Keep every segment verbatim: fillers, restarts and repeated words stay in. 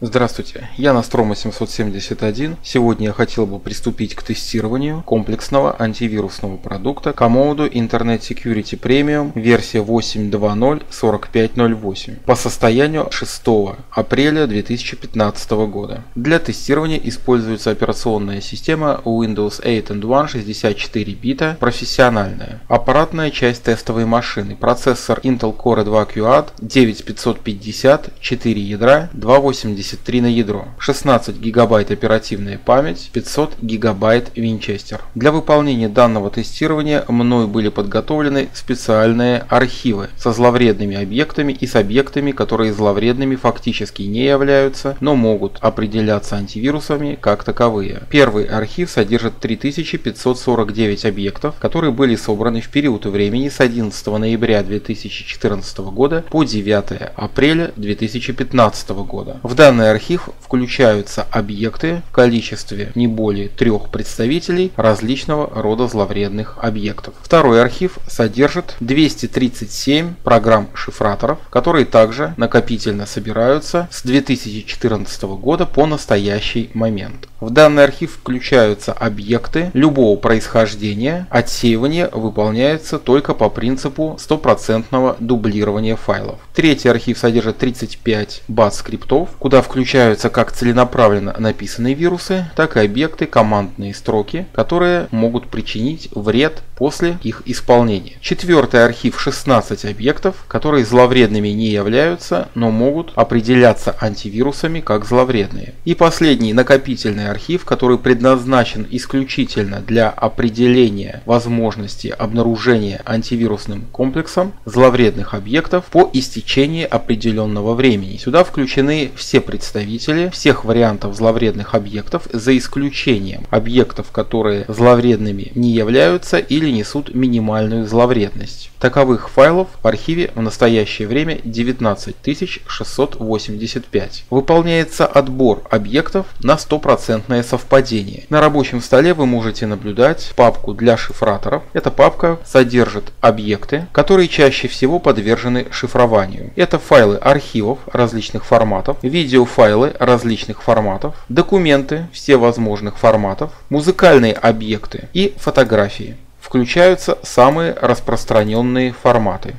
Здравствуйте, я Nostromo семьсот семьдесят один. Сегодня я хотел бы приступить к тестированию комплексного антивирусного продукта Comodo Internet Security Premium версия восемь точка два ноль точка сорок пять ноль восемь по состоянию шестого апреля две тысячи пятнадцатого года. Для тестирования используется операционная система Windows восемь энд один шестьдесят четыре бита профессиональная. Аппаратная часть тестовой машины. Процессор Intel Core два Quad девять тысяч пятьсот пятьдесят, четыре ядра, два восемьдесят три на ядро, шестнадцать гигабайт оперативная память, пятьсот гигабайт винчестер. Для выполнения данного тестирования мной были подготовлены специальные архивы со зловредными объектами и с объектами, которые зловредными фактически не являются, но могут определяться антивирусами как таковые. Первый архив содержит три тысячи пятьсот сорок девять объектов, которые были собраны в период времени с одиннадцатого ноября две тысячи четырнадцатого года по девятое апреля две тысячи пятнадцатого года. В данный архив включаются объекты в количестве не более трех представителей различного рода зловредных объектов. Второй архив содержит двести тридцать семь программ-шифраторов, которые также накопительно собираются с две тысячи четырнадцатого года по настоящий момент. В данный архив включаются объекты любого происхождения. Отсеивание выполняется только по принципу стопроцентного дублирования файлов. Третий архив содержит тридцать пять баз скриптов, куда включаются как целенаправленно написанные вирусы, так и объекты, командные строки, которые могут причинить вред после их исполнения. Четвертый архив шестнадцать объектов, которые зловредными не являются, но могут определяться антивирусами как зловредные. И последний накопительный архив, который предназначен исключительно для определения возможности обнаружения антивирусным комплексом зловредных объектов по истечении определенного времени. Сюда включены все представители всех вариантов зловредных объектов, за исключением объектов, которые зловредными не являются или несут минимальную зловредность. Таковых файлов в архиве в настоящее время девятнадцать тысяч шестьсот восемьдесят пять. Выполняется отбор объектов на стопроцентное совпадение. На рабочем столе вы можете наблюдать папку для шифраторов. Эта папка содержит объекты, которые чаще всего подвержены шифрованию. Это файлы архивов различных форматов, видеофайлы различных форматов, документы всевозможных форматов, музыкальные объекты и фотографии. Включаются самые распространенные форматы.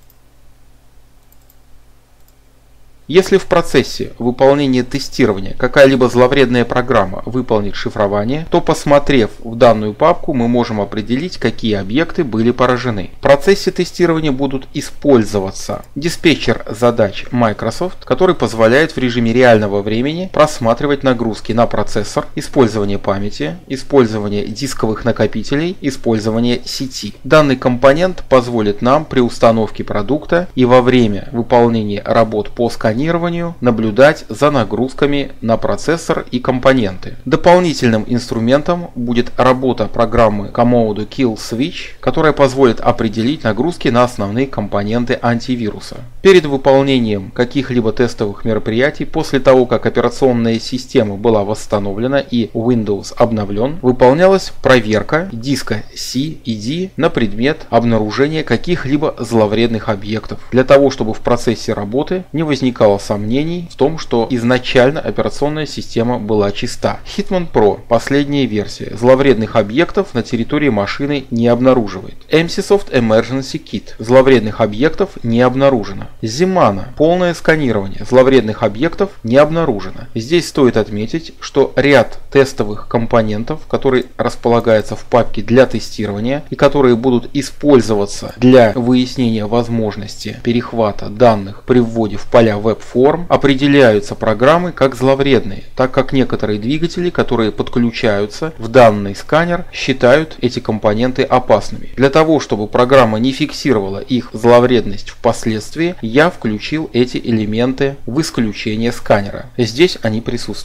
Если в процессе выполнения тестирования какая-либо зловредная программа выполнит шифрование, то, посмотрев в данную папку, мы можем определить, какие объекты были поражены. В процессе тестирования будут использоваться диспетчер задач Microsoft, который позволяет в режиме реального времени просматривать нагрузки на процессор, использование памяти, использование дисковых накопителей, использование сети. Данный компонент позволит нам при установке продукта и во время выполнения работ по сканированию наблюдать за нагрузками на процессор и компоненты. Дополнительным инструментом будет работа программы Comodo Kill Switch, которая позволит определить нагрузки на основные компоненты антивируса. Перед выполнением каких-либо тестовых мероприятий, после того как операционная система была восстановлена и Windows обновлен, выполнялась проверка диска C и D на предмет обнаружения каких-либо зловредных объектов, для того чтобы в процессе работы не возникало сомнений в том, что изначально операционная система была чиста. Hitman Pro, последняя версия, зловредных объектов на территории машины не обнаруживает. Emsisoft Emergency Kit, зловредных объектов не обнаружено. Zimana, полное сканирование, зловредных объектов не обнаружено. Здесь стоит отметить, что ряд тестовых компонентов, которые располагаются в папке для тестирования и которые будут использоваться для выяснения возможности перехвата данных при вводе в поля веб форм, определяются программы как зловредные, так как некоторые двигатели, которые подключаются в данный сканер, считают эти компоненты опасными. Для того, чтобы программа не фиксировала их зловредность впоследствии, я включил эти элементы в исключение сканера. Здесь они присутствуют.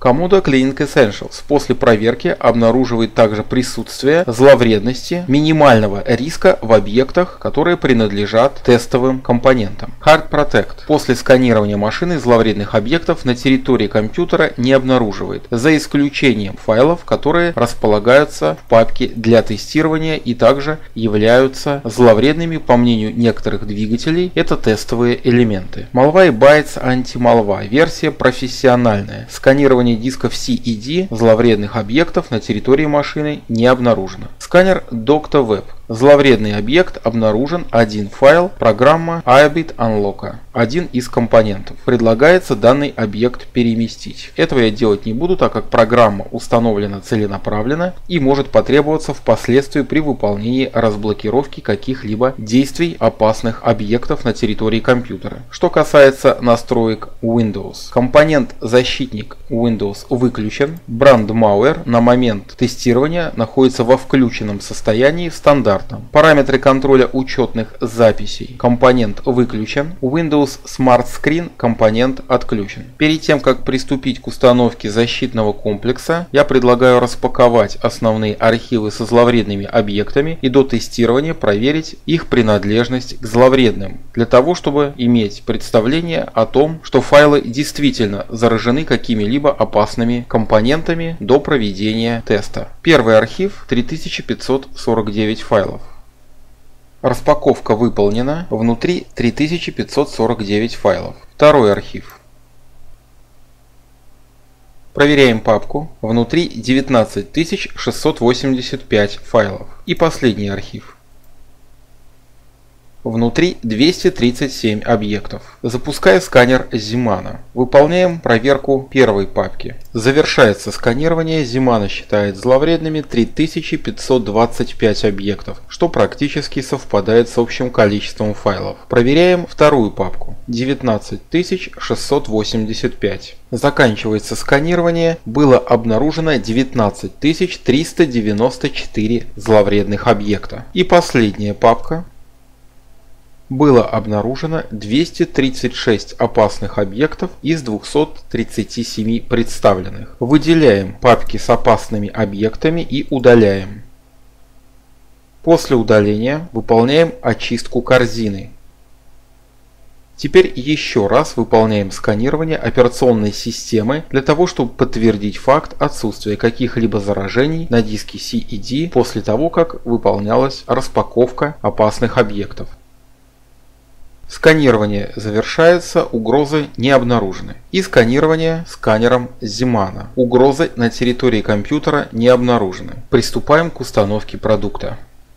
Comodo Cleaning Essentials после проверки обнаруживает также присутствие зловредности минимального риска в объектах, которые принадлежат тестовым компонентам. Hard Protect после сканирования машины зловредных объектов на территории компьютера не обнаруживает, за исключением файлов, которые располагаются в папке для тестирования и также являются зловредными по мнению некоторых двигателей. Это тестовые элементы. Malwarebytes Anti-Malware версия профессиональная. Сканирование дисков си и ди зловредных объектов на территории машины не обнаружено. Сканер DoctaWeb. Зловредный объект обнаружен, один файл, программа iBit Unlocker, один из компонентов. Предлагается данный объект переместить. Этого я делать не буду, так как программа установлена целенаправленно и может потребоваться впоследствии при выполнении разблокировки каких-либо действий опасных объектов на территории компьютера. Что касается настроек Windows. Компонент защитник Windows выключен. Brandmauer на момент тестирования находится во включенном состоянии в стандарт. Параметры контроля учетных записей. Компонент выключен. Windows Smart Screen компонент отключен. Перед тем, как приступить к установке защитного комплекса, я предлагаю распаковать основные архивы со зловредными объектами и до тестирования проверить их принадлежность к зловредным, для того, чтобы иметь представление о том, что файлы действительно заражены какими-либо опасными компонентами до проведения теста. Первый архив три тысячи пятьсот сорок девять файлов. Распаковка выполнена. Внутри три тысячи пятьсот сорок девять файлов. Второй архив. Проверяем папку. Внутри девятнадцать тысяч шестьсот восемьдесят пять файлов. И последний архив. Внутри двести тридцать семь объектов. Запускаю сканер Zimano. Выполняем проверку первой папки. Завершается сканирование. Zimano считает зловредными три тысячи пятьсот двадцать пять объектов, что практически совпадает с общим количеством файлов. Проверяем вторую папку. девятнадцать тысяч шестьсот восемьдесят пять. Заканчивается сканирование. Было обнаружено девятнадцать тысяч триста девяносто четыре зловредных объекта. И последняя папка. Было обнаружено двести тридцать шесть опасных объектов из двухсот тридцати семи представленных. Выделяем папки с опасными объектами и удаляем. После удаления выполняем очистку корзины. Теперь еще раз выполняем сканирование операционной системы для того, чтобы подтвердить факт отсутствия каких-либо заражений на диске си и ди после того, как выполнялась распаковка опасных объектов. Сканирование завершается, угрозы не обнаружены. И сканирование сканером Zimano. Угрозы на территории компьютера не обнаружены. Приступаем к установке продукта.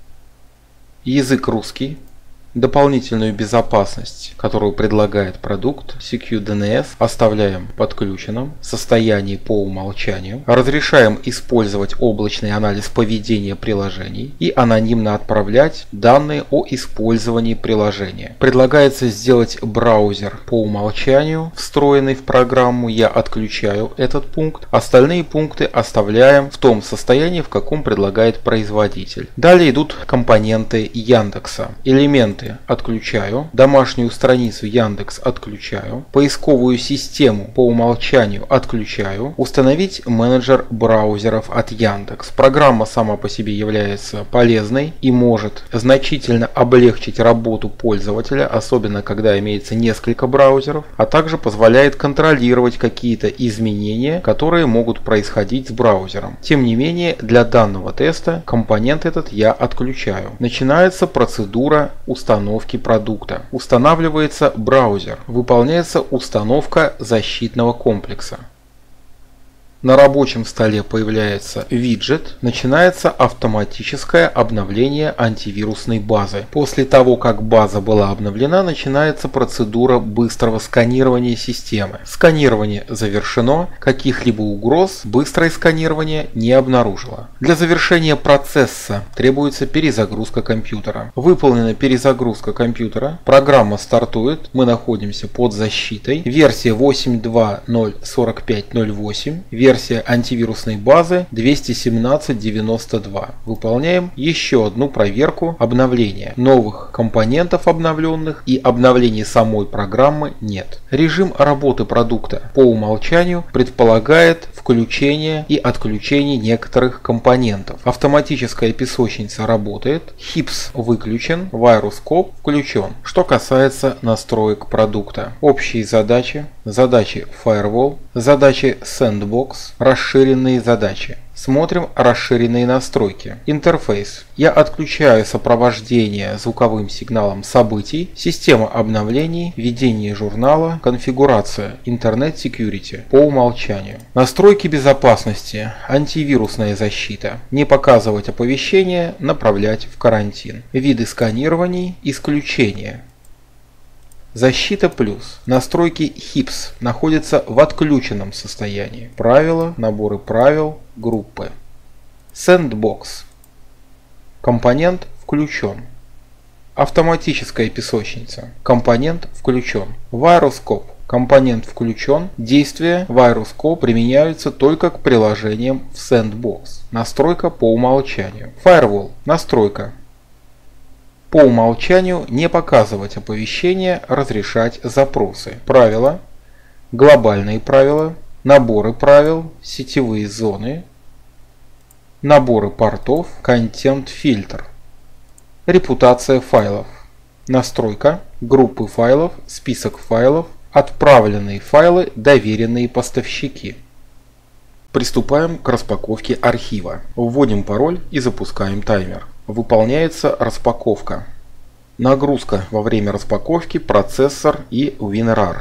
Язык русский. Дополнительную безопасность, которую предлагает продукт Secure ди эн эс, оставляем подключенным в состоянии по умолчанию. Разрешаем использовать облачный анализ поведения приложений и анонимно отправлять данные о использовании приложения. Предлагается сделать браузер по умолчанию, встроенный в программу. Я отключаю этот пункт. Остальные пункты оставляем в том состоянии, в каком предлагает производитель. Далее идут компоненты Яндекса. Элементы отключаю, домашнюю страницу Яндекс отключаю, поисковую систему по умолчанию отключаю, установить менеджер браузеров от Яндекс. Программа сама по себе является полезной и может значительно облегчить работу пользователя, особенно когда имеется несколько браузеров, а также позволяет контролировать какие-то изменения, которые могут происходить с браузером. Тем не менее, для данного теста компонент этот я отключаю. Начинается процедура установки установки продукта. Устанавливается браузер. Выполняется установка защитного комплекса. На рабочем столе появляется виджет, начинается автоматическое обновление антивирусной базы. После того, как база была обновлена, начинается процедура быстрого сканирования системы. Сканирование завершено, каких-либо угроз быстрое сканирование не обнаружило. Для завершения процесса требуется перезагрузка компьютера. Выполнена перезагрузка компьютера, программа стартует, мы находимся под защитой. Версия восемь точка два точка ноль точка сорок пять точка ноль восемь, версия антивирусной базы двести семнадцать девяносто два. Выполняем еще одну проверку обновления. Новых компонентов обновленных и обновлений самой программы нет. Режим работы продукта по умолчанию предполагает включение и отключение некоторых компонентов. Автоматическая песочница работает, хипс выключен, вироскоп включен. Что касается настроек продукта. Общие задачи, задачи Firewall, задачи Sandbox, расширенные задачи. Смотрим расширенные настройки. Интерфейс. Я отключаю сопровождение звуковым сигналом событий, система обновлений, ведение журнала, конфигурация, Internet Security по умолчанию. Настройки безопасности, антивирусная защита, не показывать оповещения, направлять в карантин. Виды сканирований, исключения. Защита плюс. Настройки хипс находятся в отключенном состоянии. Правила, наборы правил, группы. Sandbox. Компонент включен. Автоматическая песочница. Компонент включен. Вироскоп. Компонент включен. Действия Вироскоп применяются только к приложениям в Sandbox. Настройка по умолчанию. Firewall. Настройка. По умолчанию не показывать оповещения, разрешать запросы. Правила, глобальные правила, наборы правил, сетевые зоны, наборы портов, контент-фильтр. Репутация файлов. Настройка, группы файлов, список файлов, отправленные файлы, доверенные поставщики. Приступаем к распаковке архива. Вводим пароль и запускаем таймер. Выполняется распаковка. Нагрузка во время распаковки, процессор и WinRAR.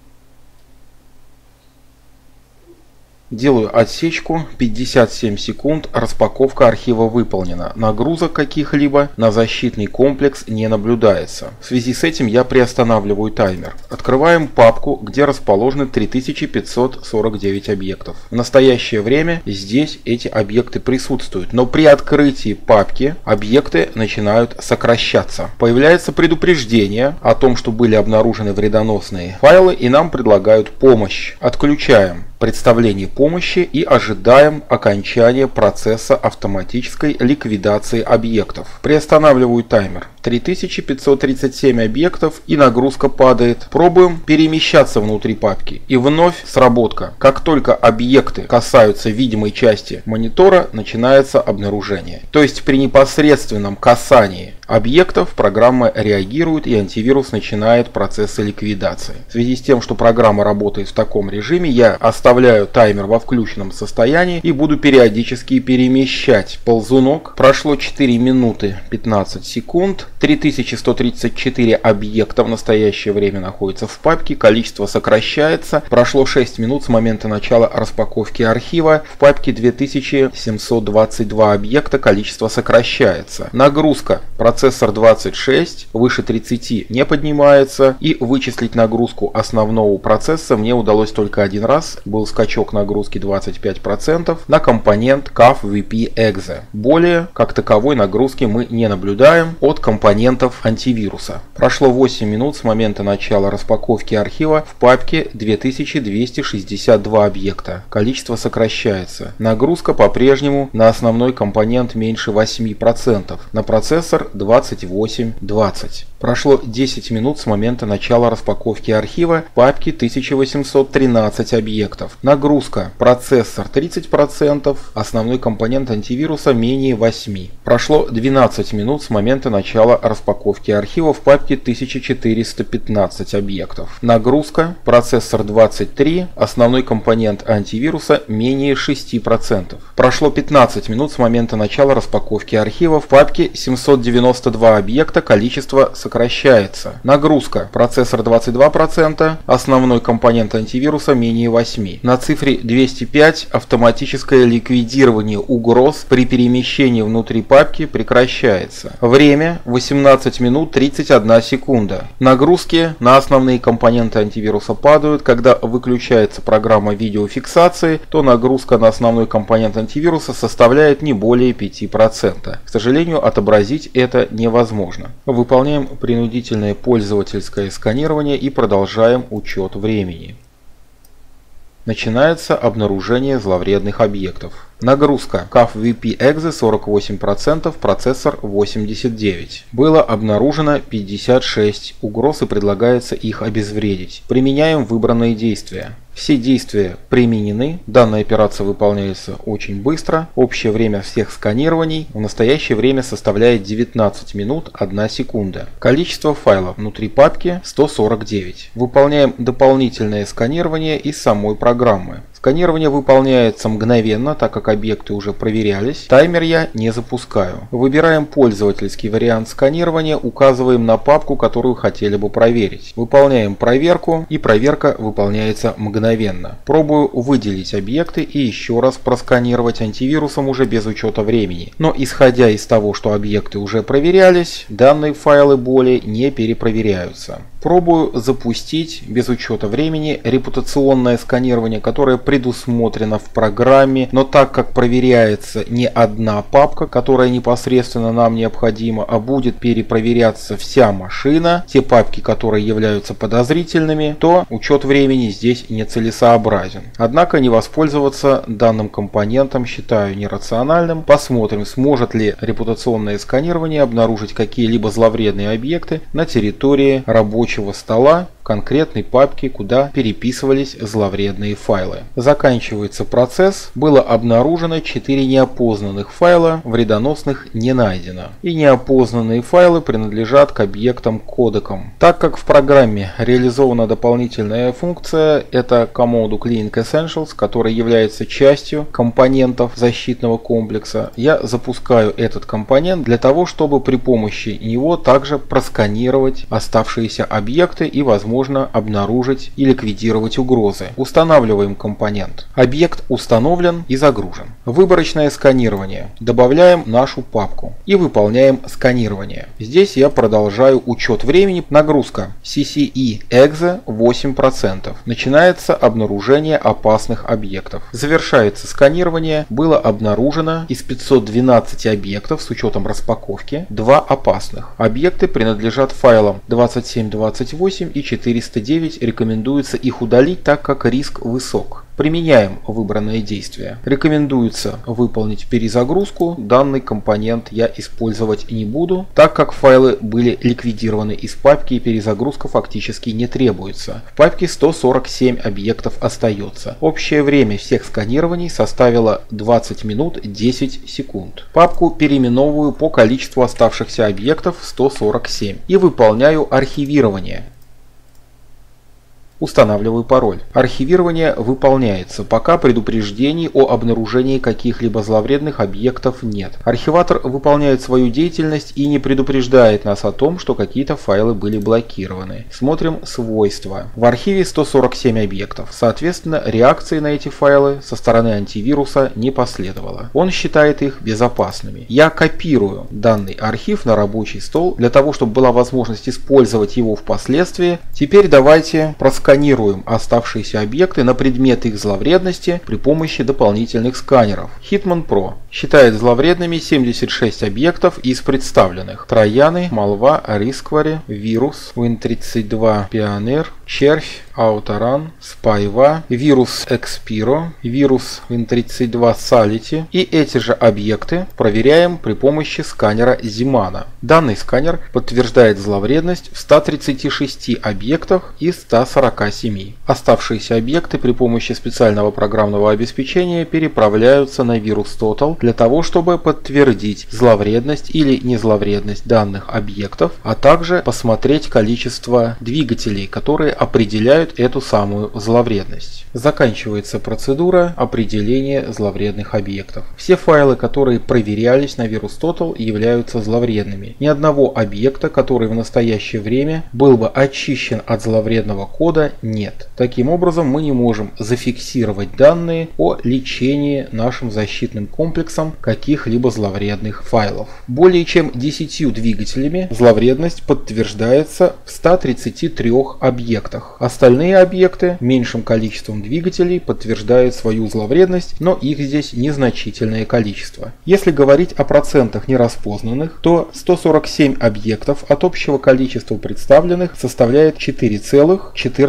Делаю отсечку, пятьдесят семь секунд, распаковка архива выполнена. Нагрузок каких-либо на защитный комплекс не наблюдается. В связи с этим я приостанавливаю таймер. Открываем папку, где расположены три тысячи пятьсот сорок девять объектов. В настоящее время здесь эти объекты присутствуют, но при открытии папки объекты начинают сокращаться. Появляется предупреждение о том, что были обнаружены вредоносные файлы, и нам предлагают помощь. Отключаем представление помощи и ожидаем окончания процесса автоматической ликвидации объектов. Приостанавливаю таймер. три тысячи пятьсот тридцать семь объектов и нагрузка падает. Пробуем перемещаться внутри папки. И вновь сработка. Как только объекты касаются видимой части монитора, начинается обнаружение. То есть при непосредственном касании объектов программа реагирует и антивирус начинает процессы ликвидации. В связи с тем, что программа работает в таком режиме, я оставляю таймер во включенном состоянии и буду периодически перемещать ползунок. Прошло четыре минуты пятнадцать секунд. три тысячи сто тридцать четыре объекта в настоящее время находятся в папке. Количество сокращается. Прошло шесть минут с момента начала распаковки архива. В папке две тысячи семьсот двадцать два объекта. Количество сокращается. Нагрузка. Процессор двадцать шесть. Выше тридцати не поднимается. И вычислить нагрузку основного процесса мне удалось только один раз. Был скачок нагрузки двадцать пять процентов на компонент каф ви пи Exe. Более как таковой нагрузки мы не наблюдаем от компонентов антивируса. Прошло восемь минут с момента начала распаковки архива. В папке две тысячи двести шестьдесят два объекта. Количество сокращается. Нагрузка по-прежнему на основной компонент меньше восьми процентов. На процессор двадцать восемь двадцать. Прошло десять минут с момента начала распаковки архива. В папке тысяча восемьсот тринадцать объектов. Нагрузка. Процессор тридцать процентов. Основной компонент антивируса менее восьми. Прошло двенадцать минут с момента начала распаковки архива. В папке тысяча четыреста пятнадцать объектов. Нагрузка. Процессор двадцать три. Основной компонент антивируса менее шести процентов. Прошло пятнадцать минут с момента начала распаковки архива. В папке семьсот девяносто два объекта. Количество сокращается. Нагрузка. Процессор двадцать два процента. Основной компонент антивируса менее восьми. На цифре двести пять автоматическое ликвидирование угроз при перемещении внутри папки прекращается. Время восемнадцать минут тридцать одна секунда. Нагрузки на основные компоненты антивируса падают. Когда выключается программа видеофиксации, то нагрузка на основной компонент антивируса составляет не более пяти процентов. К сожалению, отобразить это невозможно. Выполняем принудительное пользовательское сканирование и продолжаем учет времени. Начинается обнаружение зловредных объектов. Нагрузка си эй эф ви пи-Exe сорок восемь процентов, процессор восемьдесят девять. Было обнаружено пятьдесят шесть угроз и предлагается их обезвредить. Применяем выбранные действия. Все действия применены, данная операция выполняется очень быстро, общее время всех сканирований в настоящее время составляет девятнадцать минут одна секунда. Количество файлов внутри папки сто сорок девять. Выполняем дополнительное сканирование из самой программы. Сканирование выполняется мгновенно, так как объекты уже проверялись. Таймер я не запускаю. Выбираем пользовательский вариант сканирования, указываем на папку, которую хотели бы проверить. Выполняем проверку, и проверка выполняется мгновенно. Пробую выделить объекты и еще раз просканировать антивирусом уже без учета времени. Но исходя из того, что объекты уже проверялись, данные файлы более не перепроверяются. Пробую запустить без учета времени репутационное сканирование, которое предусмотрено в программе, но так как проверяется не одна папка, которая непосредственно нам необходима, а будет перепроверяться вся машина, те папки, которые являются подозрительными, то учет времени здесь нецелесообразен. Однако не воспользоваться данным компонентом считаю нерациональным. Посмотрим, сможет ли репутационное сканирование обнаружить какие-либо зловредные объекты на территории рабочего стола в конкретной папке, куда переписывались зловредные файлы. Заканчивается процесс. Было обнаружено четыре неопознанных файла, вредоносных не найдено. И неопознанные файлы принадлежат к объектам кодекам. Так как в программе реализована дополнительная функция, это Commodore Cleaning Essentials, которая является частью компонентов защитного комплекса, я запускаю этот компонент для того, чтобы при помощи него также просканировать оставшиеся объекты и, возможно, можно обнаружить и ликвидировать угрозы. Устанавливаем компонент. Объект установлен и загружен. Выборочное сканирование. Добавляем нашу папку и выполняем сканирование. Здесь я продолжаю учет времени. Нагрузка си си и-Exe восемь процентов. Начинается обнаружение опасных объектов. Завершается сканирование. Было обнаружено из пятисот двенадцати объектов с учетом распаковки два опасных. Объекты принадлежат файлам двадцать семь двадцать восемь и четыреста девять, рекомендуется их удалить, так как риск высок. Применяем выбранные действия. Рекомендуется выполнить перезагрузку. Данный компонент я использовать не буду, так как файлы были ликвидированы из папки и перезагрузка фактически не требуется. В папке сто сорок семь объектов остается. Общее время всех сканирований составило двадцать минут десять секунд. Папку переименовываю по количеству оставшихся объектов сто сорок семь и выполняю архивирование. Устанавливаю пароль. Архивирование выполняется, пока предупреждений о обнаружении каких-либо зловредных объектов нет. Архиватор выполняет свою деятельность и не предупреждает нас о том, что какие-то файлы были блокированы. Смотрим свойства. В архиве сто сорок семь объектов. Соответственно, реакции на эти файлы со стороны антивируса не последовало. Он считает их безопасными. Я копирую данный архив на рабочий стол для того, чтобы была возможность использовать его впоследствии. Теперь давайте просканируем. Сканируем оставшиеся объекты на предмет их зловредности при помощи дополнительных сканеров. Hitman Pro считает зловредными семьдесят шесть объектов из представленных: Трояны, Малва, Рисквари, Вирус, Win тридцать два Pioneer, Червь, Ауторан, Спайва, Вирус Экспиро, Вирус Win тридцать два Sality. И эти же объекты проверяем при помощи сканера Zimana. Данный сканер подтверждает зловредность в ста тридцати шести объектах из ста сорока семи. Оставшиеся объекты при помощи специального программного обеспечения переправляются на VirusTotal для того, чтобы подтвердить зловредность или незловредность данных объектов, а также посмотреть количество двигателей, которые определяют эту самую зловредность. Заканчивается процедура определения зловредных объектов. Все файлы, которые проверялись на VirusTotal, являются зловредными. Ни одного объекта, который в настоящее время был бы очищен от зловредного кода, нет. Таким образом, мы не можем зафиксировать данные о лечении нашим защитным комплексом каких-либо зловредных файлов. Более чем десятью двигателями зловредность подтверждается в ста тридцати трёх объектах. Остальные объекты меньшим количеством двигателей подтверждают свою зловредность, но их здесь незначительное количество. Если говорить о процентах нераспознанных, то сто сорок семь объектов от общего количества представленных составляет четыре целых четырнадцать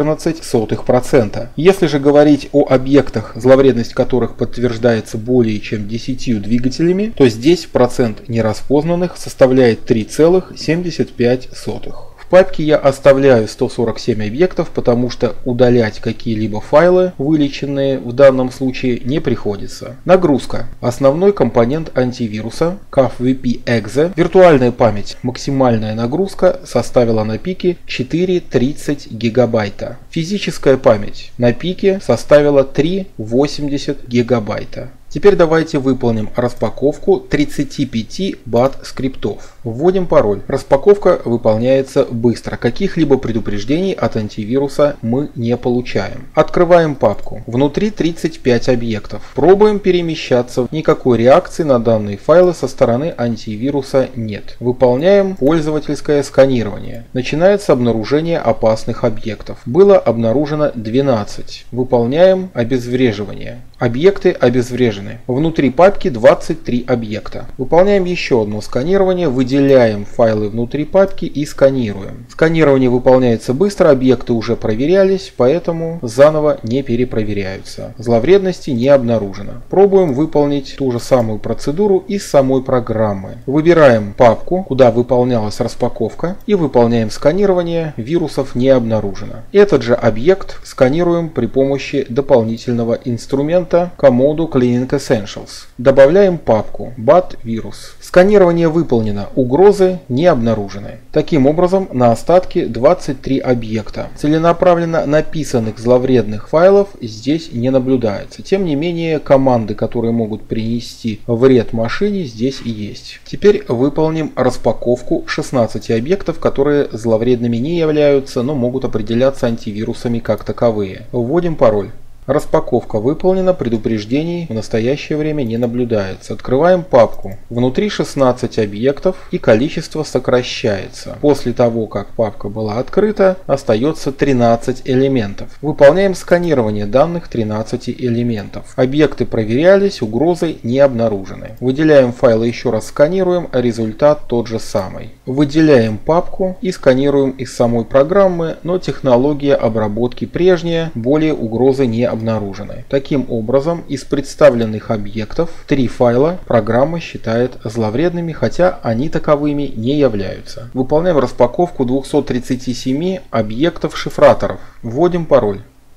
четырнадцать сотых процента. Если же говорить о объектах, зловредность которых подтверждается более чем десятью двигателями, то здесь процент нераспознанных составляет три целых семьдесят пять сотых. В папке я оставляю сто сорок семь объектов, потому что удалять какие-либо файлы, вылеченные в данном случае, не приходится. Нагрузка. Основной компонент антивируса каф ви пи экзе. Виртуальная память. Максимальная нагрузка составила на пике четыре целых тридцать гигабайта. Физическая память на пике составила три целых восемьдесят гигабайта. Теперь давайте выполним распаковку тридцати пяти бат скриптов. Вводим пароль. Распаковка выполняется быстро. Каких-либо предупреждений от антивируса мы не получаем. Открываем папку. Внутри тридцать пять объектов. Пробуем перемещаться. Никакой реакции на данные файлы со стороны антивируса нет. Выполняем пользовательское сканирование. Начинается обнаружение опасных объектов. Было обнаружено двенадцать. Выполняем обезвреживание. Объекты обезврежены. Внутри папки двадцать три объекта. Выполняем еще одно сканирование, выделяем файлы внутри папки и сканируем. Сканирование выполняется быстро, объекты уже проверялись, поэтому заново не перепроверяются. Зловредности не обнаружено. Пробуем выполнить ту же самую процедуру из самой программы. Выбираем папку, куда выполнялась распаковка, и выполняем сканирование. Вирусов не обнаружено. Этот же объект сканируем при помощи дополнительного инструмента Comodo Cleaning Essentials. Добавляем папку bat virus. Сканирование выполнено, угрозы не обнаружены. Таким образом, на остатке двадцать три объекта. Целенаправленно написанных зловредных файлов здесь не наблюдается. Тем не менее, команды, которые могут принести вред машине, здесь и есть. Теперь выполним распаковку шестнадцати объектов, которые зловредными не являются, но могут определяться антивирусами как таковые. Вводим пароль. Распаковка выполнена, предупреждений в настоящее время не наблюдается. Открываем папку. Внутри шестнадцать объектов и количество сокращается. После того, как папка была открыта, остается тринадцать элементов. Выполняем сканирование данных тринадцати элементов. Объекты проверялись, угрозы не обнаружены. Выделяем файлы, еще раз сканируем, результат тот же самый. Выделяем папку и сканируем из самой программы, но технология обработки прежняя, более угрозы не обнаружены. Таким образом, из представленных объектов три файла программа считает зловредными, хотя они таковыми не являются. Выполняем распаковку двухсот тридцати семи объектов-шифраторов. Вводим пароль.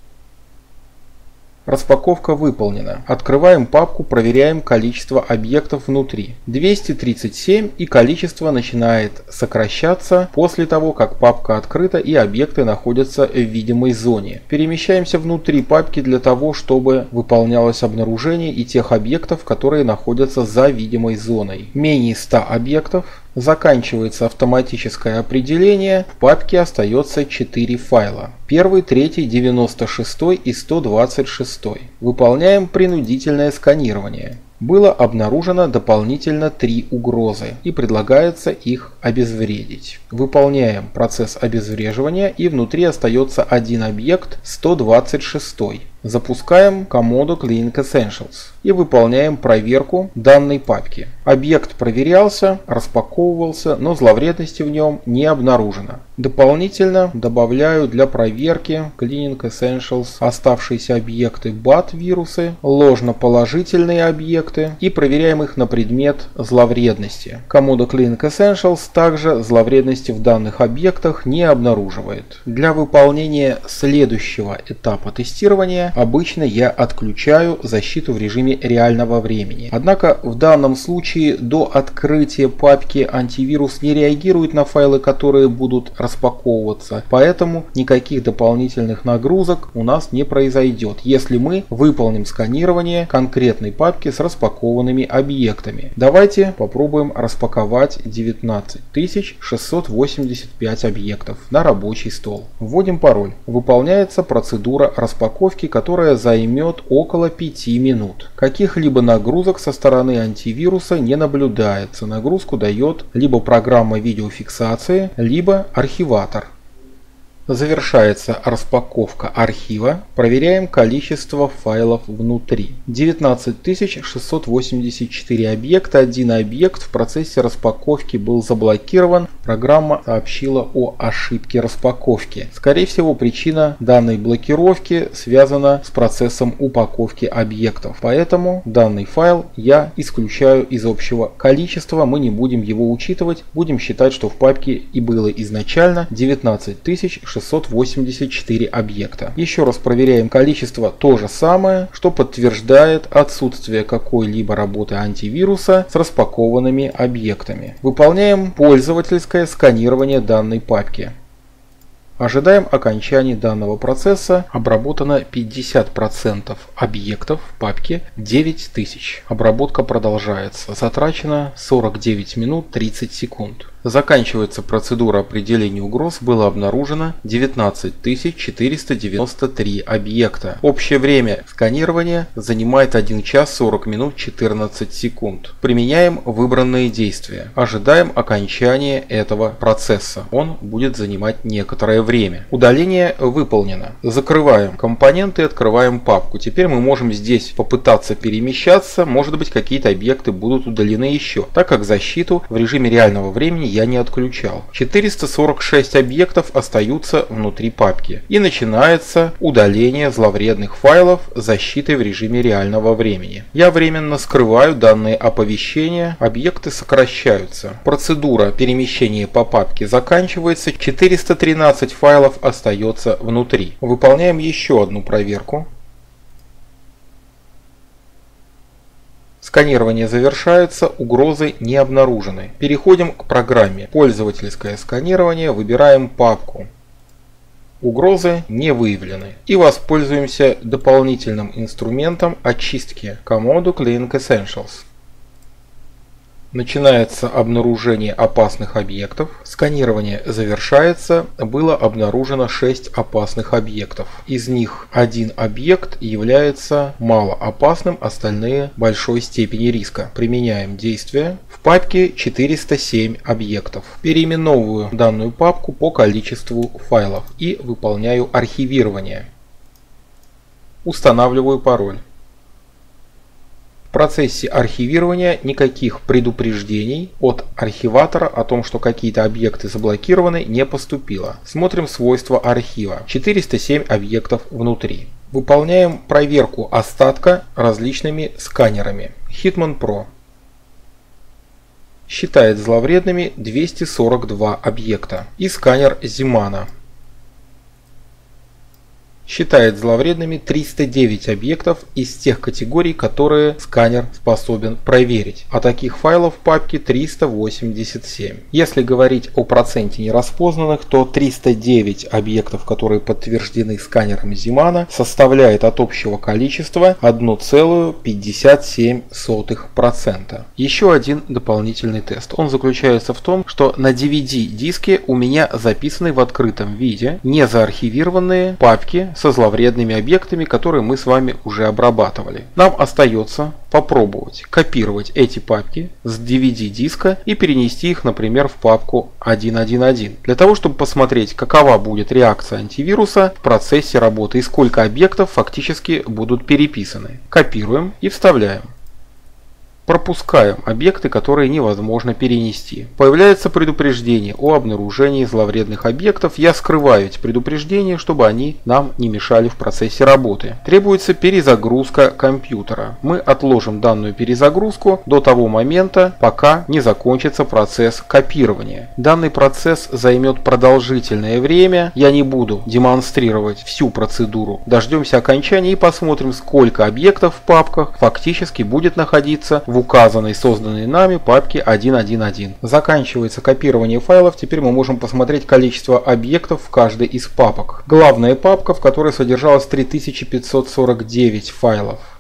Распаковка выполнена. Открываем папку, проверяем количество объектов внутри. двести тридцать семь, и количество начинает сокращаться после того, как папка открыта и объекты находятся в видимой зоне. Перемещаемся внутри папки для того, чтобы выполнялось обнаружение и тех объектов, которые находятся за видимой зоной. Менее ста объектов. Заканчивается автоматическое определение, в папке остается четыре файла. Первый, третий, девяносто шестой и сто двадцать шестой. Выполняем принудительное сканирование. Было обнаружено дополнительно три угрозы и предлагается их обезвредить. Выполняем процесс обезвреживания и внутри остается один объект, сто двадцать шестой. Запускаем Comodo Cleaning Essentials и выполняем проверку данной папки. Объект проверялся, распаковывался, но зловредности в нем не обнаружено. Дополнительно добавляю для проверки Cleaning Essentials оставшиеся объекты bat вирусы, ложноположительные объекты и проверяем их на предмет зловредности. Comodo Cleaning Essentials также зловредности в данных объектах не обнаруживает. Для выполнения следующего этапа тестирования обычно я отключаю защиту в режиме реального времени. Однако в данном случае до открытия папки антивирус не реагирует на файлы, которые будут распаковываться, поэтому никаких дополнительных нагрузок у нас не произойдет, если мы выполним сканирование конкретной папки с распакованными объектами. Давайте попробуем распаковать девятнадцать тысяч шестьсот восемьдесят пять объектов на рабочий стол. Вводим пароль. Выполняется процедура распаковки, которая займет около пяти минут. Каких-либо нагрузок со стороны антивируса не наблюдается. Нагрузку дает либо программа видеофиксации, либо архиватор. Завершается распаковка архива. Проверяем количество файлов внутри. девятнадцать тысяч шестьсот восемьдесят четыре объекта. Один объект в процессе распаковки был заблокирован. Программа сообщила о ошибке распаковки. Скорее всего, причина данной блокировки связана с процессом упаковки объектов. Поэтому данный файл я исключаю из общего количества. Мы не будем его учитывать. Будем считать, что в папке и было изначально девятнадцать тысяч шестьсот восемьдесят четыре объекта. Еще раз проверяем количество, то же самое, что подтверждает отсутствие какой-либо работы антивируса с распакованными объектами. Выполняем пользовательское сканирование данной папки. Ожидаем окончания данного процесса. Обработано пятьдесят процентов объектов в папке девять тысяч. Обработка продолжается. Затрачено сорок девять минут тридцать секунд. Заканчивается процедура определения угроз. Было обнаружено девятнадцать тысяч четыреста девяносто три объекта. Общее время сканирования занимает один час сорок минут четырнадцать секунд. Применяем выбранные действия. Ожидаем окончания этого процесса. Он будет занимать некоторое время. Удаление выполнено. Закрываем компоненты и открываем папку. Теперь мы можем здесь попытаться перемещаться. Может быть, какие-то объекты будут удалены еще, так как защиту в режиме реального времени я не отключал. четыреста сорок шесть объектов остаются внутри папки. И начинается удаление зловредных файлов с защитой в режиме реального времени. Я временно скрываю данные оповещения. Объекты сокращаются. Процедура перемещения по папке заканчивается. четыреста тринадцать файлов остается внутри. Выполняем еще одну проверку. Сканирование завершается, угрозы не обнаружены. Переходим к программе «Пользовательское сканирование», выбираем папку. Угрозы не выявлены. И воспользуемся дополнительным инструментом очистки Comodo Cleaning Essentials. Начинается обнаружение опасных объектов. Сканирование завершается. Было обнаружено шесть опасных объектов. Из них один объект является малоопасным, остальные большой степени риска. Применяем действия. В папке четыреста семь объектов. Переименовываю данную папку по количеству файлов и выполняю архивирование. Устанавливаю пароль. В процессе архивирования никаких предупреждений от архиватора о том, что какие-то объекты заблокированы, не поступило. Смотрим свойства архива. четыреста семь объектов внутри. Выполняем проверку остатка различными сканерами. Hitman Pro считает зловредными двести сорок два объекта. И сканер Zimana считает зловредными триста девять объектов из тех категорий, которые сканер способен проверить. А таких файлов в папке триста восемьдесят семь. Если говорить о проценте нераспознанных, то триста девять объектов, которые подтверждены сканером Zimana, составляет от общего количества одна целая пятьдесят семь сотых процента. Еще один дополнительный тест. Он заключается в том, что на ди ви ди-диске у меня записаны в открытом виде незаархивированные папки со зловредными объектами, которые мы с вами уже обрабатывали. Нам остается попробовать копировать эти папки с ди ви ди-диска и перенести их, например, в папку один точка один точка один. Для того, чтобы посмотреть, какова будет реакция антивируса в процессе работы и сколько объектов фактически будут переписаны. Копируем и вставляем. Пропускаем объекты, которые невозможно перенести. Появляется предупреждение о обнаружении зловредных объектов. Я скрываю эти предупреждения, чтобы они нам не мешали в процессе работы. Требуется перезагрузка компьютера. Мы отложим данную перезагрузку до того момента, пока не закончится процесс копирования. Данный процесс займет продолжительное время. Я не буду демонстрировать всю процедуру. Дождемся окончания и посмотрим, сколько объектов в папках фактически будет находиться в в указанной созданной нами папке один точка один точка один. Заканчивается копирование файлов. Теперь мы можем посмотреть количество объектов в каждой из папок. Главная папка, в которой содержалось три тысячи пятьсот сорок девять файлов.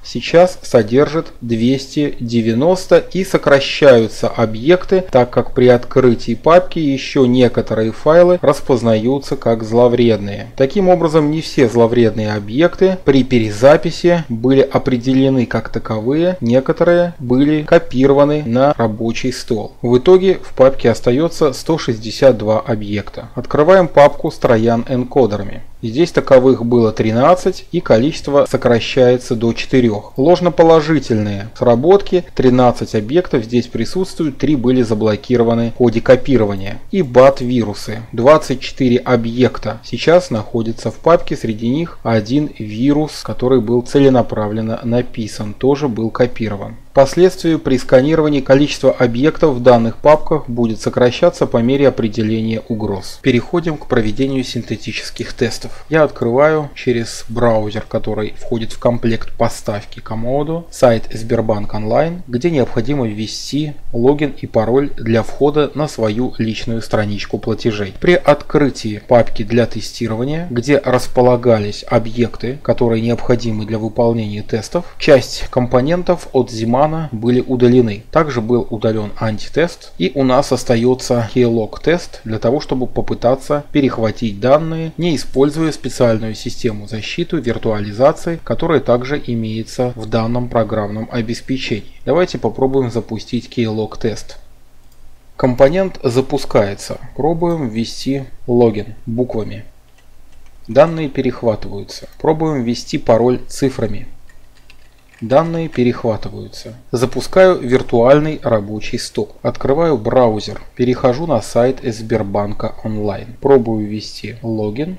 сейчас содержит двести девяносто и сокращаются объекты, так как при открытии папки еще некоторые файлы распознаются как зловредные. Таким образом, не все зловредные объекты при перезаписи были определены как таковые, некоторые были копированы на рабочий стол. В итоге в папке остается сто шестьдесят два объекта. Открываем папку с троян энкодерами. Здесь таковых было тринадцать, и количество сокращается до четырёх. Ложноположительные сработки, тринадцать объектов здесь присутствуют, три были заблокированы в ходе копирования. И бат-вирусы, двадцать четыре объекта сейчас находятся в папке, среди них один вирус, который был целенаправленно написан, тоже был копирован. Впоследствии при сканировании количество объектов в данных папках будет сокращаться по мере определения угроз. Переходим к проведению синтетических тестов. Я открываю через браузер, который входит в комплект поставки Comodo, сайт Сбербанк онлайн, где необходимо ввести логин и пароль для входа на свою личную страничку платежей. При открытии папки для тестирования, где располагались объекты, которые необходимы для выполнения тестов, часть компонентов от Zimano были удалены. Также был удален антитест, и у нас остается keylog тест для того, чтобы попытаться перехватить данные, не используя специальную систему защиты виртуализации, которая также имеется в данном программном обеспечении. Давайте попробуем запустить keylog тест. Компонент запускается. Пробуем ввести логин буквами. Данные перехватываются. Пробуем ввести пароль цифрами. Данные перехватываются. Запускаю виртуальный рабочий стол. Открываю браузер. Перехожу на сайт Сбербанка онлайн. Пробую ввести логин.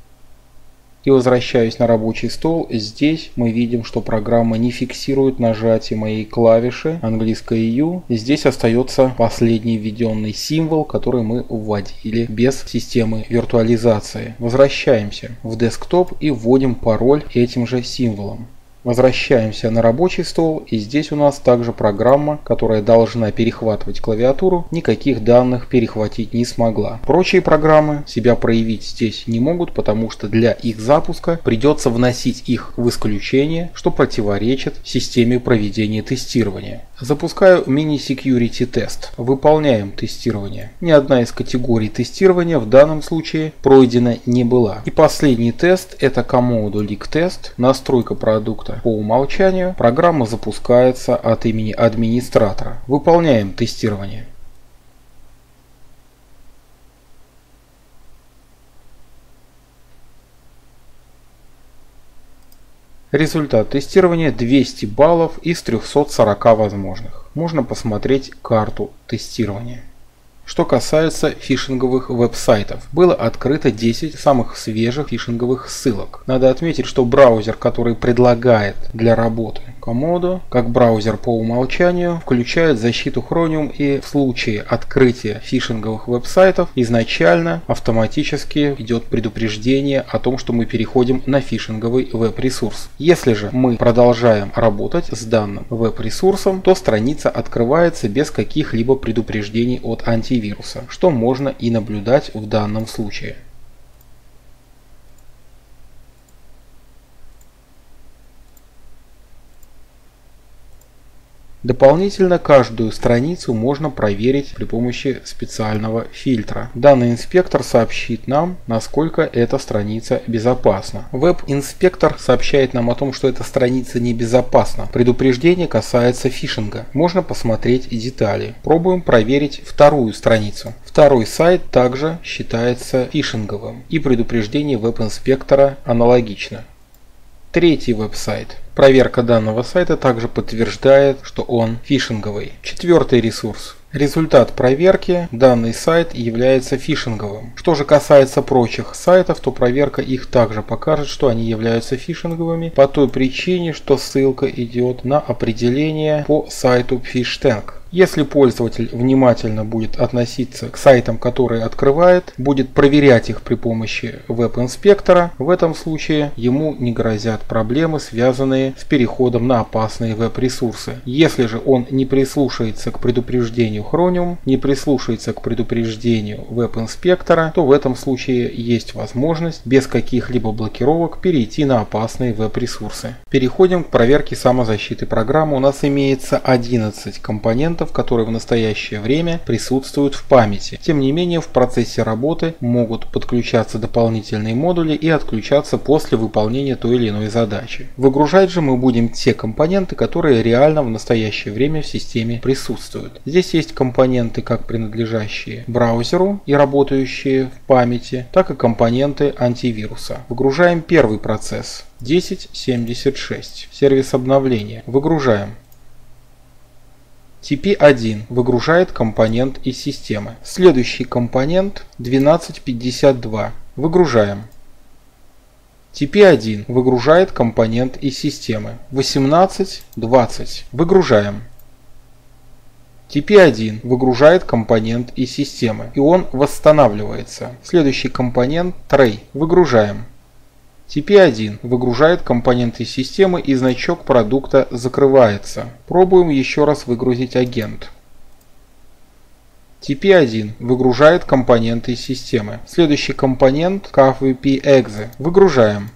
И возвращаюсь на рабочий стол. Здесь мы видим, что программа не фиксирует нажатие моей клавиши английской ю. Здесь остается последний введенный символ, который мы вводили без системы виртуализации. Возвращаемся в десктоп и вводим пароль этим же символом. Возвращаемся на рабочий стол, и здесь у нас также программа, которая должна перехватывать клавиатуру, никаких данных перехватить не смогла. Прочие программы себя проявить здесь не могут, потому что для их запуска придется вносить их в исключение, что противоречит системе проведения тестирования. Запускаю мини-security тест. Выполняем тестирование. Ни одна из категорий тестирования в данном случае пройдена не была. И последний тест — это Comodo Leak тест, настройка продукта по умолчанию. Программа запускается от имени администратора. Выполняем тестирование. Результат тестирования двести баллов из трёхсот сорока возможных. Можно посмотреть карту тестирования. Что касается фишинговых веб-сайтов, было открыто десять самых свежих фишинговых ссылок. Надо отметить, что браузер, который предлагает для работы Comodo, как браузер по умолчанию, включает защиту Chromium, и в случае открытия фишинговых веб-сайтов изначально автоматически идет предупреждение о том, что мы переходим на фишинговый веб-ресурс. Если же мы продолжаем работать с данным веб-ресурсом, то страница открывается без каких-либо предупреждений от антивируса. Вируса, что можно и наблюдать в данном случае. Дополнительно каждую страницу можно проверить при помощи специального фильтра. Данный инспектор сообщит нам, насколько эта страница безопасна. Веб-инспектор сообщает нам о том, что эта страница небезопасна. Предупреждение касается фишинга. Можно посмотреть детали. Пробуем проверить вторую страницу. Второй сайт также считается фишинговым, и предупреждение веб-инспектора аналогично. Третий веб-сайт. Проверка данного сайта также подтверждает, что он фишинговый. Четвертый ресурс. Результат проверки: данный сайт является фишинговым. Что же касается прочих сайтов, то проверка их также покажет, что они являются фишинговыми по той причине, что ссылка идет на определение по сайту PhishTank. Если пользователь внимательно будет относиться к сайтам, которые открывает, будет проверять их при помощи веб-инспектора, в этом случае ему не грозят проблемы, связанные с переходом на опасные веб-ресурсы. Если же он не прислушается к предупреждению Chromium, не прислушается к предупреждению веб-инспектора, то в этом случае есть возможность без каких-либо блокировок перейти на опасные веб-ресурсы. Переходим к проверке самозащиты программы. У нас имеется одиннадцать компонентов, которые в настоящее время присутствуют в памяти. Тем не менее, в процессе работы могут подключаться дополнительные модули и отключаться после выполнения той или иной задачи. Выгружать же мы будем те компоненты, которые реально в настоящее время в системе присутствуют. Здесь есть компоненты, как принадлежащие браузеру и работающие в памяти, так и компоненты антивируса. Выгружаем первый процесс. десять семьдесят шесть. Сервис обновления. Выгружаем. ти пи один выгружает компонент из системы. Следующий компонент двенадцать пятьдесят два. Выгружаем. ти пи один выгружает компонент из системы. восемнадцать двадцать. Выгружаем. ти пи один выгружает компонент из системы, и он восстанавливается. Следующий компонент Tray. Выгружаем. ти пи один выгружает компонент из системы, и значок продукта закрывается. Пробуем еще раз выгрузить агент. ти пи один выгружает компоненты из системы. Следующий компонент CavVP-Exe. Выгружаем.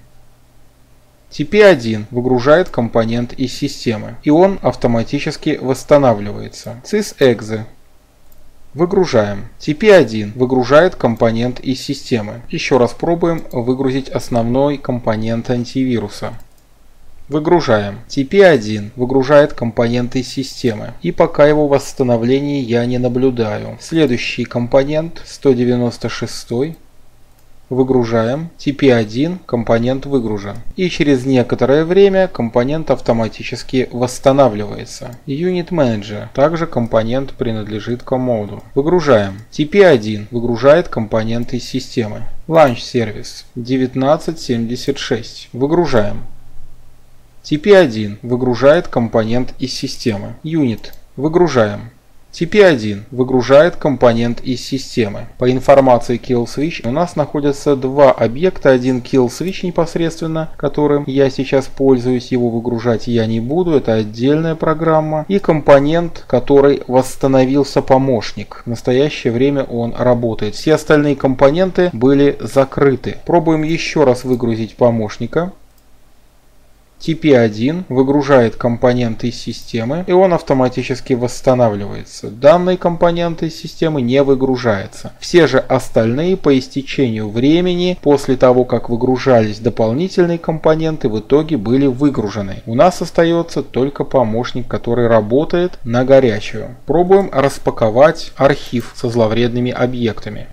ти пи один выгружает компонент из системы, и он автоматически восстанавливается. sys-exe. Выгружаем. ти пи один выгружает компонент из системы. Еще раз пробуем выгрузить основной компонент антивируса. Выгружаем. ти пи один выгружает компоненты из системы, и пока его восстановления я не наблюдаю. Следующий компонент сто девяносто шесть. Выгружаем. ти пи один компонент выгружен. И через некоторое время компонент автоматически восстанавливается. Unit Manager. Также компонент принадлежит Commodore. Выгружаем. ти пи один выгружает компоненты из системы. Launch Service девятнадцать семьдесят шесть. Выгружаем. ти пи один выгружает компонент из системы. Unit. Выгружаем. ти пи один выгружает компонент из системы. По информации Kill Switch у нас находятся два объекта. Один Kill Switch непосредственно, которым я сейчас пользуюсь. Его выгружать я не буду. Это отдельная программа. И компонент, который восстановился помощник. В настоящее время он работает. Все остальные компоненты были закрыты. Пробуем еще раз выгрузить помощника. ти пи один выгружает компоненты из системы, и он автоматически восстанавливается. Данные компоненты из системы не выгружаются. Все же остальные по истечению времени, после того как выгружались дополнительные компоненты, в итоге были выгружены. У нас остается только помощник, который работает на горячую. Пробуем распаковать архив со зловредными объектами.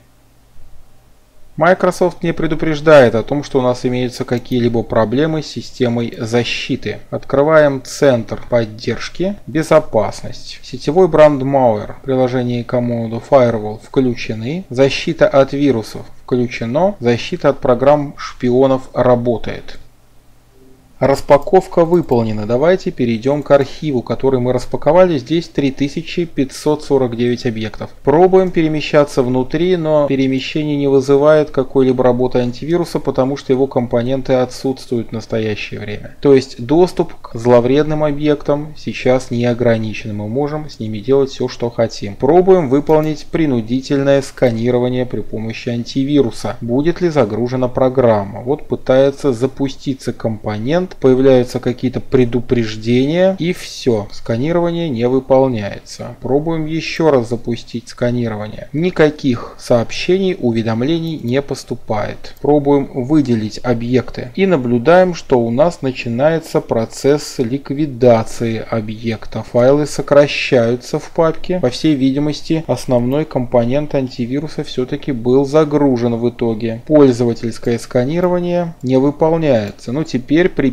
Microsoft не предупреждает о том, что у нас имеются какие-либо проблемы с системой защиты. Открываем центр поддержки, безопасность. Сетевой Brandmauer, приложение Commodore Firewall включены. Защита от вирусов включено. Защита от программ шпионов работает. Распаковка выполнена. Давайте перейдем к архиву, который мы распаковали. Здесь три тысячи пятьсот сорок девять объектов. Пробуем перемещаться внутри, но перемещение не вызывает какой-либо работы антивируса, потому что его компоненты отсутствуют в настоящее время. То есть доступ к зловредным объектам сейчас не ограничен. Мы можем с ними делать все, что хотим. Пробуем выполнить принудительное сканирование при помощи антивируса. Будет ли загружена программа? Вот пытается запуститься компонент. Появляются какие-то предупреждения, и все, сканирование не выполняется. Пробуем еще раз запустить сканирование. Никаких сообщений, уведомлений не поступает. Пробуем выделить объекты и наблюдаем, что у нас начинается процесс ликвидации объекта. Файлы сокращаются в папке. По всей видимости, основной компонент антивируса все-таки был загружен в итоге. Пользовательское сканирование не выполняется. Но теперь при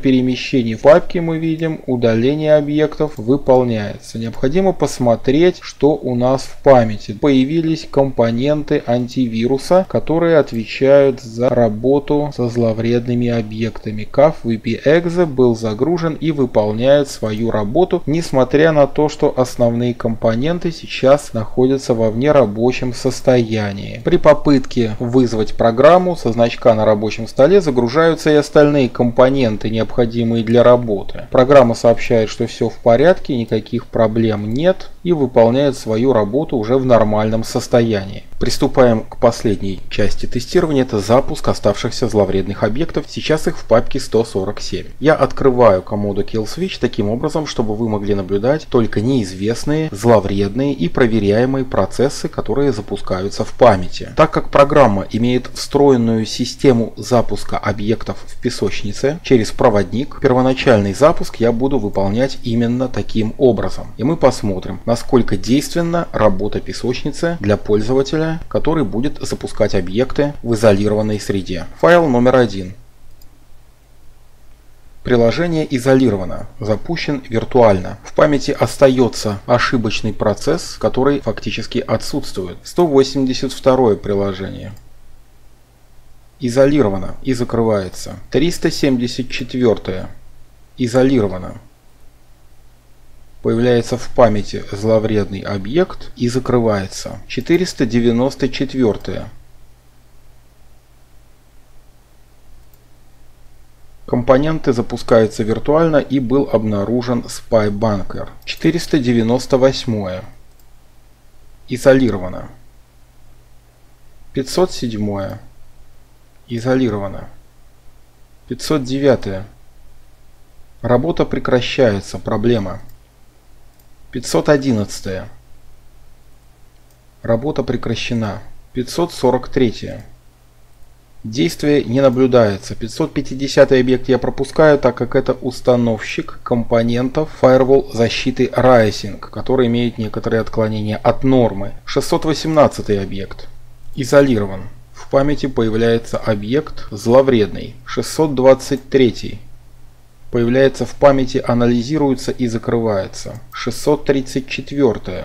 перемещении в папке мы видим, удаление объектов выполняется. Необходимо посмотреть, что у нас в памяти. Появились компоненты антивируса, которые отвечают за работу со зловредными объектами. каф ви пи экзе был загружен и выполняет свою работу, несмотря на то, что основные компоненты сейчас находятся во внерабочем состоянии. При попытке вызвать программу со значка на рабочем столе загружаются и остальные компоненты, необходимые для работы. Программа сообщает, что все в порядке, никаких проблем нет, и выполняет свою работу уже в нормальном состоянии. Приступаем к последней части тестирования, это запуск оставшихся зловредных объектов. Сейчас их в папке сто сорок семь. Я открываю комоду kill switch таким образом, чтобы вы могли наблюдать только неизвестные, зловредные и проверяемые процессы, которые запускаются в памяти. Так как программа имеет встроенную систему запуска объектов в песочнице через проводник, первоначальный запуск я буду выполнять именно таким образом. И мы посмотрим, насколько действенна работа песочницы для пользователя, который будет запускать объекты в изолированной среде. Файл номер один. Приложение изолировано, запущен виртуально. В памяти остается ошибочный процесс, который фактически отсутствует. сто восемьдесят второе приложение. Изолировано и закрывается. триста семьдесят четвёртое. Изолировано. Появляется в памяти зловредный объект и закрывается. четыреста девяносто четвёртое. Компоненты запускаются виртуально и был обнаружен SpyBunker. четыреста девяносто восьмое. Изолировано. пятьсот седьмое. Изолировано. пятьсот девятое. Работа прекращается. Проблема. пятьсот одиннадцатое. Работа прекращена. пятьсот сорок третье. Действие не наблюдается. пятьсот пятидесятый объект я пропускаю, так как это установщик компонентов Firewall защиты Rising, который имеет некоторые отклонения от нормы. шестьсот восемнадцатый объект. Изолирован. В памяти появляется объект зловредный. шестьсот двадцать третий. Появляется в памяти, анализируется и закрывается. шестьсот тридцать четвёртое.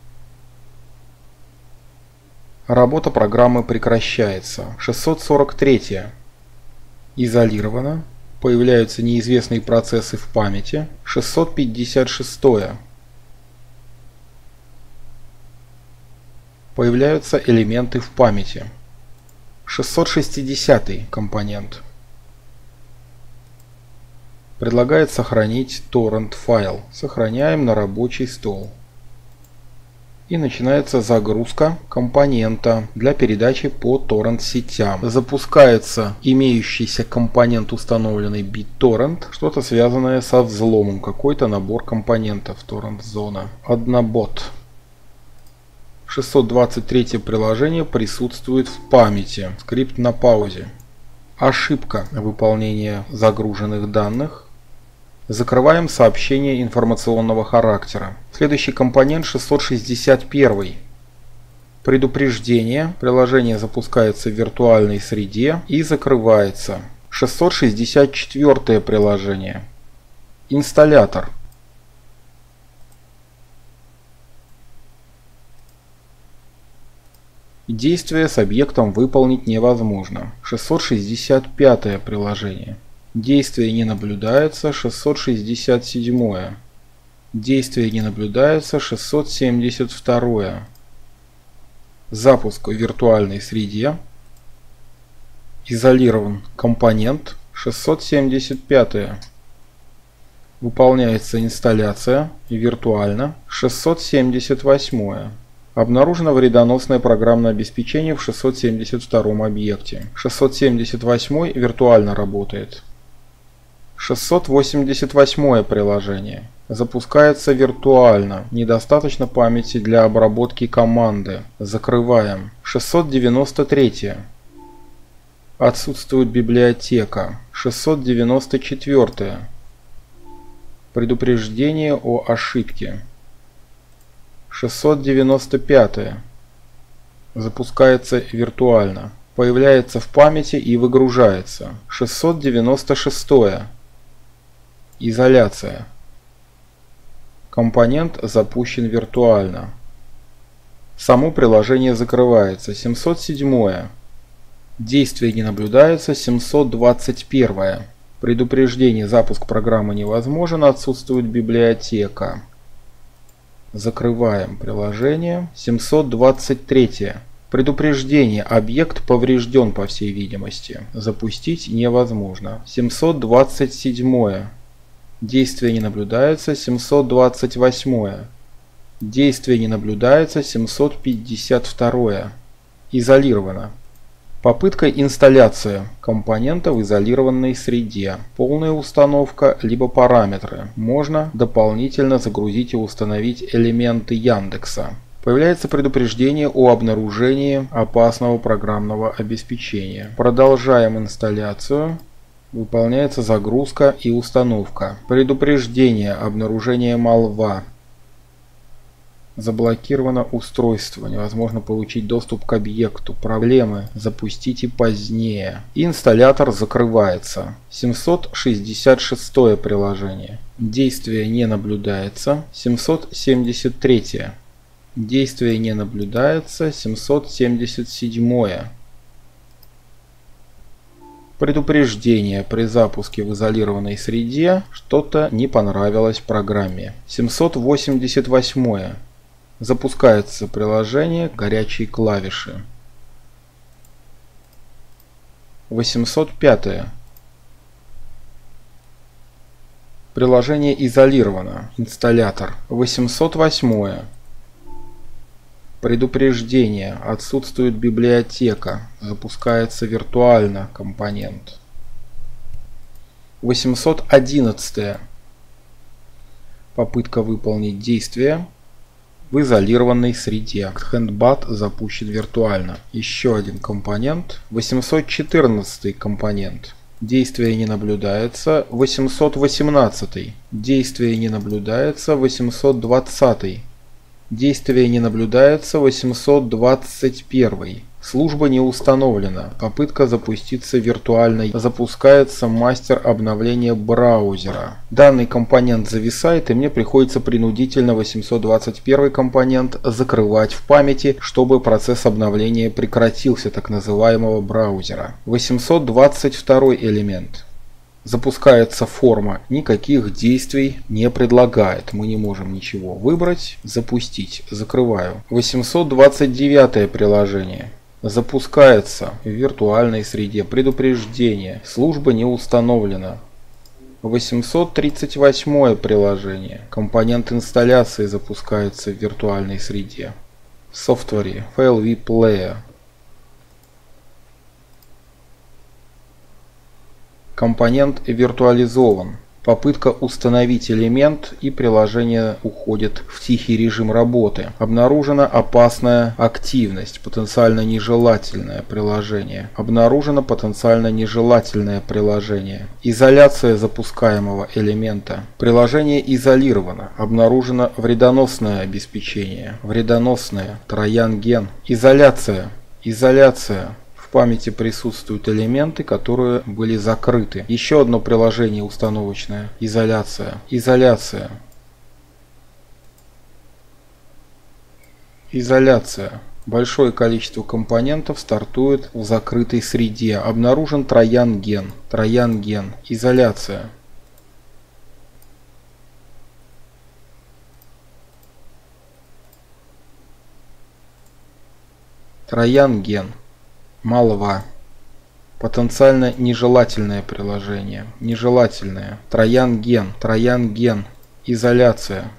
Работа программы прекращается. шестьсот сорок третье. Изолировано. Появляются неизвестные процессы в памяти. шестьсот пятьдесят шестое. Появляются элементы в памяти. шестьсот шестидесятый компонент. Предлагает сохранить торрент файл. Сохраняем на рабочий стол. И начинается загрузка компонента для передачи по торрент сетям. Запускается имеющийся компонент, установленный BitTorrent, что-то связанное со взломом, какой-то набор компонентов торрент зона. Однобот. шестьсот двадцать третье приложение присутствует в памяти. Скрипт на паузе. Ошибка выполнения загруженных данных. Закрываем сообщение информационного характера. Следующий компонент шестьсот шестьдесят первый. Предупреждение. Приложение запускается в виртуальной среде и закрывается. шестьсот шестьдесят четвёртое приложение. Инсталлятор. Действие с объектом выполнить невозможно. шестьсот шестьдесят пятое приложение. Действие не наблюдается. шестьсот шестьдесят седьмое. Действие не наблюдается. шестьсот семьдесят второе. Запуск в виртуальной среде. Изолирован компонент. шестьсот семьдесят пятое. Выполняется инсталляция виртуально. шестьсот семьдесят восьмое. Обнаружено вредоносное программное обеспечение в шестьсот семьдесят втором объекте. шестьсот семьдесят восьмой виртуально работает. шестьсот восемьдесят восьмое приложение. Запускается виртуально. Недостаточно памяти для обработки команды. Закрываем. шестьсот девяносто третье. Отсутствует библиотека. шестьсот девяносто четвёртое. Предупреждение о ошибке. шестьсот девяносто пятое. Запускается виртуально. Появляется в памяти и выгружается. шестьсот девяносто шестое. Изоляция. Компонент запущен виртуально. Само приложение закрывается. семьсот седьмое. Действие не наблюдается. семьсот двадцать первое. Предупреждение: запуск программы невозможен, отсутствует библиотека. Закрываем приложение. семьсот двадцать третье. Предупреждение: объект поврежден, по всей видимости. Запустить невозможно. семьсот двадцать седьмое. Действие не наблюдается. семьсот двадцать восьмое. Действие не наблюдается. семьсот пятьдесят второе. Изолировано. Попытка инсталляции компонента в изолированной среде. Полная установка либо параметры. Можно дополнительно загрузить и установить элементы Яндекса. Появляется предупреждение о обнаружении опасного программного обеспечения. Продолжаем инсталляцию. Выполняется загрузка и установка. Предупреждение: обнаружение malware. Заблокировано устройство. Невозможно получить доступ к объекту. Проблемы. Запустите позднее. Инсталлятор закрывается. семьсот шестьдесят шестое приложение. Действие не наблюдается. семьсот семьдесят третье. Действие не наблюдается. семьсот семьдесят седьмое. Предупреждение: при запуске в изолированной среде что-то не понравилось программе. семьсот восемьдесят восьмое. Запускается приложение горячие клавиши. восемьсот пятое. Приложение изолировано. Инсталлятор. восемьсот восьмое. Предупреждение: отсутствует библиотека. Запускается виртуально компонент. восемьсот одиннадцатое. Попытка выполнить действие в изолированной среде. Handbat запущен виртуально. Еще один компонент. восемьсот четырнадцатый компонент. Действие не наблюдается. восемьсот восемнадцатый. Действие не наблюдается. восемьсот двадцатый. Действие не наблюдается. восемьсот двадцать первый. Служба не установлена. Попытка запуститься виртуально. Запускается мастер обновления браузера. Данный компонент зависает, и мне приходится принудительно восемьсот двадцать первый компонент закрывать в памяти, чтобы процесс обновления прекратился, так называемого браузера. восемьсот двадцать второй элемент. Запускается форма. Никаких действий не предлагает. Мы не можем ничего выбрать. Запустить. Закрываю. восемьсот двадцать девятое приложение. Запускается в виртуальной среде. Предупреждение: служба не установлена. восемьсот тридцать восьмое приложение. Компонент инсталляции запускается в виртуальной среде. Software. FileVPlayer. Компонент виртуализован. Попытка установить элемент, и приложение уходит в тихий режим работы. Обнаружена опасная активность, потенциально нежелательное приложение. Обнаружено потенциально нежелательное приложение. Изоляция запускаемого элемента. Приложение изолировано. Обнаружено вредоносное обеспечение. Вредоносное. Троян-ген. Изоляция. Изоляция. В памяти присутствуют элементы, которые были закрыты. Еще одно приложение установочное. Изоляция. Изоляция. Изоляция. Большое количество компонентов стартует в закрытой среде. Обнаружен троян-ген. Троян-ген. Изоляция. Троян-ген. Malware. Потенциально нежелательное приложение. Нежелательное. Троян-ген. Троян-ген. Изоляция.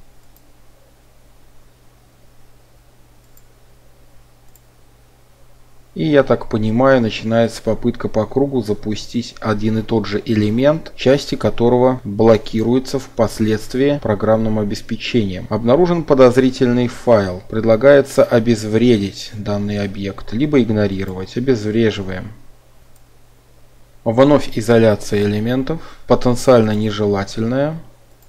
И, я так понимаю, начинается попытка по кругу запустить один и тот же элемент, части которого блокируются впоследствии программным обеспечением. Обнаружен подозрительный файл. Предлагается обезвредить данный объект, либо игнорировать. Обезвреживаем. Вновь изоляция элементов. Потенциально нежелательная.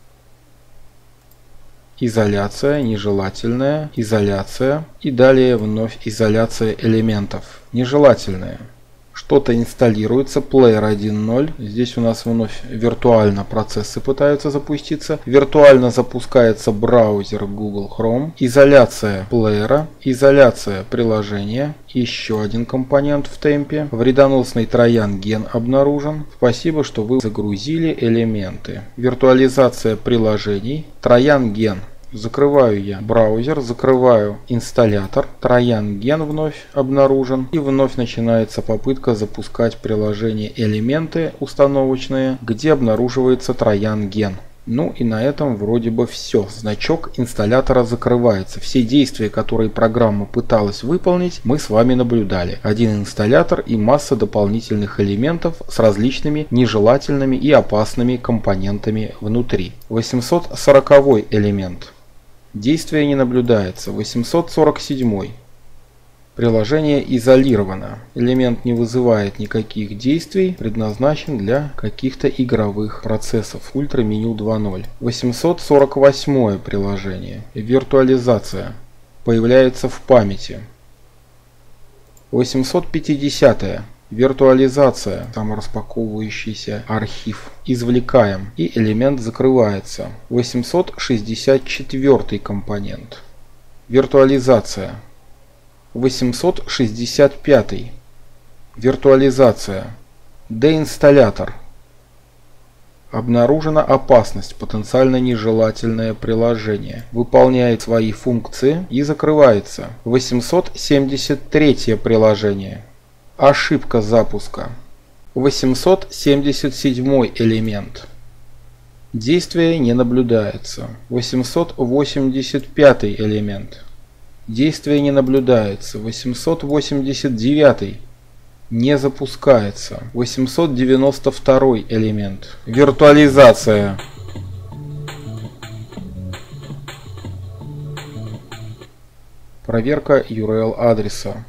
Изоляция, нежелательная, изоляция и далее вновь изоляция элементов. Нежелательная. Что-то инсталируется, плеер один ноль. Здесь у нас вновь виртуально процессы пытаются запуститься. Виртуально запускается браузер Google Chrome. Изоляция плеера, изоляция приложения. Еще один компонент в темпе. Вредоносный троян ген обнаружен. Спасибо, что вы загрузили элементы. Виртуализация приложений. Троян ген. Закрываю я браузер, закрываю инсталлятор, троян ген вновь обнаружен, и вновь начинается попытка запускать приложение элементы установочные, где обнаруживается троян ген. Ну и на этом вроде бы все. Значок инсталлятора закрывается. Все действия, которые программа пыталась выполнить, мы с вами наблюдали. Один инсталлятор и масса дополнительных элементов с различными нежелательными и опасными компонентами внутри. восемьсот сороковой элемент. Действие не наблюдается. восемьсот сорок седьмой. Приложение изолировано. Элемент не вызывает никаких действий, предназначен для каких-то игровых процессов. Ультраменю два ноль. восемьсот сорок восьмое приложение. Виртуализация. Появляется в памяти. восемьсот пятидесятое. Виртуализация, самораспаковывающийся архив. Извлекаем, и элемент закрывается. восемьсот шестьдесят четвёртый компонент. Виртуализация. восемьсот шестьдесят пятый. Виртуализация. Деинсталлятор. Обнаружена опасность, потенциально нежелательное приложение. Выполняет свои функции и закрывается. восемьсот семьдесят третье приложение. Ошибка запуска. восемьсот семьдесят седьмой элемент. Действие не наблюдается. восемьсот восемьдесят пятый элемент. Действие не наблюдается. восемьсот восемьдесят девятый. Не запускается. восемьсот девяносто второй элемент. Виртуализация. Проверка ю ар эл адреса.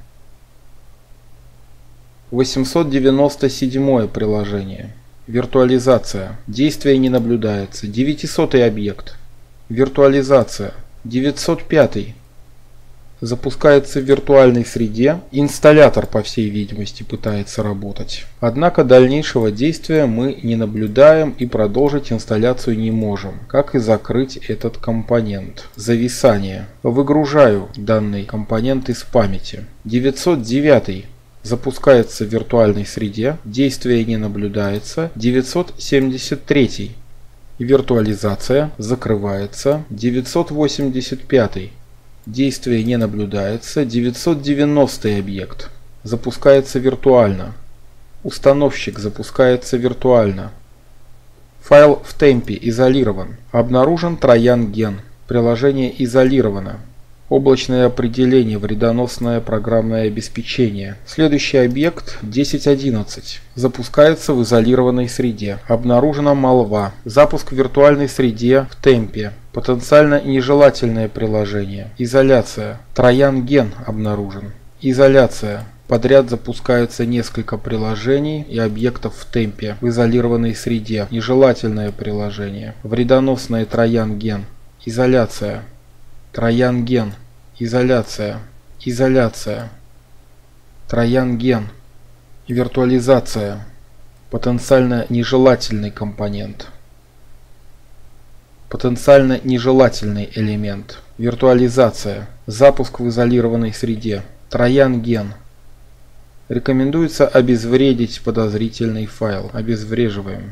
восемьсот девяносто седьмое приложение. Виртуализация. Действие не наблюдается. девятисотый объект. Виртуализация. девятьсот пятый. Запускается в виртуальной среде. Инсталлятор, по всей видимости, пытается работать. Однако дальнейшего действия мы не наблюдаем и продолжить инсталляцию не можем, как и закрыть этот компонент. Зависание. Выгружаю данный компонент из памяти. девятьсот девятый. Запускается в виртуальной среде. Действие не наблюдается. девятьсот семьдесят третий. Виртуализация. Закрывается. девятьсот восемьдесят пятый. Действие не наблюдается. девятьсот девяностый объект. Запускается виртуально. Установщик запускается виртуально. Файл в темпе изолирован. Обнаружен троян ген. Приложение изолировано. Облачное определение, вредоносное программное обеспечение. Следующий объект десять одиннадцать. Запускается в изолированной среде. Обнаружена молва. Запуск в виртуальной среде в темпе. Потенциально нежелательное приложение. Изоляция. Троян ген обнаружен. Изоляция. Подряд запускаются несколько приложений и объектов в темпе в изолированной среде. Нежелательное приложение. Вредоносное троян ген. Изоляция. Троян ген. Изоляция. Изоляция. Троян ген. Виртуализация. Потенциально нежелательный компонент. Потенциально нежелательный элемент. Виртуализация. Запуск в изолированной среде. Троян ген. Рекомендуется обезвредить подозрительный файл. Обезвреживаем.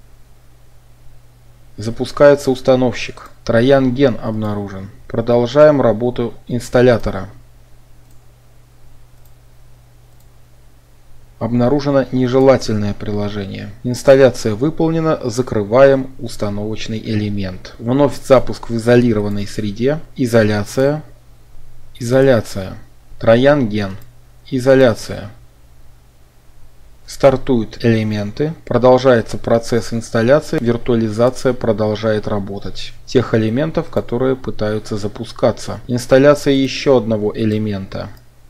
Запускается установщик. Троян ген обнаружен. Продолжаем работу инсталлятора. Обнаружено нежелательное приложение. Инсталляция выполнена. Закрываем установочный элемент. Вновь запуск в изолированной среде. Изоляция. Изоляция. Троян ген. Изоляция. Стартуют элементы, продолжается процесс инсталляции, виртуализация продолжает работать. Тех элементов, которые пытаются запускаться. Инсталляция еще одного элемента.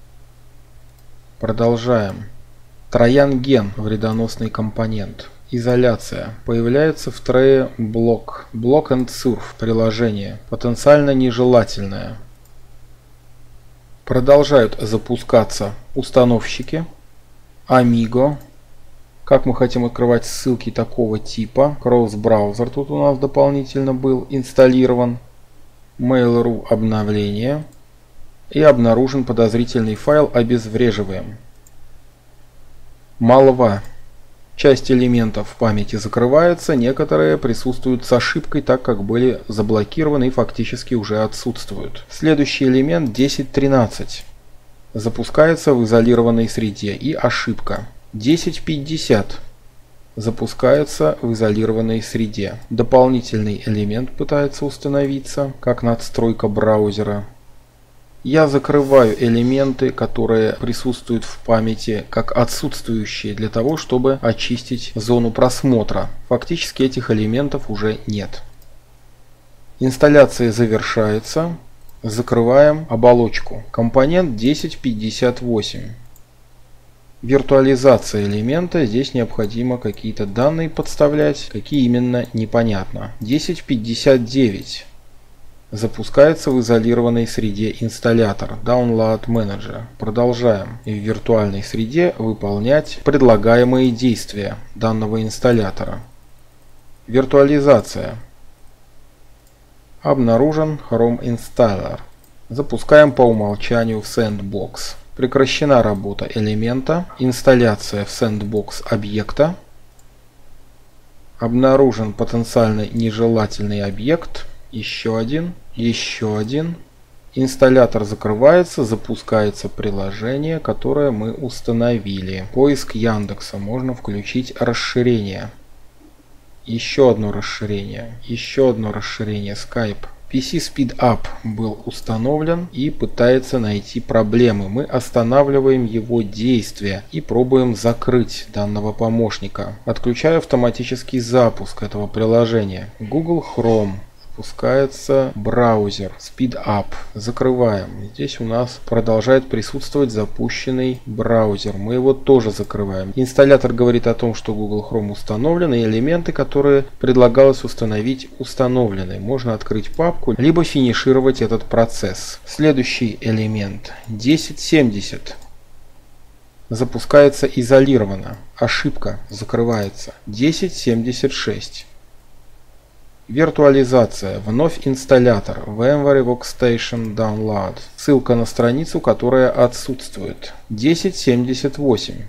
Продолжаем. Троян ген, вредоносный компонент. Изоляция. Появляется в трее блок. Block and Surf приложение. Потенциально нежелательное. Продолжают запускаться установщики. Amigo. Как мы хотим открывать ссылки такого типа. Cross-браузер тут у нас дополнительно был инсталлирован. Mail.ru обновление. И обнаружен подозрительный файл, обезвреживаем. Молва. Часть элементов в памяти закрывается, некоторые присутствуют с ошибкой, так как были заблокированы и фактически уже отсутствуют. Следующий элемент десять тринадцать. Запускается в изолированной среде и ошибка. десять пятьдесят. Запускается в изолированной среде. Дополнительный элемент пытается установиться, как надстройка браузера. Я закрываю элементы, которые присутствуют в памяти, как отсутствующие, для того, чтобы очистить зону просмотра. Фактически этих элементов уже нет. Инсталляция завершается. Закрываем оболочку. Компонент десять пятьдесят восемь. Виртуализация элемента. Здесь необходимо какие-то данные подставлять. Какие именно, непонятно. десять пятьдесят девять. Запускается в изолированной среде инсталлятор Download Manager. Продолжаем в виртуальной среде выполнять предлагаемые действия данного инсталлятора. Виртуализация. Обнаружен Chrome Installer. Запускаем по умолчанию в Sandbox. Прекращена работа элемента. Инсталляция в Sandbox объекта. Обнаружен потенциально нежелательный объект. Еще один. Еще один. Инсталлятор закрывается, запускается приложение, которое мы установили. Поиск Яндекса. Можно включить расширение. Еще одно расширение. Еще одно расширение Skype. пи си SpeedUp был установлен и пытается найти проблемы. Мы останавливаем его действия и пробуем закрыть данного помощника. Отключаю автоматический запуск этого приложения. Google Chrome. Запускается браузер SpeedUp. Закрываем. Здесь у нас продолжает присутствовать запущенный браузер. Мы его тоже закрываем. Инсталлятор говорит о том, что Google Chrome установлен, и элементы, которые предлагалось установить, установлены. Можно открыть папку, либо финишировать этот процесс. Следующий элемент десять семьдесят. Запускается изолированно. Ошибка. Закрывается. десять семьдесят шесть. Виртуализация. Вновь инсталлятор. VMware Workstation Download. Ссылка на страницу, которая отсутствует. десять семьдесят восемь.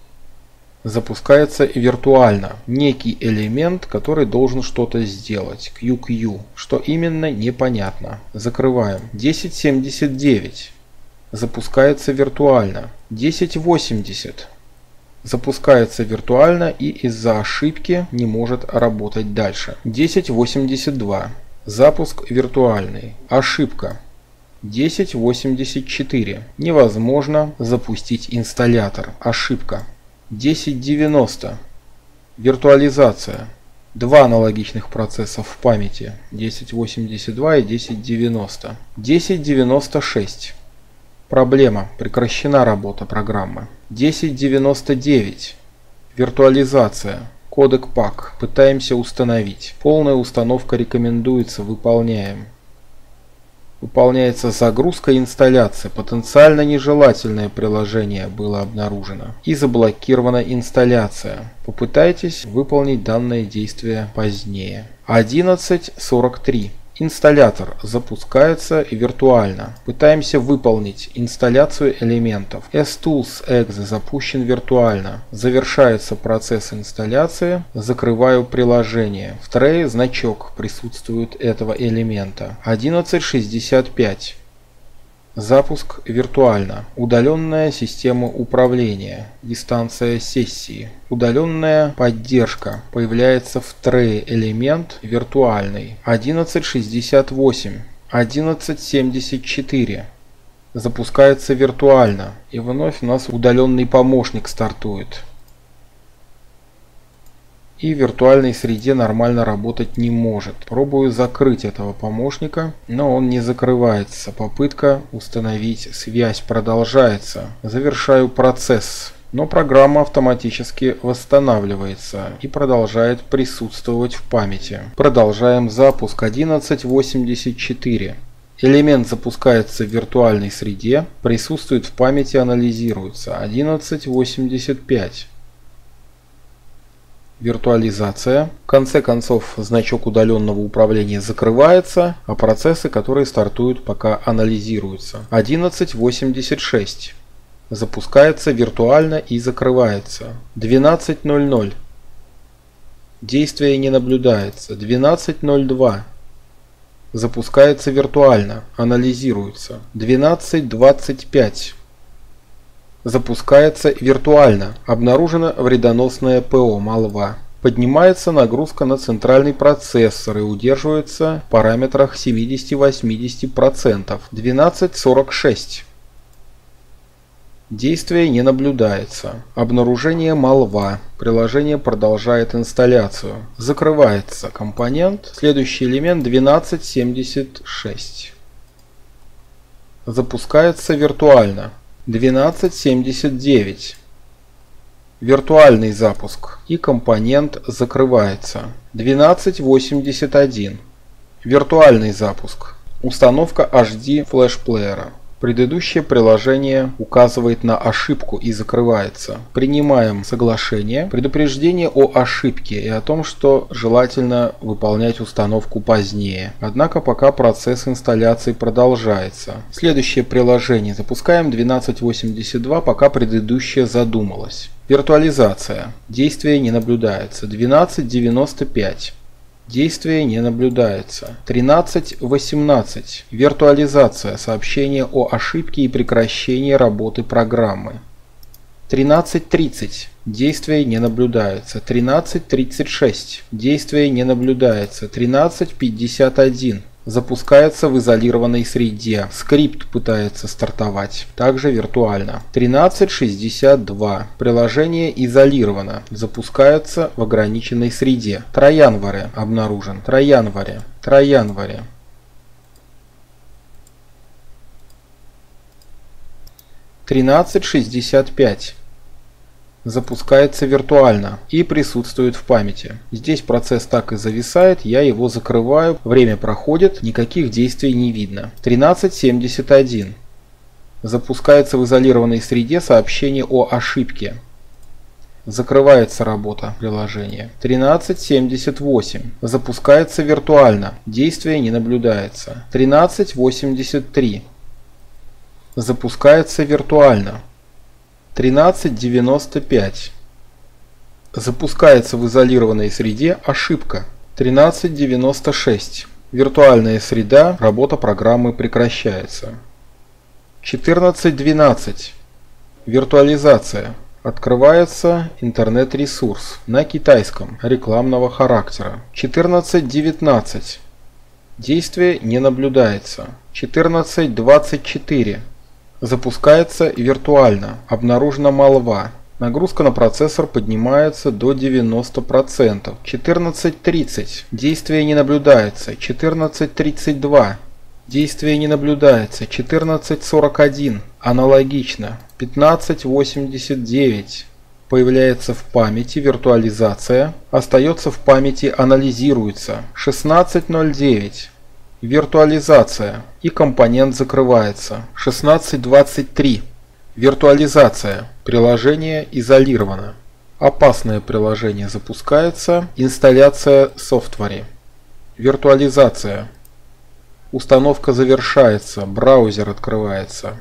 Запускается виртуально. Некий элемент, который должен что-то сделать. кью кью. Что именно, непонятно. Закрываем. десять семьдесят девять. Запускается виртуально. десять восемьдесят. Запускается виртуально и из-за ошибки не может работать дальше. десять восемьдесят два. Запуск виртуальный. Ошибка. десять восемьдесят четыре. Невозможно запустить инсталлятор. Ошибка. десять девяносто. Виртуализация. Два аналогичных процесса в памяти. десять восемьдесят два и десять девяносто. десять девяносто шесть. Проблема. Прекращена работа программы. десять девяносто девять. Виртуализация. Кодек пак. Пытаемся установить. Полная установка рекомендуется. Выполняем. Выполняется загрузка и инсталляция. Потенциально нежелательное приложение было обнаружено. И заблокирована инсталляция. Попытайтесь выполнить данное действие позднее. одиннадцать сорок три. Инсталлятор запускается виртуально. Пытаемся выполнить инсталляцию элементов. stools.exe запущен виртуально. Завершается процесс инсталляции. Закрываю приложение. В трее значок присутствует этого элемента. одиннадцать шестьдесят пять. Запуск виртуально. Удаленная система управления. Дистанция сессии. Удаленная поддержка. Появляется в трее элемент виртуальный. одиннадцать шестьдесят восемь. одиннадцать семьдесят четыре. Запускается виртуально. И вновь у нас удаленный помощник стартует. И в виртуальной среде нормально работать не может. Пробую закрыть этого помощника, но он не закрывается. Попытка установить связь продолжается. Завершаю процесс. Но программа автоматически восстанавливается и продолжает присутствовать в памяти. Продолжаем запуск. одиннадцать восемьдесят четыре. Элемент запускается в виртуальной среде, присутствует в памяти, анализируется. одиннадцать восемьдесят пять. Виртуализация. В конце концов, значок удаленного управления закрывается, а процессы, которые стартуют, пока анализируются. одиннадцать восемьдесят шесть. Запускается виртуально и закрывается. двенадцать ноль ноль. Действие не наблюдается. двенадцать ноль два. Запускается виртуально, анализируется. двенадцать двадцать пять. Запускается виртуально, обнаружено вредоносное ПО Malwa. Поднимается нагрузка на центральный процессор и удерживается в параметрах семьдесят-восемьдесят процентов. двенадцать сорок шесть. Действие не наблюдается. Обнаружение Malwa. Приложение продолжает инсталляцию. Закрывается компонент. Следующий элемент двенадцать семьдесят шесть. Запускается виртуально. двенадцать семьдесят девять. Виртуальный запуск. И компонент закрывается. двенадцать восемьдесят один. Виртуальный запуск. Установка эйч ди флеш-плеера. Предыдущее приложение указывает на ошибку и закрывается. Принимаем соглашение, предупреждение о ошибке и о том, что желательно выполнять установку позднее. Однако пока процесс инсталляции продолжается. Следующее приложение запускаем двенадцать восемьдесят два, пока предыдущее задумалось. Виртуализация. Действие не наблюдается. двенадцать девяносто пять. Действие не наблюдается. тринадцать восемнадцать. Виртуализация. Сообщение о ошибке и прекращении работы программы. тринадцать тридцать. Действие не наблюдается. тринадцать тридцать шесть. Действие не наблюдается. тринадцать пятьдесят один. Запускается в изолированной среде. Скрипт пытается стартовать. Также виртуально. тринадцать шестьдесят два. Приложение изолировано. Запускается в ограниченной среде. Троянваре обнаружен. Троянваре. Троянваре. тринадцать шестьдесят пять. Запускается виртуально и присутствует в памяти. Здесь процесс так и зависает, я его закрываю, время проходит, никаких действий не видно. тринадцать семьдесят один. Запускается в изолированной среде сообщение о ошибке. Закрывается работа приложения. тринадцать семьдесят восемь. Запускается виртуально, действие не наблюдается. тринадцать восемьдесят три. Запускается виртуально. тринадцать девяносто пять. Запускается в изолированной среде ошибка. тринадцать девяносто шесть. Виртуальная среда, работа программы прекращается. четырнадцать двенадцать. Виртуализация. Открывается интернет-ресурс на китайском рекламного характера. четырнадцать девятнадцать. Действие не наблюдается. четырнадцать двадцать четыре. Запускается виртуально. Обнаружена Malwa. Нагрузка на процессор поднимается до девяноста процентов. четырнадцать тридцать. Действие не наблюдается. четырнадцать тридцать два. Действие не наблюдается. четырнадцать сорок один. Аналогично. пятнадцать восемьдесят девять. Появляется в памяти виртуализация. Остается в памяти, анализируется. шестнадцать ноль девять. Виртуализация. И компонент закрывается. шестнадцать двадцать три. Виртуализация. Приложение изолировано. Опасное приложение запускается. Инсталляция софтваре. Виртуализация. Установка завершается. Браузер открывается.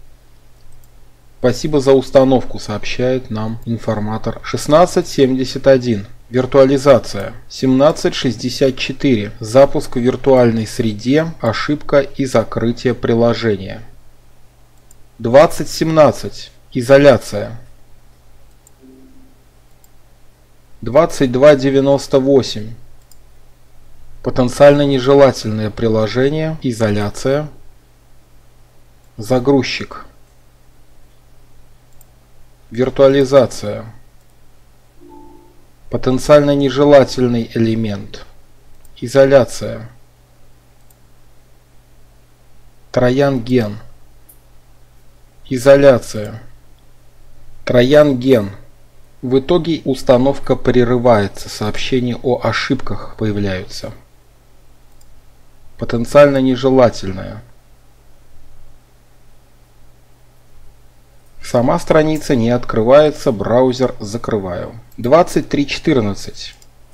Спасибо за установку, сообщает нам информатор. шестнадцать семьдесят один. Виртуализация. семнадцать шестьдесят четыре. Запуск в виртуальной среде, ошибка и закрытие приложения. двадцать семнадцать. Изоляция. двадцать два девяносто восемь. Потенциально нежелательное приложение, изоляция. Загрузчик. Виртуализация. Потенциально нежелательный элемент. Изоляция. Троян-ген. Изоляция. Троян-ген. В итоге установка прерывается, сообщения о ошибках появляются. Потенциально нежелательное. Сама страница не открывается, браузер закрываю. двадцать три четырнадцать.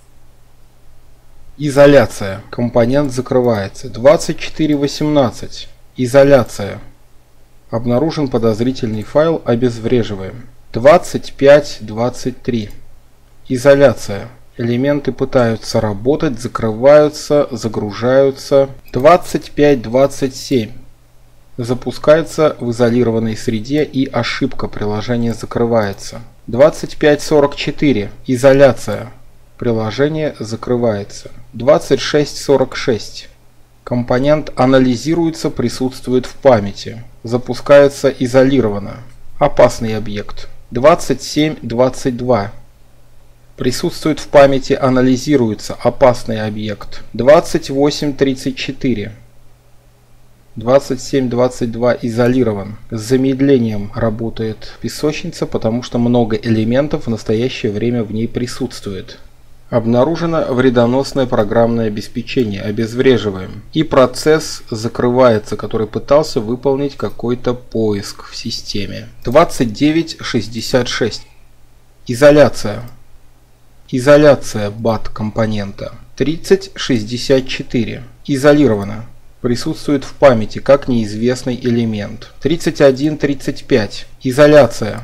Изоляция. Компонент закрывается. двадцать четыре восемнадцать. Изоляция. Обнаружен подозрительный файл, обезвреживаем. двадцать пять двадцать три. Изоляция. Элементы пытаются работать, закрываются, загружаются. двадцать пять двадцать семь. Запускается в изолированной среде и ошибка, приложение закрывается. двадцать пять сорок четыре. Изоляция. Приложение закрывается. двадцать шесть сорок шесть. Компонент анализируется, присутствует в памяти. Запускается изолированно. Опасный объект. двадцать семь двадцать два. Присутствует в памяти, анализируется. Опасный объект. двадцать восемь тридцать четыре. двадцать семь двадцать два изолирован. С замедлением работает песочница, потому что много элементов в настоящее время в ней присутствует. Обнаружено вредоносное программное обеспечение. Обезвреживаем. И процесс закрывается, который пытался выполнить какой-то поиск в системе. двадцать девять шестьдесят шесть. Изоляция. Изоляция бат компонента. тридцать шестьдесят четыре. Изолировано. Присутствует в памяти как неизвестный элемент. тридцать один тридцать пять. Изоляция.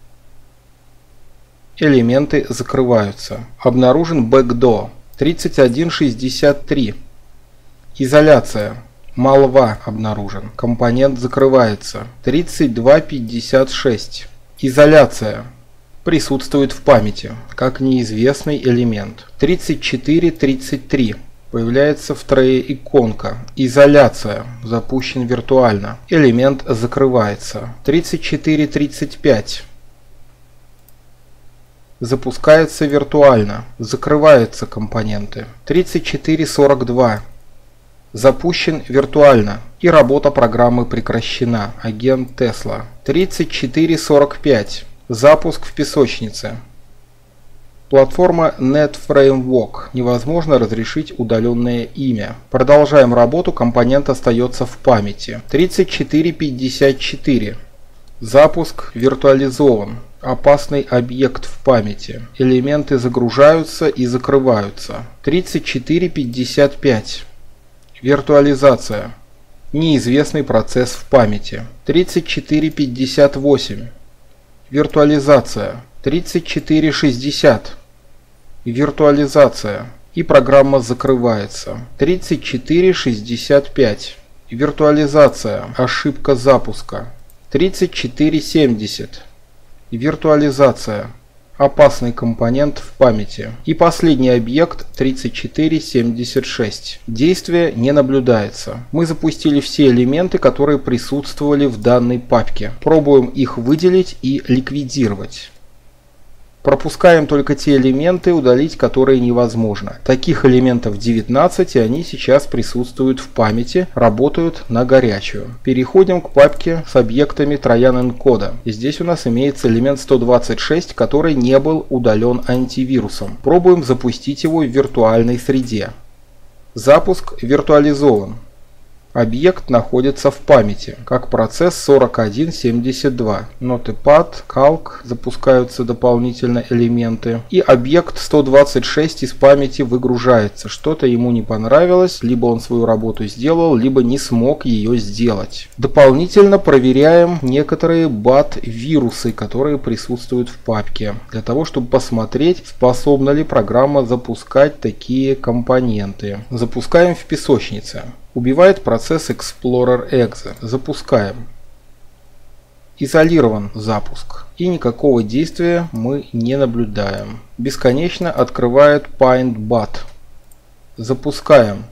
Элементы закрываются. Обнаружен бэкдо. тридцать один шестьдесят три. Изоляция. Малва обнаружен. Компонент закрывается. тридцать два пятьдесят шесть. Изоляция. Присутствует в памяти как неизвестный элемент. тридцать четыре тридцать три. Появляется в трее иконка. Изоляция. Запущен виртуально. Элемент закрывается. тридцать четыре тридцать пять. Запускается виртуально. Закрываются компоненты. тридцать четыре сорок два. Запущен виртуально. И работа программы прекращена. Агент Тесла. тридцать четыре сорок пять. Запуск в песочнице. Платформа NetFramework. Невозможно разрешить удаленное имя. Продолжаем работу. Компонент остается в памяти. тридцать четыре пятьдесят четыре. Запуск виртуализован. Опасный объект в памяти. Элементы загружаются и закрываются. тридцать четыре пятьдесят пять. Виртуализация. Неизвестный процесс в памяти. тридцать четыре пятьдесят восемь. Виртуализация. тридцать четыре шестьдесят. Виртуализация. И программа закрывается. тридцать четыре шестьдесят пять. Виртуализация. Ошибка запуска. тридцать четыре семьдесят. Виртуализация. Опасный компонент в памяти. И последний объект тридцать четыре семьдесят шесть. Действие не наблюдается. Мы запустили все элементы, которые присутствовали в данной папке. Пробуем их выделить и ликвидировать. Пропускаем только те элементы, удалить которые невозможно. Таких элементов девятнадцать, и они сейчас присутствуют в памяти, работают на горячую. Переходим к папке с объектами Троян Энкода. Здесь у нас имеется элемент сто двадцать шесть, который не был удален антивирусом. Пробуем запустить его в виртуальной среде. Запуск виртуализован. Объект находится в памяти, как процесс сорок один семьдесят два. Notepad, Calc, запускаются дополнительно элементы. И объект сто двадцать шесть из памяти выгружается. Что-то ему не понравилось, либо он свою работу сделал, либо не смог ее сделать. Дополнительно проверяем некоторые бат-вирусы, которые присутствуют в папке, для того, чтобы посмотреть, способна ли программа запускать такие компоненты. Запускаем в песочнице. Убивает процесс Explorer.exe. Запускаем. Изолирован запуск. И никакого действия мы не наблюдаем. Бесконечно открывает PaintBat. Запускаем.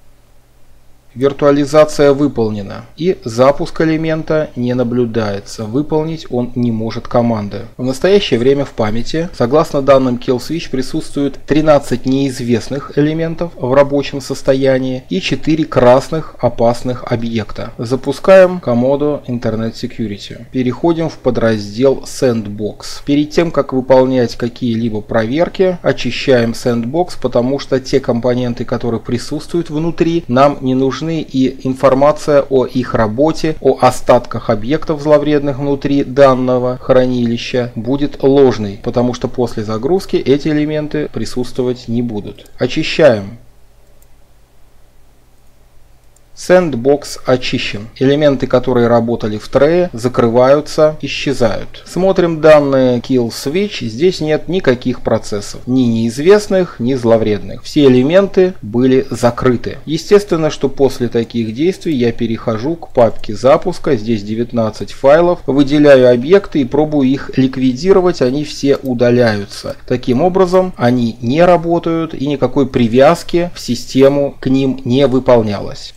Виртуализация выполнена. И запуск элемента не наблюдается. Выполнить он не может команды. В настоящее время в памяти, согласно данным KillSwitch, присутствует тринадцать неизвестных элементов в рабочем состоянии и четыре красных опасных объекта. Запускаем Comodo Internet Security. Переходим в подраздел Sandbox. Перед тем, как выполнять какие-либо проверки, очищаем Sandbox, потому что те компоненты, которые присутствуют внутри, нам не нужны. нужны, и информация о их работе, о остатках объектов зловредных внутри данного хранилища будет ложной, потому что после загрузки эти элементы присутствовать не будут. Очищаем. Sandbox очищен. Элементы, которые работали в трее, закрываются, исчезают. Смотрим данные Kill Switch. Здесь нет никаких процессов. Ни неизвестных, ни зловредных. Все элементы были закрыты. Естественно, что после таких действий я перехожу к папке запуска. Здесь девятнадцать файлов. Выделяю объекты и пробую их ликвидировать. Они все удаляются. Таким образом, они не работают и никакой привязки в систему к ним не выполнялось.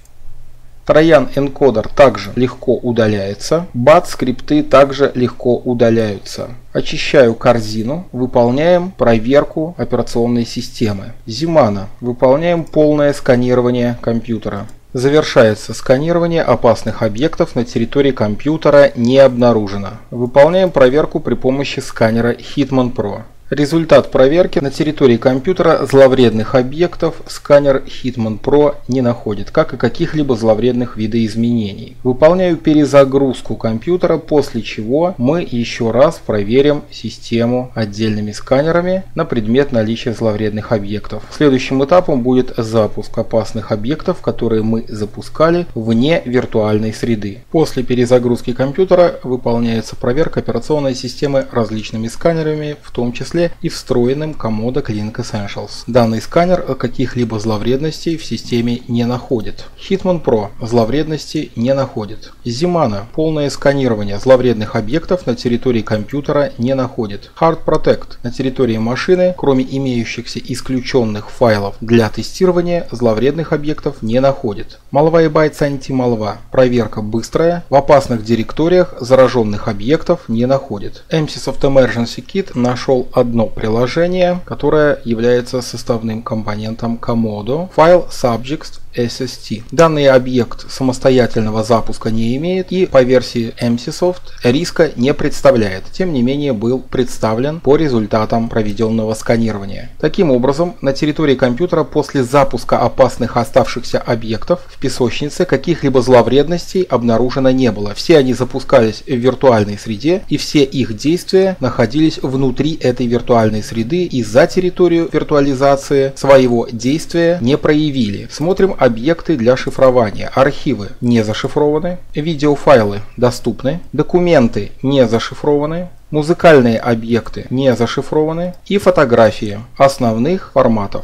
Троян энкодер также легко удаляется, бат скрипты также легко удаляются. Очищаю корзину, выполняем проверку операционной системы. Зимана. Выполняем полное сканирование компьютера. Завершается сканирование опасных объектов на территории компьютера не обнаружено. Выполняем проверку при помощи сканера Hitman Pro. Результат проверки: на территории компьютера зловредных объектов сканер Hitman Pro не находит, как и каких-либо зловредных видоизменений. Выполняю перезагрузку компьютера, после чего мы еще раз проверим систему отдельными сканерами на предмет наличия зловредных объектов. Следующим этапом будет запуск опасных объектов, которые мы запускали вне виртуальной среды. После перезагрузки компьютера выполняется проверка операционной системы различными сканерами, в том числе и встроенным Comodo Cleaning Essentials. Данный сканер каких-либо зловредностей в системе не находит. Hitman Pro зловредности не находит. Zimana полное сканирование зловредных объектов на территории компьютера не находит. Hard Protect на территории машины, кроме имеющихся исключенных файлов для тестирования, зловредных объектов не находит. Malwarebytes Anti-Malware проверка быстрая, в опасных директориях зараженных объектов не находит. Emsisoft Emergency Kit нашел одно приложение, которое является составным компонентом Comodo, файл subjects эс эс ти. Данный объект самостоятельного запуска не имеет и по версии Emsisoft риска не представляет. Тем не менее был представлен по результатам проведенного сканирования. Таким образом, на территории компьютера после запуска опасных оставшихся объектов в песочнице каких-либо зловредностей обнаружено не было. Все они запускались в виртуальной среде, и все их действия находились внутри этой виртуальной среды и за территорию виртуализации своего действия не проявили. Смотрим объекты для шифрования. Архивы не зашифрованы, видеофайлы доступны, документы не зашифрованы, музыкальные объекты не зашифрованы и фотографии основных форматов.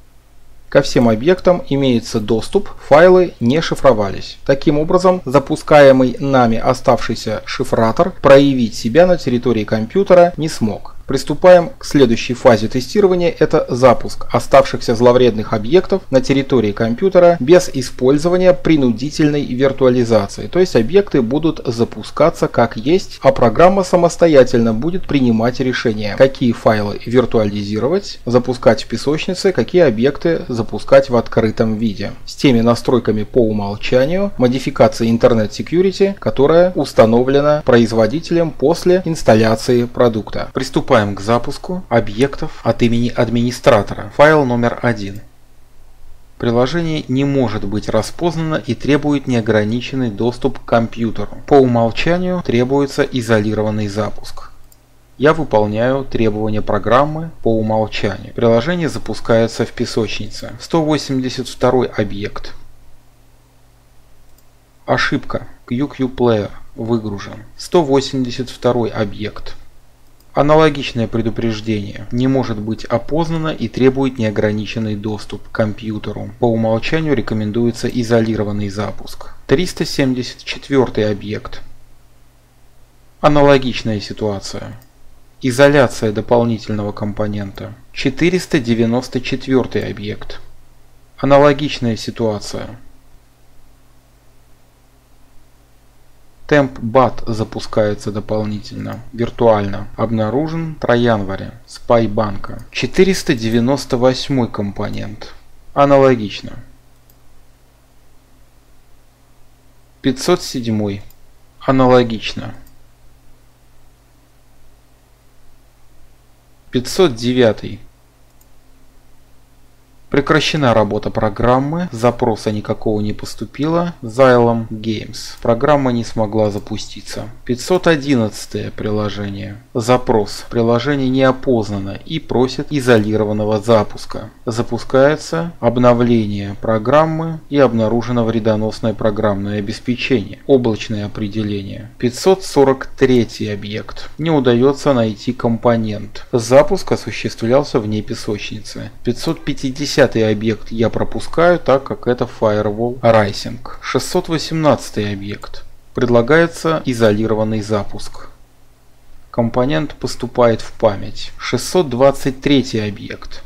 Ко всем объектам имеется доступ, файлы не шифровались. Таким образом, запускаемый нами оставшийся шифратор проявить себя на территории компьютера не смог. Приступаем к следующей фазе тестирования. Это запуск оставшихся зловредных объектов на территории компьютера без использования принудительной виртуализации. То есть объекты будут запускаться как есть, а программа самостоятельно будет принимать решение, какие файлы виртуализировать, запускать в песочнице, какие объекты запускать в открытом виде. С теми настройками по умолчанию модификации Internet Security, которая установлена производителем после инсталляции продукта. Приступаем к запуску объектов от имени администратора. Файл номер один. Приложение не может быть распознано и требует неограниченный доступ к компьютеру. По умолчанию требуется изолированный запуск. Я выполняю требования программы по умолчанию. Приложение запускается в песочнице. сто восемьдесят второй объект. Ошибка. кью кью Player выгружен. сто восемьдесят второй объект. Аналогичное предупреждение не может быть опознано и требует неограниченный доступ к компьютеру. По умолчанию рекомендуется изолированный запуск. триста семьдесят четвёртый объект. Аналогичная ситуация. Изоляция дополнительного компонента. четыреста девяносто четвёртый объект. Аналогичная ситуация. Темп-бат запускается дополнительно, виртуально. Обнаружен Троянваре, спайбанка. четыреста девяносто восьмой компонент. Аналогично. пятьсот седьмой. Аналогично. пятьсот девятый. Прекращена работа программы, запроса никакого не поступило. Xylem Games. Программа не смогла запуститься. пятьсот одиннадцатое приложение. Запрос. Приложение не опознано и просит изолированного запуска. Запускается обновление программы и обнаружено вредоносное программное обеспечение. Облачное определение. пятьсот сорок третий объект. Не удается найти компонент. Запуск осуществлялся вне песочницы. пятьсот пятидесятый объект я пропускаю, так как это Firewall Rising. шестьсот восемнадцатый объект. Предлагается изолированный запуск. Компонент поступает в память. шестьсот двадцать третий объект.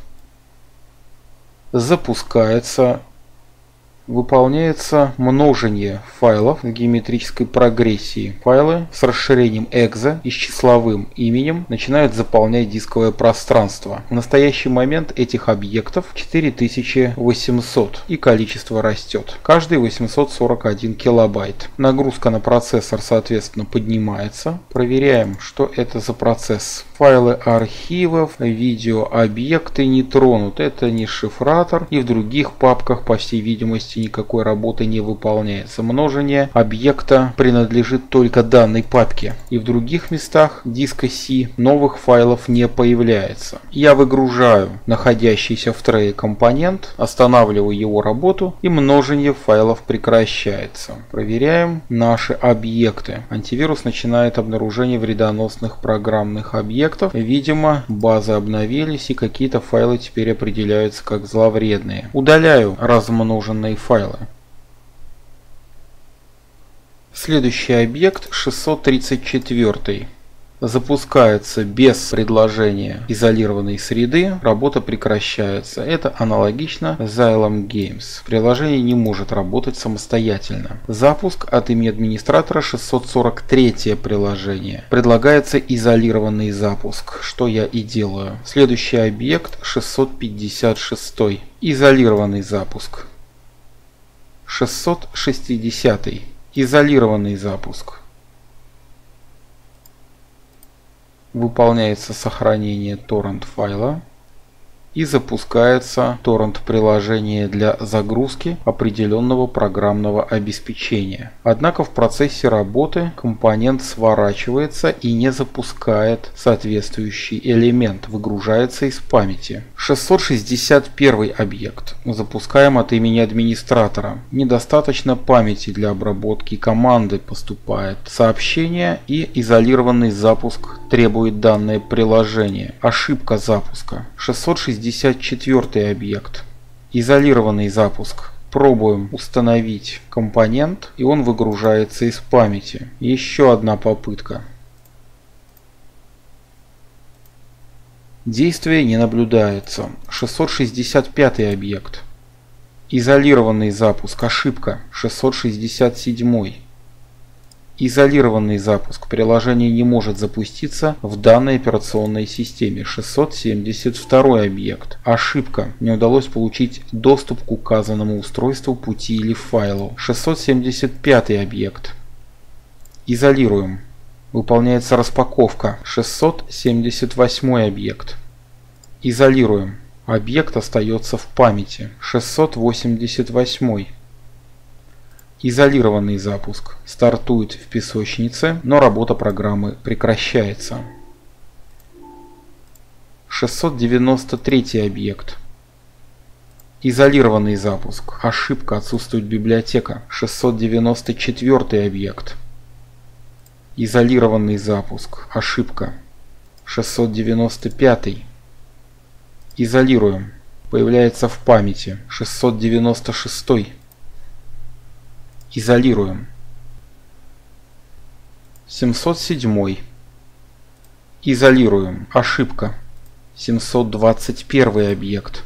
Запускается. Выполняется множение файлов в геометрической прогрессии. Файлы с расширением экзе и с числовым именем начинают заполнять дисковое пространство. В настоящий момент этих объектов четыре тысячи восемьсот и количество растет. Каждый восемьсот сорок один килобайт. Нагрузка на процессор соответственно поднимается. Проверяем, что это за процесс. Файлы архивов, видеообъекты не тронуты. Это не шифратор. И в других папках, по всей видимости, никакой работы не выполняется. Множение объекта принадлежит только данной папке. И в других местах диска C новых файлов не появляется. Я выгружаю находящийся в трее компонент, останавливаю его работу и множение файлов прекращается. Проверяем наши объекты. Антивирус начинает обнаружение вредоносных программных объектов. Видимо, базы обновились и какие-то файлы теперь определяются как зловредные. Удаляю размноженные файлы. Следующий объект шестьсот тридцать четыре. Запускается без предложения изолированной среды, работа прекращается. Это аналогично Xylem Games. Приложение не может работать самостоятельно. Запуск от имени администратора. Шестьсот сорок третье приложение. Предлагается изолированный запуск, что я и делаю. Следующий объект шестьсот пятьдесят шесть. Изолированный запуск. шестьсот шестидесятый. Изолированный запуск. Выполняется сохранение торрент файла и запускается торрент приложение для загрузки определенного программного обеспечения. Однако в процессе работы компонент сворачивается и не запускает соответствующий элемент, выгружается из памяти. шестьсот шестьдесят первый объект. Запускаем от имени администратора. Недостаточно памяти для обработки команды, поступает сообщение, и изолированный запуск требует данное приложение. Ошибка запуска. шестьсот шестьдесят четвёртый объект. Изолированный запуск. Пробуем установить компонент, и он выгружается из памяти. Еще одна попытка. Действие не наблюдается. шестьсот шестьдесят пятый объект. Изолированный запуск. Ошибка. шестьсот шестьдесят седьмой. Изолированный запуск. Приложение не может запуститься в данной операционной системе. шестьсот семьдесят второй объект. Ошибка. Не удалось получить доступ к указанному устройству, пути или файлу. шестьсот семьдесят пятый объект. Изолируем. Выполняется распаковка. шестьсот семьдесят восьмой объект. Изолируем. Объект остается в памяти. шестьсот восемьдесят восьмой. Изолированный запуск. Стартует в песочнице, но работа программы прекращается. шестьсот девяносто третий объект. Изолированный запуск. Ошибка. Отсутствует библиотека. шестьсот девяносто четвёртый объект. Изолированный запуск. Ошибка. шестьсот девяносто пятый. Изолируем. Появляется в памяти. шестьсот девяносто шестой. Изолируем. семьсот седьмой. Изолируем. Ошибка. семьсот двадцать первый объект.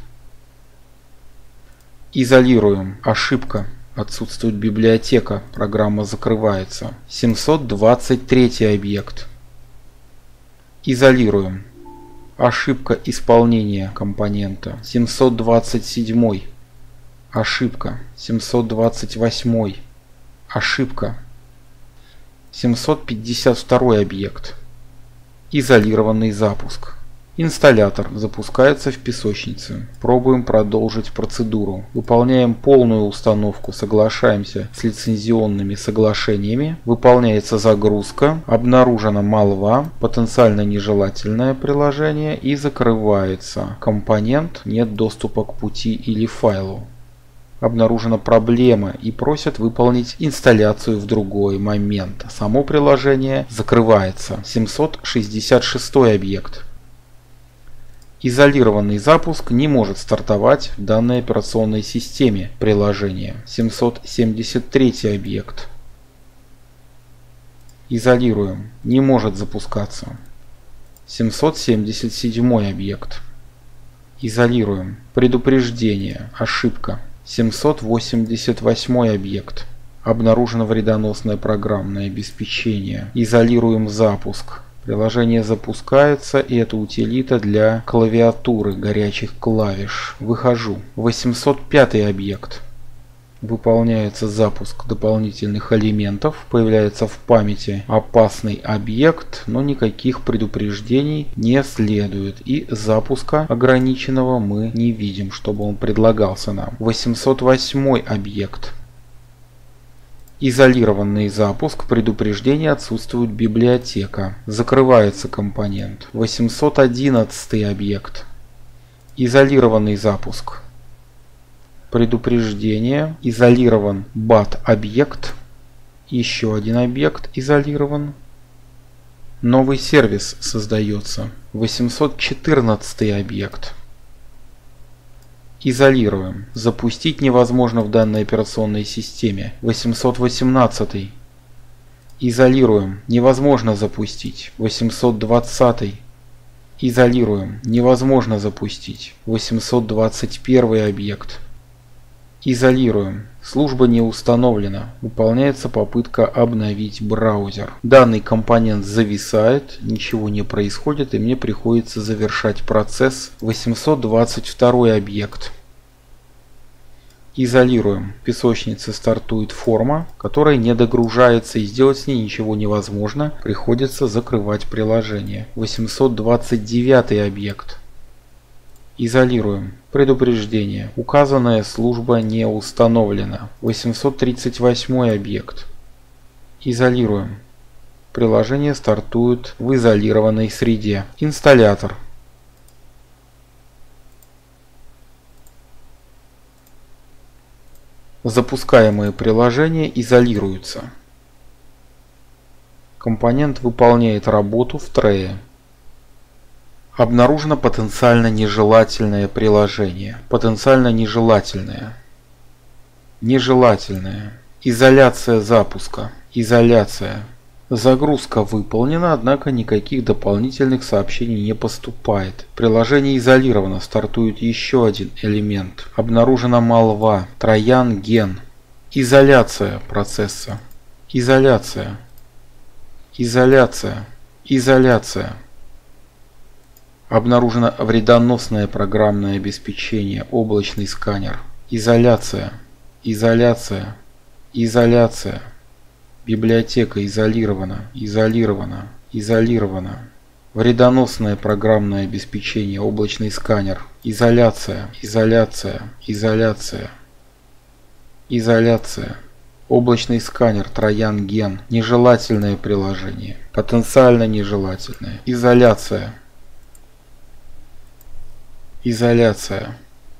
Изолируем. Ошибка. Отсутствует библиотека. Программа закрывается. семьсот двадцать третий объект. Изолируем. Ошибка исполнения компонента. семьсот двадцать седьмой. Ошибка. семьсот двадцать восьмой. Ошибка. семьсот пятьдесят второй объект. Изолированный запуск. Инсталлятор запускается в песочнице. Пробуем продолжить процедуру. Выполняем полную установку, соглашаемся с лицензионными соглашениями. Выполняется загрузка. Обнаружена малва, потенциально нежелательное приложение, и закрывается компонент, нет доступа к пути или файлу. Обнаружена проблема и просят выполнить инсталляцию в другой момент. Само приложение закрывается. семьсот шестьдесят шестой объект. Изолированный запуск не может стартовать в данной операционной системе приложения. семьсот семьдесят третий объект. Изолируем. Не может запускаться. семьсот семьдесят седьмой объект. Изолируем. Предупреждение. Ошибка. семьсот восемьдесят восьмой объект. Обнаружено вредоносное программное обеспечение. Изолируем запуск. Приложение запускается, и это утилита для клавиатуры горячих клавиш. Выхожу. восемьсот пятый объект. Выполняется запуск дополнительных элементов. Появляется в памяти опасный объект, но никаких предупреждений не следует. И запуска ограниченного мы не видим, чтобы он предлагался нам. восемьсот восьмой объект. Изолированный запуск. Предупреждение: отсутствует библиотека. Закрывается компонент. восемьсот одиннадцатый объект. Изолированный запуск. Предупреждение: изолирован бат объект. Еще один объект изолирован. Новый сервис создается. восемьсот четырнадцатый объект. Изолируем. Запустить невозможно в данной операционной системе. восемьсот восемнадцатый. Изолируем. Невозможно запустить. восемьсот двадцатый. Изолируем. Невозможно запустить. восемьсот двадцать первый объект. Изолируем. Служба не установлена. Выполняется попытка обновить браузер. Данный компонент зависает, ничего не происходит, и мне приходится завершать процесс. восемьсот двадцать второй объект. Изолируем. В песочнице стартует форма, которая не догружается, и сделать с ней ничего невозможно. Приходится закрывать приложение. восемьсот двадцать девятый объект. Изолируем. Предупреждение: указанная служба не установлена. восемьсот тридцать восьмой объект. Изолируем. Приложение стартует в изолированной среде. Инсталлятор. Запускаемые приложения изолируются. Компонент выполняет работу в трее. Обнаружено потенциально нежелательное приложение. Потенциально нежелательное. Нежелательное. Изоляция запуска. Изоляция. Загрузка выполнена, однако никаких дополнительных сообщений не поступает. Приложение изолировано. Стартует еще один элемент. Обнаружена малва. Троян ген. Изоляция процесса. Изоляция. Изоляция. Изоляция. Обнаружено вредоносное программное обеспечение. Облачный сканер. Изоляция. Изоляция. Изоляция. Библиотека изолирована. Изолирована. Изолирована. Вредоносное программное обеспечение. Облачный сканер. Изоляция. Изоляция. Изоляция. Изоляция. Облачный сканер. Троян ген. Нежелательное приложение. Потенциально нежелательное. Изоляция. Изоляция.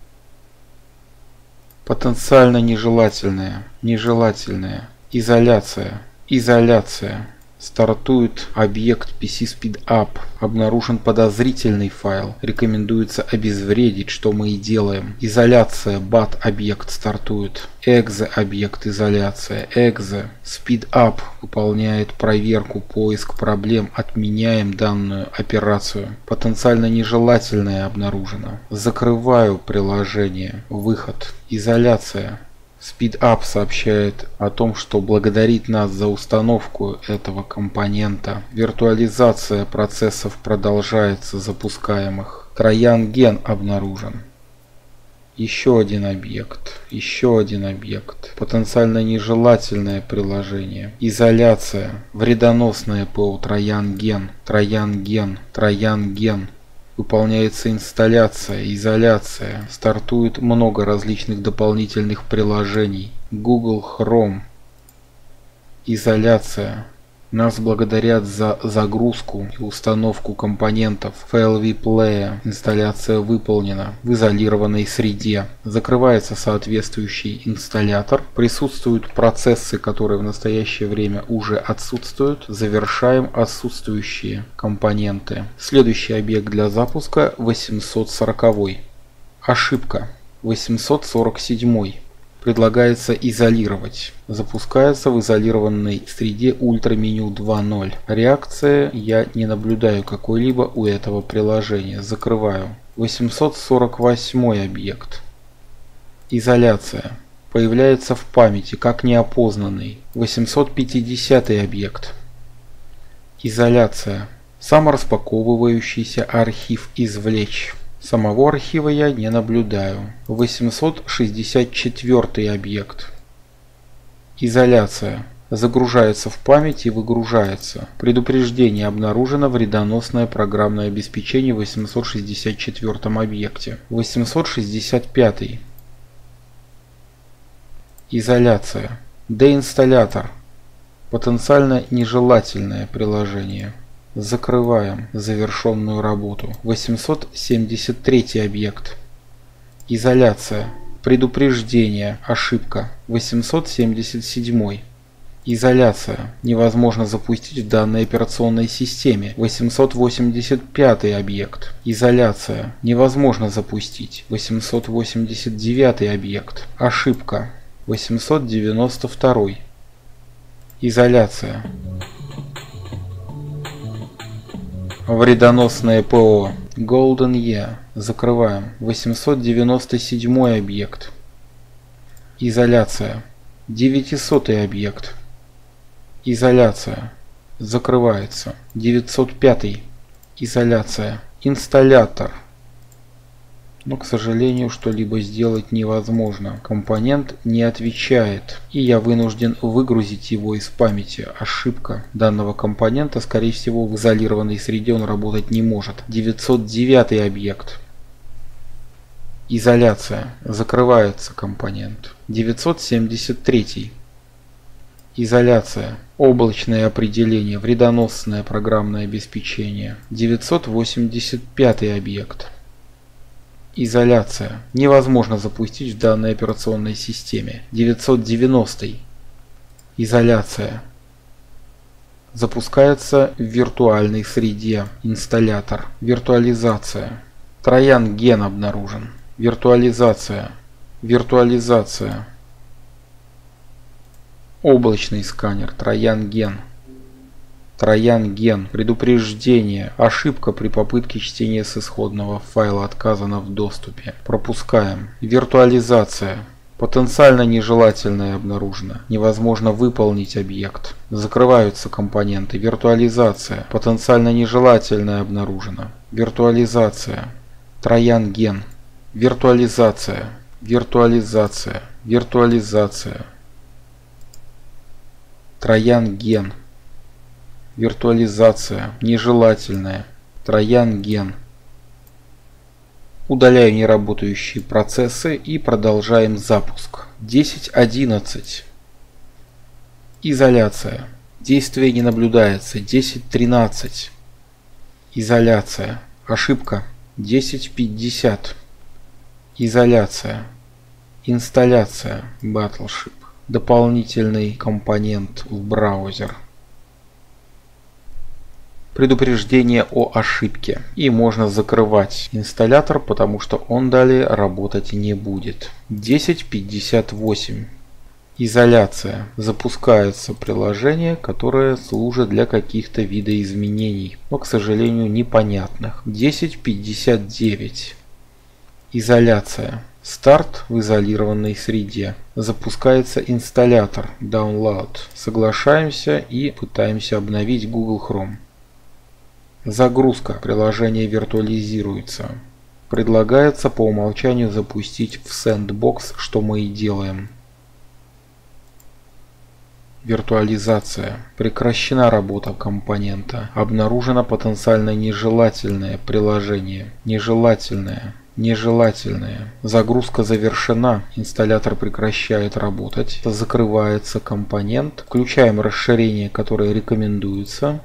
Потенциально нежелательное. Нежелательное. Изоляция. Изоляция. Стартует объект пи си SpeedUp. Обнаружен подозрительный файл. Рекомендуется обезвредить, что мы и делаем. Изоляция. бат объект стартует. Exe объект изоляция. Exe. SpeedUp выполняет проверку, поиск проблем. Отменяем данную операцию. Потенциально нежелательное обнаружено. Закрываю приложение. Выход. Изоляция. SpeedUp сообщает о том, что благодарит нас за установку этого компонента. Виртуализация процессов продолжается запускаемых. Троян ген обнаружен. Еще один объект. Еще один объект. Потенциально нежелательное приложение. Изоляция. Вредоносное ПО. Троян ген. Троян ген. Троян ген. Выполняется инсталляция, изоляция. Стартует много различных дополнительных приложений. Google Chrome. Изоляция. Нас благодарят за загрузку и установку компонентов Файл ви Player. Инсталляция выполнена в изолированной среде. Закрывается соответствующий инсталлятор. Присутствуют процессы, которые в настоящее время уже отсутствуют. Завершаем отсутствующие компоненты. Следующий объект для запуска восемьсот сорок. Ошибка. восемьсот сорок семь. Предлагается изолировать. Запускается в изолированной среде ультраменю два ноль. Реакция я не наблюдаю какой-либо у этого приложения. Закрываю. восемьсот сорок восьмой объект. Изоляция. Появляется в памяти как неопознанный. восемьсот пятидесятый объект. Изоляция. Самораспаковывающийся архив извлечь. Самого архива я не наблюдаю. восемьсот шестьдесят четвёртый объект. Изоляция. Загружается в память и выгружается. Предупреждение: обнаружено вредоносное программное обеспечение в восемьсот шестьдесят четвёртом объекте. восемьсот шестьдесят пятый. Изоляция. Деинсталлятор. Потенциально нежелательное приложение. Закрываем завершенную работу. восемьсот семьдесят третий объект. Изоляция. Предупреждение. Ошибка. восемьсот семьдесят седьмой. Изоляция. Невозможно запустить в данной операционной системе. восемьсот восемьдесят пятый объект. Изоляция. Невозможно запустить. восемьсот восемьдесят девятый объект. Ошибка. восемьсот девяносто второй. Изоляция. Вредоносное ПО. Golden Year. Закрываем. восемьсот девяносто седьмой объект. Изоляция. девятисотый объект. Изоляция. Закрывается. девятьсот пятый. Изоляция. Инсталлятор. Но, к сожалению, что-либо сделать невозможно. Компонент не отвечает, и я вынужден выгрузить его из памяти. Ошибка данного компонента, скорее всего, в изолированной среде он работать не может. девятьсот девятый объект. Изоляция. Закрывается компонент. девятьсот семьдесят третий. Изоляция. Облачное определение. Вредоносное программное обеспечение. девятьсот восемьдесят пятый объект. Изоляция. Невозможно запустить в данной операционной системе. девятьсот девяностый. Изоляция. Запускается в виртуальной среде. Инсталлятор. Виртуализация. Троян ген обнаружен. Виртуализация. Виртуализация. Облачный сканер. Троян ген. Троян ген. Предупреждение. Ошибка при попытке чтения с исходного файла. Отказано в доступе. Пропускаем. Виртуализация. Потенциально нежелательное обнаружено. Невозможно выполнить объект. Закрываются компоненты. Виртуализация. Потенциально нежелательное обнаружено. Виртуализация. Троян ген. Виртуализация. Виртуализация. Виртуализация. Троян ген. Виртуализация. Нежелательная. Троян ген. Удаляю неработающие процессы и продолжаем запуск. десять одиннадцать. Изоляция. Действие не наблюдается. десять тринадцать. Изоляция. Ошибка. десять пятьдесят. Изоляция. Инсталляция. Battleship. Дополнительный компонент в браузер. Предупреждение о ошибке. И можно закрывать инсталлятор, потому что он далее работать не будет. десять пятьдесят восемь. Изоляция. Запускается приложение, которое служит для каких-то видоизменений, но, к сожалению, непонятных. десять пятьдесят девять. Изоляция. Старт в изолированной среде. Запускается инсталлятор. Download. Соглашаемся и пытаемся обновить Google Chrome. Загрузка. Приложение виртуализируется. Предлагается по умолчанию запустить в Sandbox, что мы и делаем. Виртуализация. Прекращена работа компонента. Обнаружено потенциально нежелательное приложение. Нежелательное. Нежелательное. Загрузка завершена. Инсталлятор прекращает работать. Закрывается компонент. Включаем расширение, которое рекомендуется.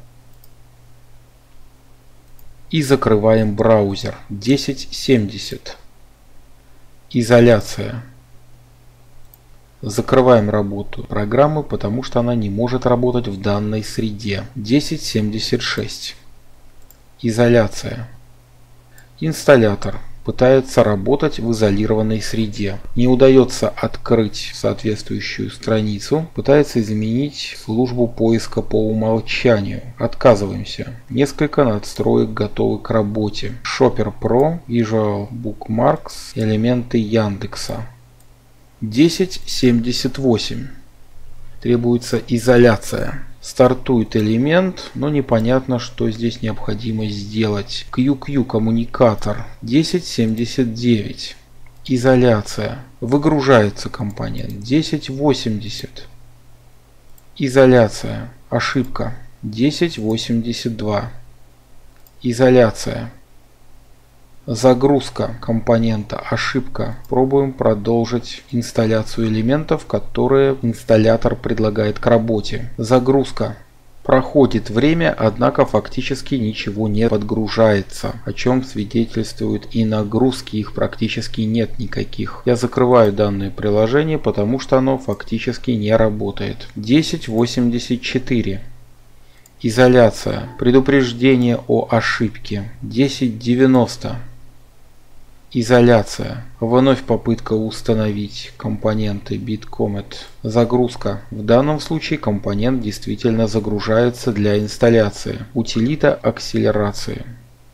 И закрываем браузер. десять семьдесят. Изоляция. Закрываем работу программы, потому что она не может работать в данной среде. десять семьдесят шесть. Изоляция. Инсталлятор пытается работать в изолированной среде. Не удается открыть соответствующую страницу. Пытается изменить службу поиска по умолчанию. Отказываемся. Несколько надстроек готовы к работе. Shopper Pro, Visual Bookmarks, элементы Яндекса. десять семьдесят восемь. Требуется изоляция. Стартует элемент, но непонятно, что здесь необходимо сделать. кью кью коммуникатор. десять семьдесят девять. Изоляция. Выгружается компонент. десять восемьдесят. Изоляция. Ошибка. десять восемьдесят два. Изоляция. Загрузка компонента. Ошибка. Пробуем продолжить инсталляцию элементов, которые инсталлятор предлагает к работе. Загрузка. Проходит время, однако фактически ничего не подгружается, о чем свидетельствуют и нагрузки, их практически нет никаких. Я закрываю данное приложение, потому что оно фактически не работает. десять восемьдесят четыре. Изоляция. Предупреждение о ошибке. десять девяносто. Изоляция. Вновь попытка установить компоненты Bitcomet. Загрузка. В данном случае компонент действительно загружается для инсталляции. Утилита акселерации.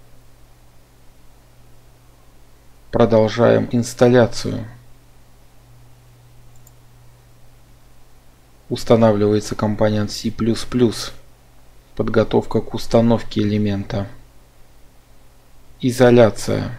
Продолжаем инсталляцию. Устанавливается компонент C++. Подготовка к установке элемента. Изоляция.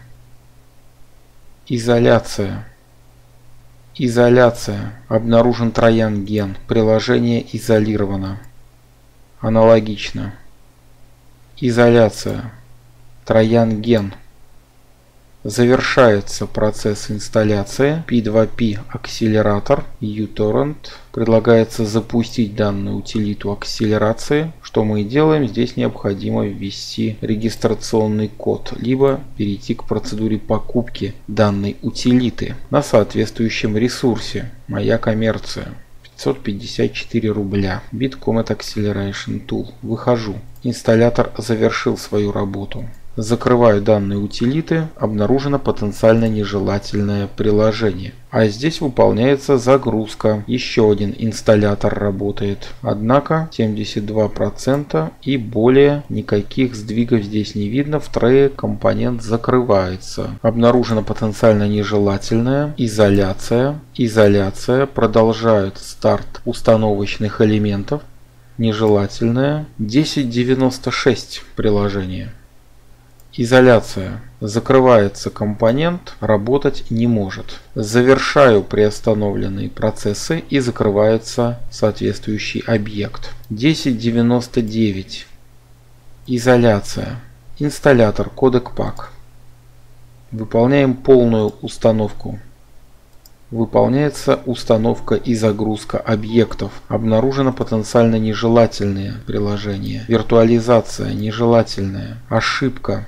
Изоляция. Изоляция. Обнаружен троян ген. Приложение изолировано. Аналогично. Изоляция. Троян ген. Завершается процесс инсталляции. пи два пи акселератор uTorrent. Предлагается запустить данную утилиту акселерации. Что мы и делаем. Здесь необходимо ввести регистрационный код, либо перейти к процедуре покупки данной утилиты на соответствующем ресурсе. Моя коммерция. пятьсот пятьдесят четыре рубля. Bitcomet Acceleration Tool. Выхожу. Инсталлятор завершил свою работу. Закрываю данные утилиты. Обнаружено потенциально нежелательное приложение. А здесь выполняется загрузка. Еще один инсталлятор работает. Однако семьдесят два процента и более никаких сдвигов здесь не видно. В трее компонент закрывается. Обнаружено потенциально нежелательное. Изоляция. Изоляция. Продолжает старт установочных элементов. Нежелательное. десять девяносто шесть приложение. Изоляция. Закрывается компонент, работать не может. Завершаю приостановленные процессы и закрывается соответствующий объект. десять девяносто девять. Изоляция. Инсталлятор CodecPack. Выполняем полную установку. Выполняется установка и загрузка объектов. Обнаружено потенциально нежелательные приложения. Виртуализация нежелательная. Ошибка.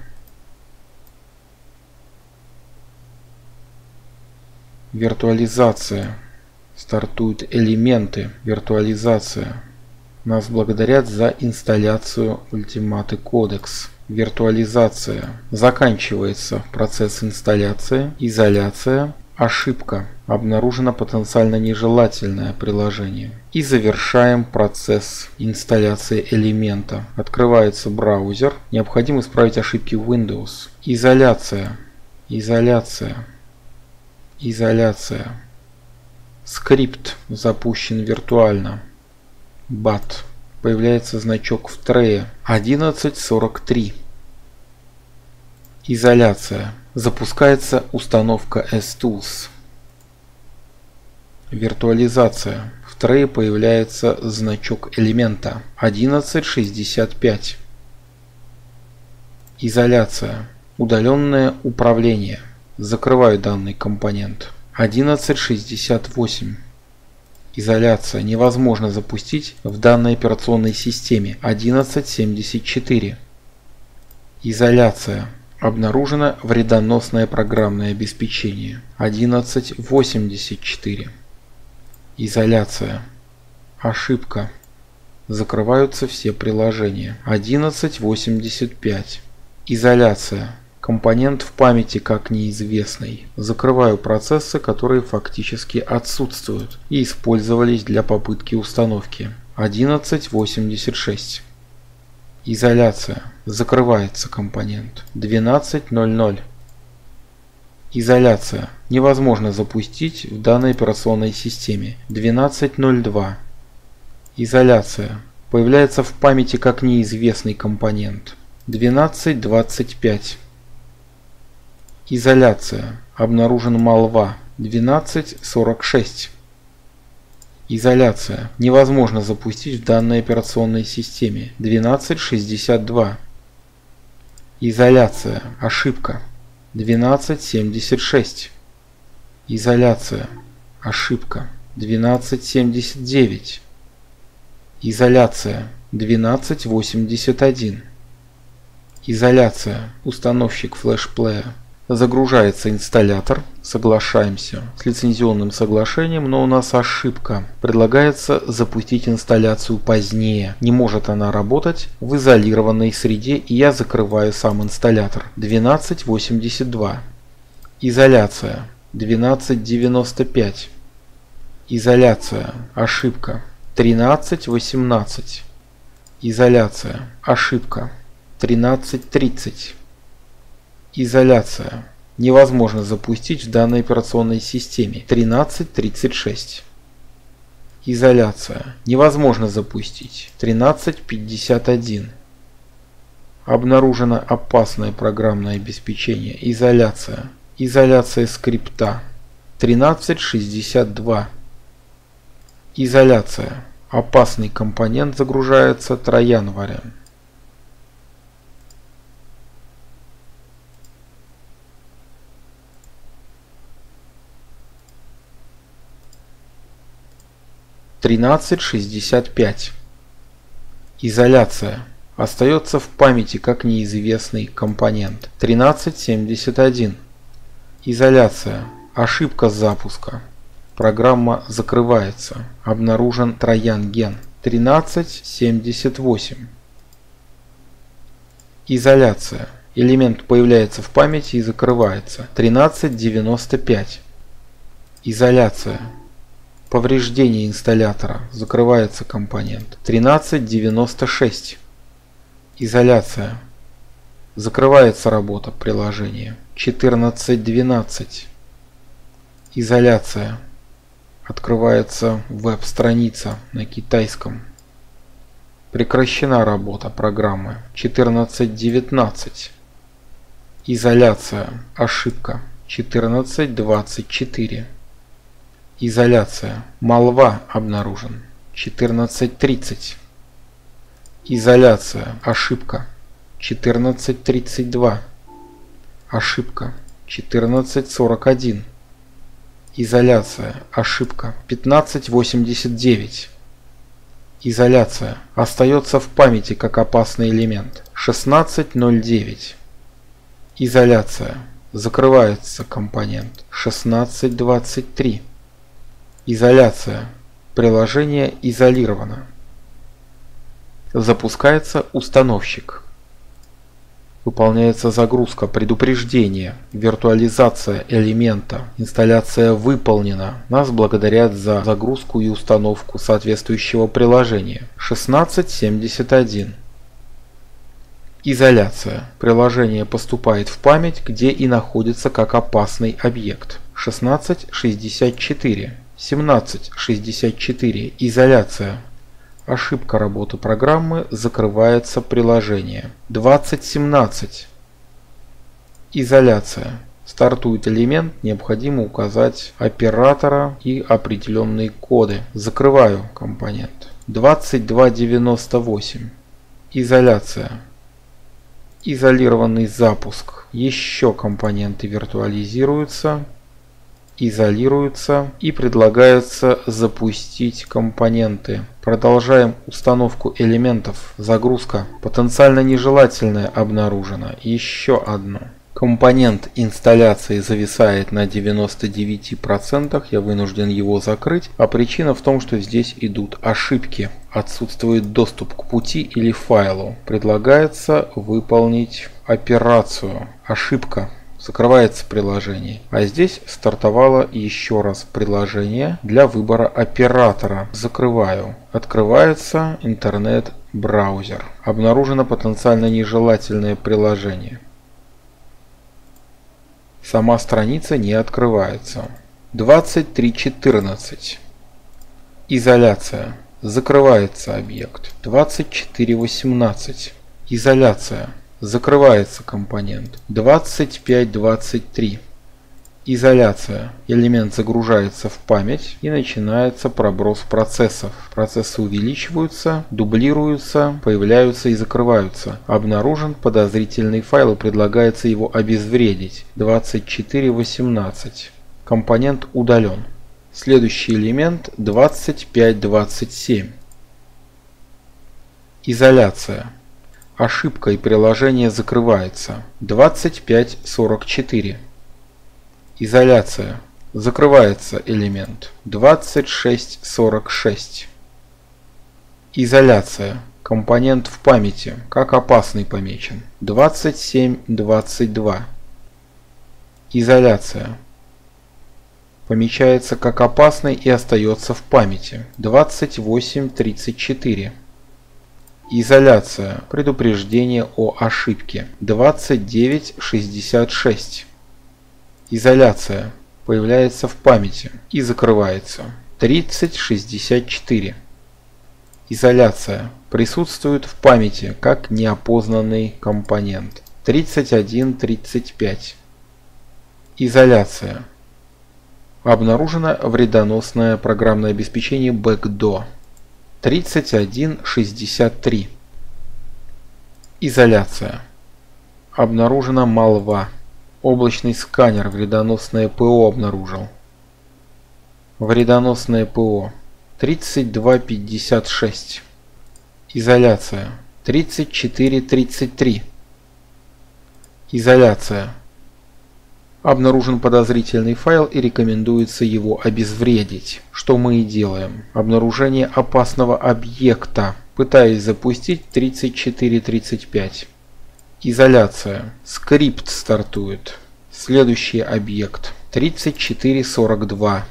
Виртуализация. Стартуют элементы. Виртуализация. Нас благодарят за инсталляцию Ultimate Codex. Виртуализация. Заканчивается процесс инсталляции. Изоляция. Ошибка. Обнаружено потенциально нежелательное приложение. И завершаем процесс инсталляции элемента. Открывается браузер. Необходимо исправить ошибки Windows. Изоляция. Изоляция. Изоляция. Скрипт запущен виртуально. бат. Появляется значок в трее. одиннадцать сорок три. Изоляция. Запускается установка S-Tools. Виртуализация. В трее появляется значок элемента. одиннадцать шестьдесят пять. Изоляция. Удаленное управление. Закрываю данный компонент. одиннадцать шестьдесят восемь. Изоляция. Невозможно запустить в данной операционной системе. одиннадцать семьдесят четыре. Изоляция. Обнаружено вредоносное программное обеспечение. одиннадцать восемьдесят четыре. Изоляция. Ошибка. Закрываются все приложения. одиннадцать восемьдесят пять. Изоляция. Компонент в памяти как неизвестный. Закрываю процессы, которые фактически отсутствуют и использовались для попытки установки. одиннадцать восемьдесят шесть. Изоляция. Закрывается компонент. двенадцать ноль ноль. Изоляция. Невозможно запустить в данной операционной системе. двенадцать ноль два. Изоляция. Появляется в памяти как неизвестный компонент. двенадцать двадцать пять. Изоляция. Обнаружен малва. двенадцать сорок шесть. Изоляция. Невозможно запустить в данной операционной системе. двенадцать шестьдесят два. Изоляция. Ошибка. двенадцать семьдесят шесть. Изоляция. Ошибка. двенадцать семьдесят девять. Изоляция. двенадцать восемьдесят один. Изоляция. Установщик флешплея. Загружается инсталлятор. Соглашаемся с лицензионным соглашением, но у нас ошибка. Предлагается запустить инсталляцию позднее. Не может она работать в изолированной среде, и я закрываю сам инсталлятор. двенадцать восемьдесят два. Изоляция. двенадцать девяносто пять. Изоляция. Ошибка. тринадцать восемнадцать. Изоляция. Ошибка. тринадцать тридцать. Изоляция. Невозможно запустить в данной операционной системе. тринадцать тридцать шесть. Изоляция. Невозможно запустить. тринадцать пятьдесят один. Обнаружено опасное программное обеспечение. Изоляция. Изоляция скрипта. тринадцать шестьдесят два. Изоляция. Опасный компонент загружается троянварем. тринадцать шестьдесят пять. Изоляция. Остается в памяти как неизвестный компонент. тринадцать семьдесят один. Изоляция. Ошибка запуска. Программа закрывается. Обнаружен троян-ген. тринадцать семьдесят восемь. Изоляция. Элемент появляется в памяти и закрывается. тринадцать девяносто пять. Изоляция. Повреждение инсталлятора. Закрывается компонент. тринадцать девяносто шесть. Изоляция. Закрывается работа приложения. четырнадцать двенадцать. Изоляция. Открывается веб-страница на китайском. Прекращена работа программы. четырнадцать девятнадцать. Изоляция. Ошибка. четырнадцать двадцать четыре. Изоляция. Малва обнаружен. четырнадцать тридцать. Изоляция. Ошибка. четырнадцать тридцать два. Ошибка. четырнадцать сорок один. Изоляция. Ошибка. пятнадцать восемьдесят девять. Изоляция. Остается в памяти как опасный элемент. шестнадцать ноль девять. Изоляция. Закрывается компонент. шестнадцать двадцать три. Изоляция. Приложение изолировано. Запускается установщик. Выполняется загрузка предупреждения. Виртуализация элемента. Инсталляция выполнена. Нас благодарят за загрузку и установку соответствующего приложения. шестнадцать семьдесят один. Изоляция. Приложение поступает в память, где и находится как опасный объект. шестнадцать шестьдесят четыре. семнадцать шестьдесят четыре. Изоляция. Ошибка работы программы. Закрывается приложение. двадцать семнадцать. Изоляция. Стартует элемент, необходимо указать оператора и определенные коды. Закрываю компонент. двадцать два девяносто восемь. Изоляция. Изолированный запуск. Еще компоненты виртуализируются, изолируются и предлагается запустить компоненты. Продолжаем установку элементов. Загрузка. Потенциально нежелательное обнаружено. Еще одно. Компонент инсталляции зависает на девяноста девяти процентах, я вынужден его закрыть, а причина в том, что здесь идут ошибки. Отсутствует доступ к пути или файлу. Предлагается выполнить операцию. Ошибка. Закрывается приложение. А здесь стартовало еще раз приложение для выбора оператора. Закрываю. Открывается интернет-браузер. Обнаружено потенциально нежелательное приложение. Сама страница не открывается. двадцать три четырнадцать. Изоляция. Закрывается объект. двадцать четыре восемнадцать. Изоляция. Закрывается компонент. двадцать пять двадцать три. Изоляция. Элемент загружается в память и начинается проброс процессов. Процессы увеличиваются, дублируются, появляются и закрываются. Обнаружен подозрительный файл и предлагается его обезвредить. двадцать четыре восемнадцать. Компонент удален. Следующий элемент двадцать пять двадцать семь. Изоляция. Ошибка и приложение закрывается. двадцать пять сорок четыре. Изоляция. Закрывается элемент. двадцать шесть сорок шесть. Изоляция. Компонент в памяти, как опасный помечен. двадцать семь двадцать два. Изоляция. Помечается как опасный и остается в памяти. двадцать восемь тридцать четыре. Изоляция. Предупреждение о ошибке. двадцать девять шестьдесят шесть. Изоляция. Появляется в памяти и закрывается. тридцать шестьдесят четыре. Изоляция. Присутствует в памяти как неопознанный компонент. тридцать один тридцать пять. Изоляция. Обнаружено вредоносное программное обеспечение Backdo. тридцать один шестьдесят три. Изоляция. Обнаружена малва. Облачный сканер вредоносное ПО обнаружил. Вредоносное ПО. тридцать два пятьдесят шесть. Изоляция. тридцать четыре тридцать три. Изоляция. Обнаружен подозрительный файл и рекомендуется его обезвредить. Что мы и делаем. Обнаружение опасного объекта. Пытаюсь запустить тридцать четыре тридцать пять. Изоляция. Скрипт стартует. Следующий объект. тридцать четыре сорок два.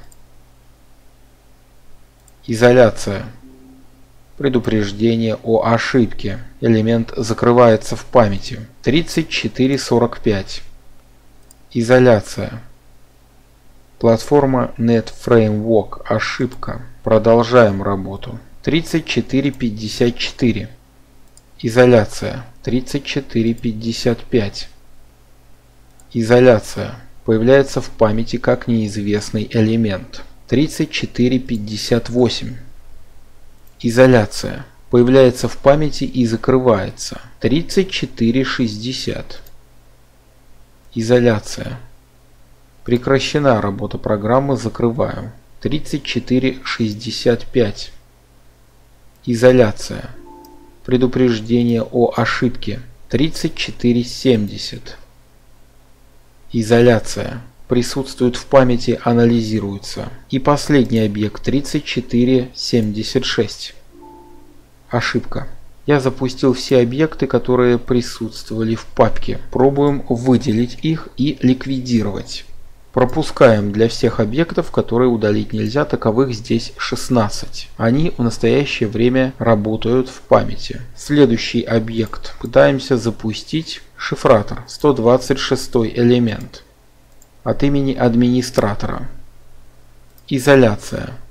Изоляция. Предупреждение о ошибке. Элемент закрывается в памяти. тридцать четыре сорок пять. Изоляция. Платформа NetFramework. Ошибка. Продолжаем работу. тридцать четыре пятьдесят четыре. Изоляция. тридцать четыре пятьдесят пять. Изоляция. Появляется в памяти как неизвестный элемент. тридцать четыре пятьдесят восемь. Изоляция. Появляется в памяти и закрывается. тридцать четыре шестьдесят. Изоляция. Прекращена работа программы, закрываю. тридцать четыре шестьдесят пять. Изоляция. Предупреждение о ошибке. тридцать четыре семьдесят. Изоляция. Присутствует в памяти, анализируется. И последний объект тридцать четыре семьдесят шесть. Ошибка. Я запустил все объекты, которые присутствовали в папке. Пробуем выделить их и ликвидировать. Пропускаем для всех объектов, которые удалить нельзя, таковых здесь шестнадцать. Они в настоящее время работают в памяти. Следующий объект. Пытаемся запустить шифратор. сто двадцать шестой элемент. От имени администратора. Изоляция.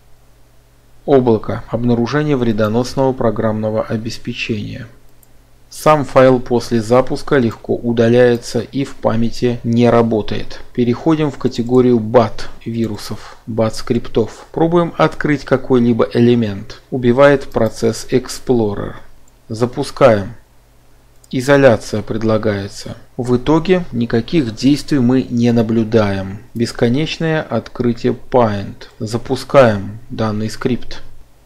Облако. Обнаружение вредоносного программного обеспечения. Сам файл после запуска легко удаляется и в памяти не работает. Переходим в категорию бат вирусов, бат скриптов. Пробуем открыть какой-либо элемент. Убивает процесс Explorer. Запускаем. Изоляция предлагается. В итоге никаких действий мы не наблюдаем. Бесконечное открытие Paint. Запускаем данный скрипт.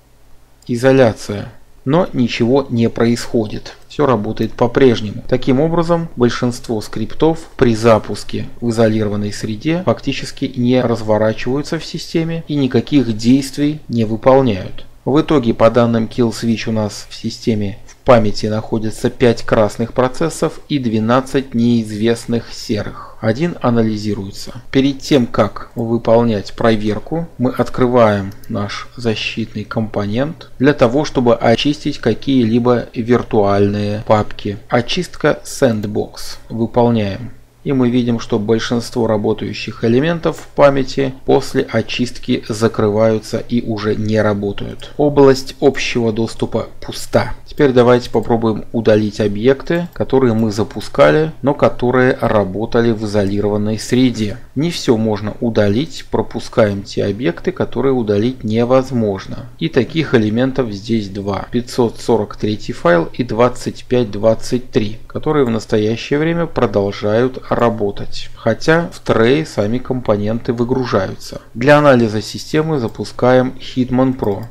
Изоляция. Но ничего не происходит. Все работает по-прежнему. Таким образом, большинство скриптов при запуске в изолированной среде фактически не разворачиваются в системе и никаких действий не выполняют. В итоге, по данным Kill Switch, у нас в системе в памяти находится пять красных процессов и двенадцать неизвестных серых. Один анализируется. Перед тем, как выполнять проверку, мы открываем наш защитный компонент для того, чтобы очистить какие-либо виртуальные папки. Очистка Sandbox. Выполняем. И мы видим, что большинство работающих элементов в памяти после очистки закрываются и уже не работают. Область общего доступа пуста. Теперь давайте попробуем удалить объекты, которые мы запускали, но которые работали в изолированной среде. Не все можно удалить, пропускаем те объекты, которые удалить невозможно. И таких элементов здесь два. пятьсот сорок три файл и двадцать пять двадцать три, которые в настоящее время продолжают работать. Хотя в трей сами компоненты выгружаются. Для анализа системы запускаем Hitman Pro.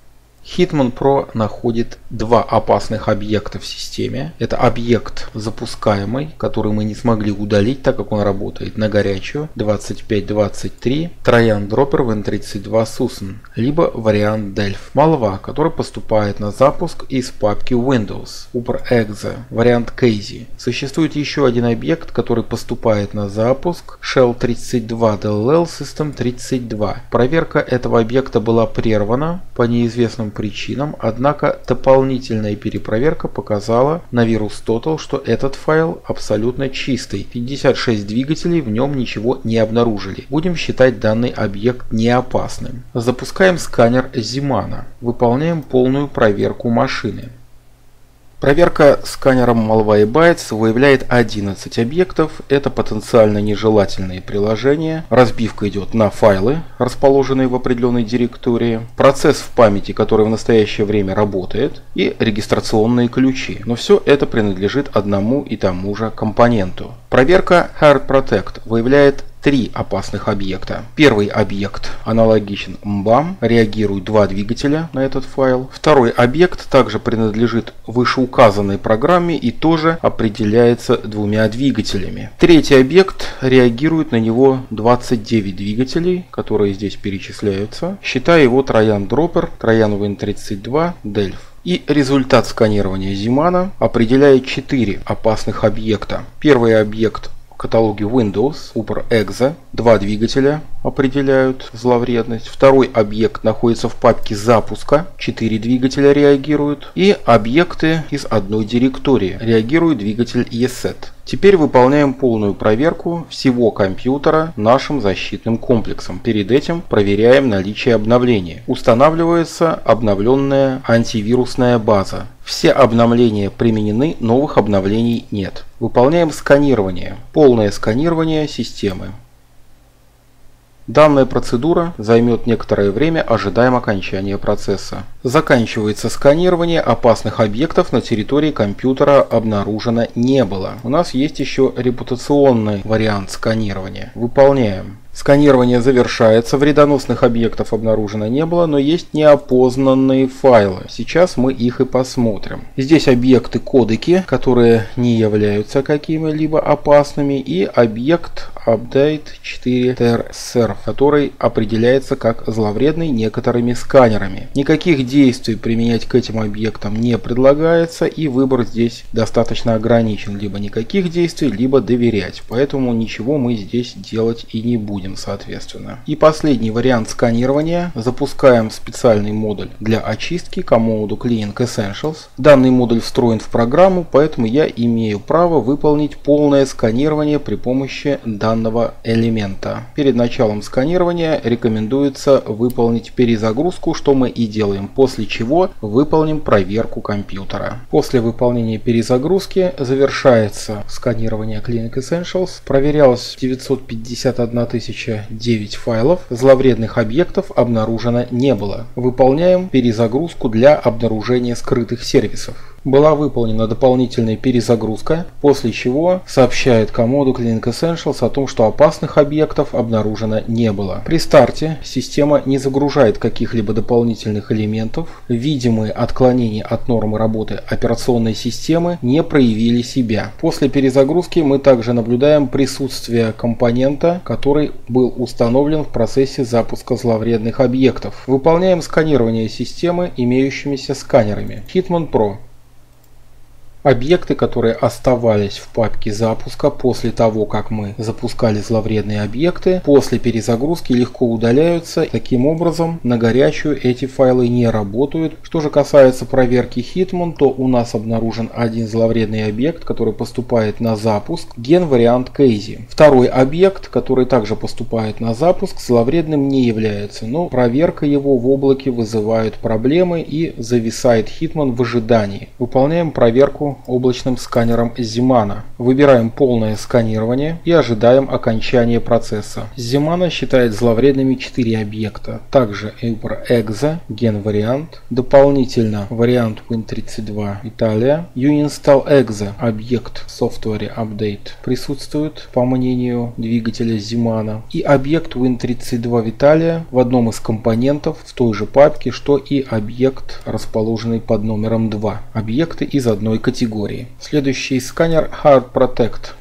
Hitman Pro находит два опасных объекта в системе. Это объект запускаемый, который мы не смогли удалить, так как он работает на горячую, двадцать пять двадцать три, Trojan Dropper в эн тридцать два Susan, либо вариант Delph. Malwa, который поступает на запуск из папки Windows, UberExe, вариант Casey. Существует еще один объект, который поступает на запуск, Shell тридцать два ди эл эл System тридцать два. Проверка этого объекта была прервана по неизвестным причинам, однако дополнительная перепроверка показала на VirusTotal, что этот файл абсолютно чистый. пятьдесят шесть двигателей в нем ничего не обнаружили. Будем считать данный объект неопасным. Запускаем сканер Zimana. Выполняем полную проверку машины. Проверка сканером Malwa и Bytes выявляет одиннадцать объектов. Это потенциально нежелательные приложения. Разбивка идет на файлы, расположенные в определенной директории. Процесс в памяти, который в настоящее время работает. И регистрационные ключи. Но все это принадлежит одному и тому же компоненту. Проверка Hard Protect выявляет три опасных объекта. Первый объект аналогичен мбам, реагирует два двигателя на этот файл. Второй объект также принадлежит вышеуказанной программе и тоже определяется двумя двигателями. Третий объект реагирует на него двадцать девять двигателей, которые здесь перечисляются, считая его Trojan Dropper, Trojan вин тридцать два, Delph. И результат сканирования Zimana определяет четыре опасных объекта. Первый объект в каталоге Windows, UberExe, два двигателя определяют зловредность. Второй объект находится в папке запуска, четыре двигателя реагируют. И объекты из одной директории реагирует двигатель и эс и ти. Теперь выполняем полную проверку всего компьютера нашим защитным комплексом. Перед этим проверяем наличие обновления. Устанавливается обновленная антивирусная база. Все обновления применены, новых обновлений нет. Выполняем сканирование. Полное сканирование системы. Данная процедура займет некоторое время, ожидаем окончания процесса. Заканчивается сканирование, опасных объектов на территории компьютера обнаружено не было. У нас есть еще репутационный вариант сканирования. Выполняем. Сканирование завершается, вредоносных объектов обнаружено не было, но есть неопознанные файлы. Сейчас мы их и посмотрим. Здесь объекты кодеки, которые не являются какими-либо опасными, и объект update четыре terserf, который определяется как зловредный некоторыми сканерами. Никаких действий применять к этим объектам не предлагается, и выбор здесь достаточно ограничен. Либо никаких действий, либо доверять. Поэтому ничего мы здесь делать и не будем. выводим соответственно. И последний вариант сканирования. Запускаем специальный модуль для очистки Comodo Cleaning Essentials. Данный модуль встроен в программу, поэтому я имею право выполнить полное сканирование при помощи данного элемента. Перед началом сканирования рекомендуется выполнить перезагрузку, что мы и делаем, после чего выполним проверку компьютера. После выполнения перезагрузки завершается сканирование Cleaning Essentials. Проверялось девятьсот пятьдесят одна тысяча девять файлов, зловредных объектов обнаружено не было. Выполняем перезагрузку для обнаружения скрытых сервисов. Была выполнена дополнительная перезагрузка, после чего сообщает Comodo Cleaning Essentials о том, что опасных объектов обнаружено не было. При старте система не загружает каких-либо дополнительных элементов. Видимые отклонения от нормы работы операционной системы не проявили себя. После перезагрузки мы также наблюдаем присутствие компонента, который был установлен в процессе запуска зловредных объектов. Выполняем сканирование системы имеющимися сканерами Hitman Pro. Объекты, которые оставались в папке запуска после того, как мы запускали зловредные объекты, после перезагрузки легко удаляются. Таким образом, на горячую эти файлы не работают. Что же касается проверки Hitman, то у нас обнаружен один зловредный объект, который поступает на запуск, ген-вариант Casey. Второй объект, который также поступает на запуск, зловредным не является, но проверка его в облаке вызывает проблемы и зависает Hitman в ожидании. Выполняем проверку облачным сканером Zimana. Выбираем полное сканирование и ожидаем окончания процесса. Zimana считает зловредными четыре объекта. Также EUPR-Exe, ген-вариант, дополнительно вариант Win тридцать два Italia, uInstall-Exe, объект Software Update присутствует по мнению двигателя Zimana, и объект Win тридцать два Italia в одном из компонентов в той же папке, что и объект, расположенный под номером два. Объекты из одной категории. Следующий сканер Hard Protect.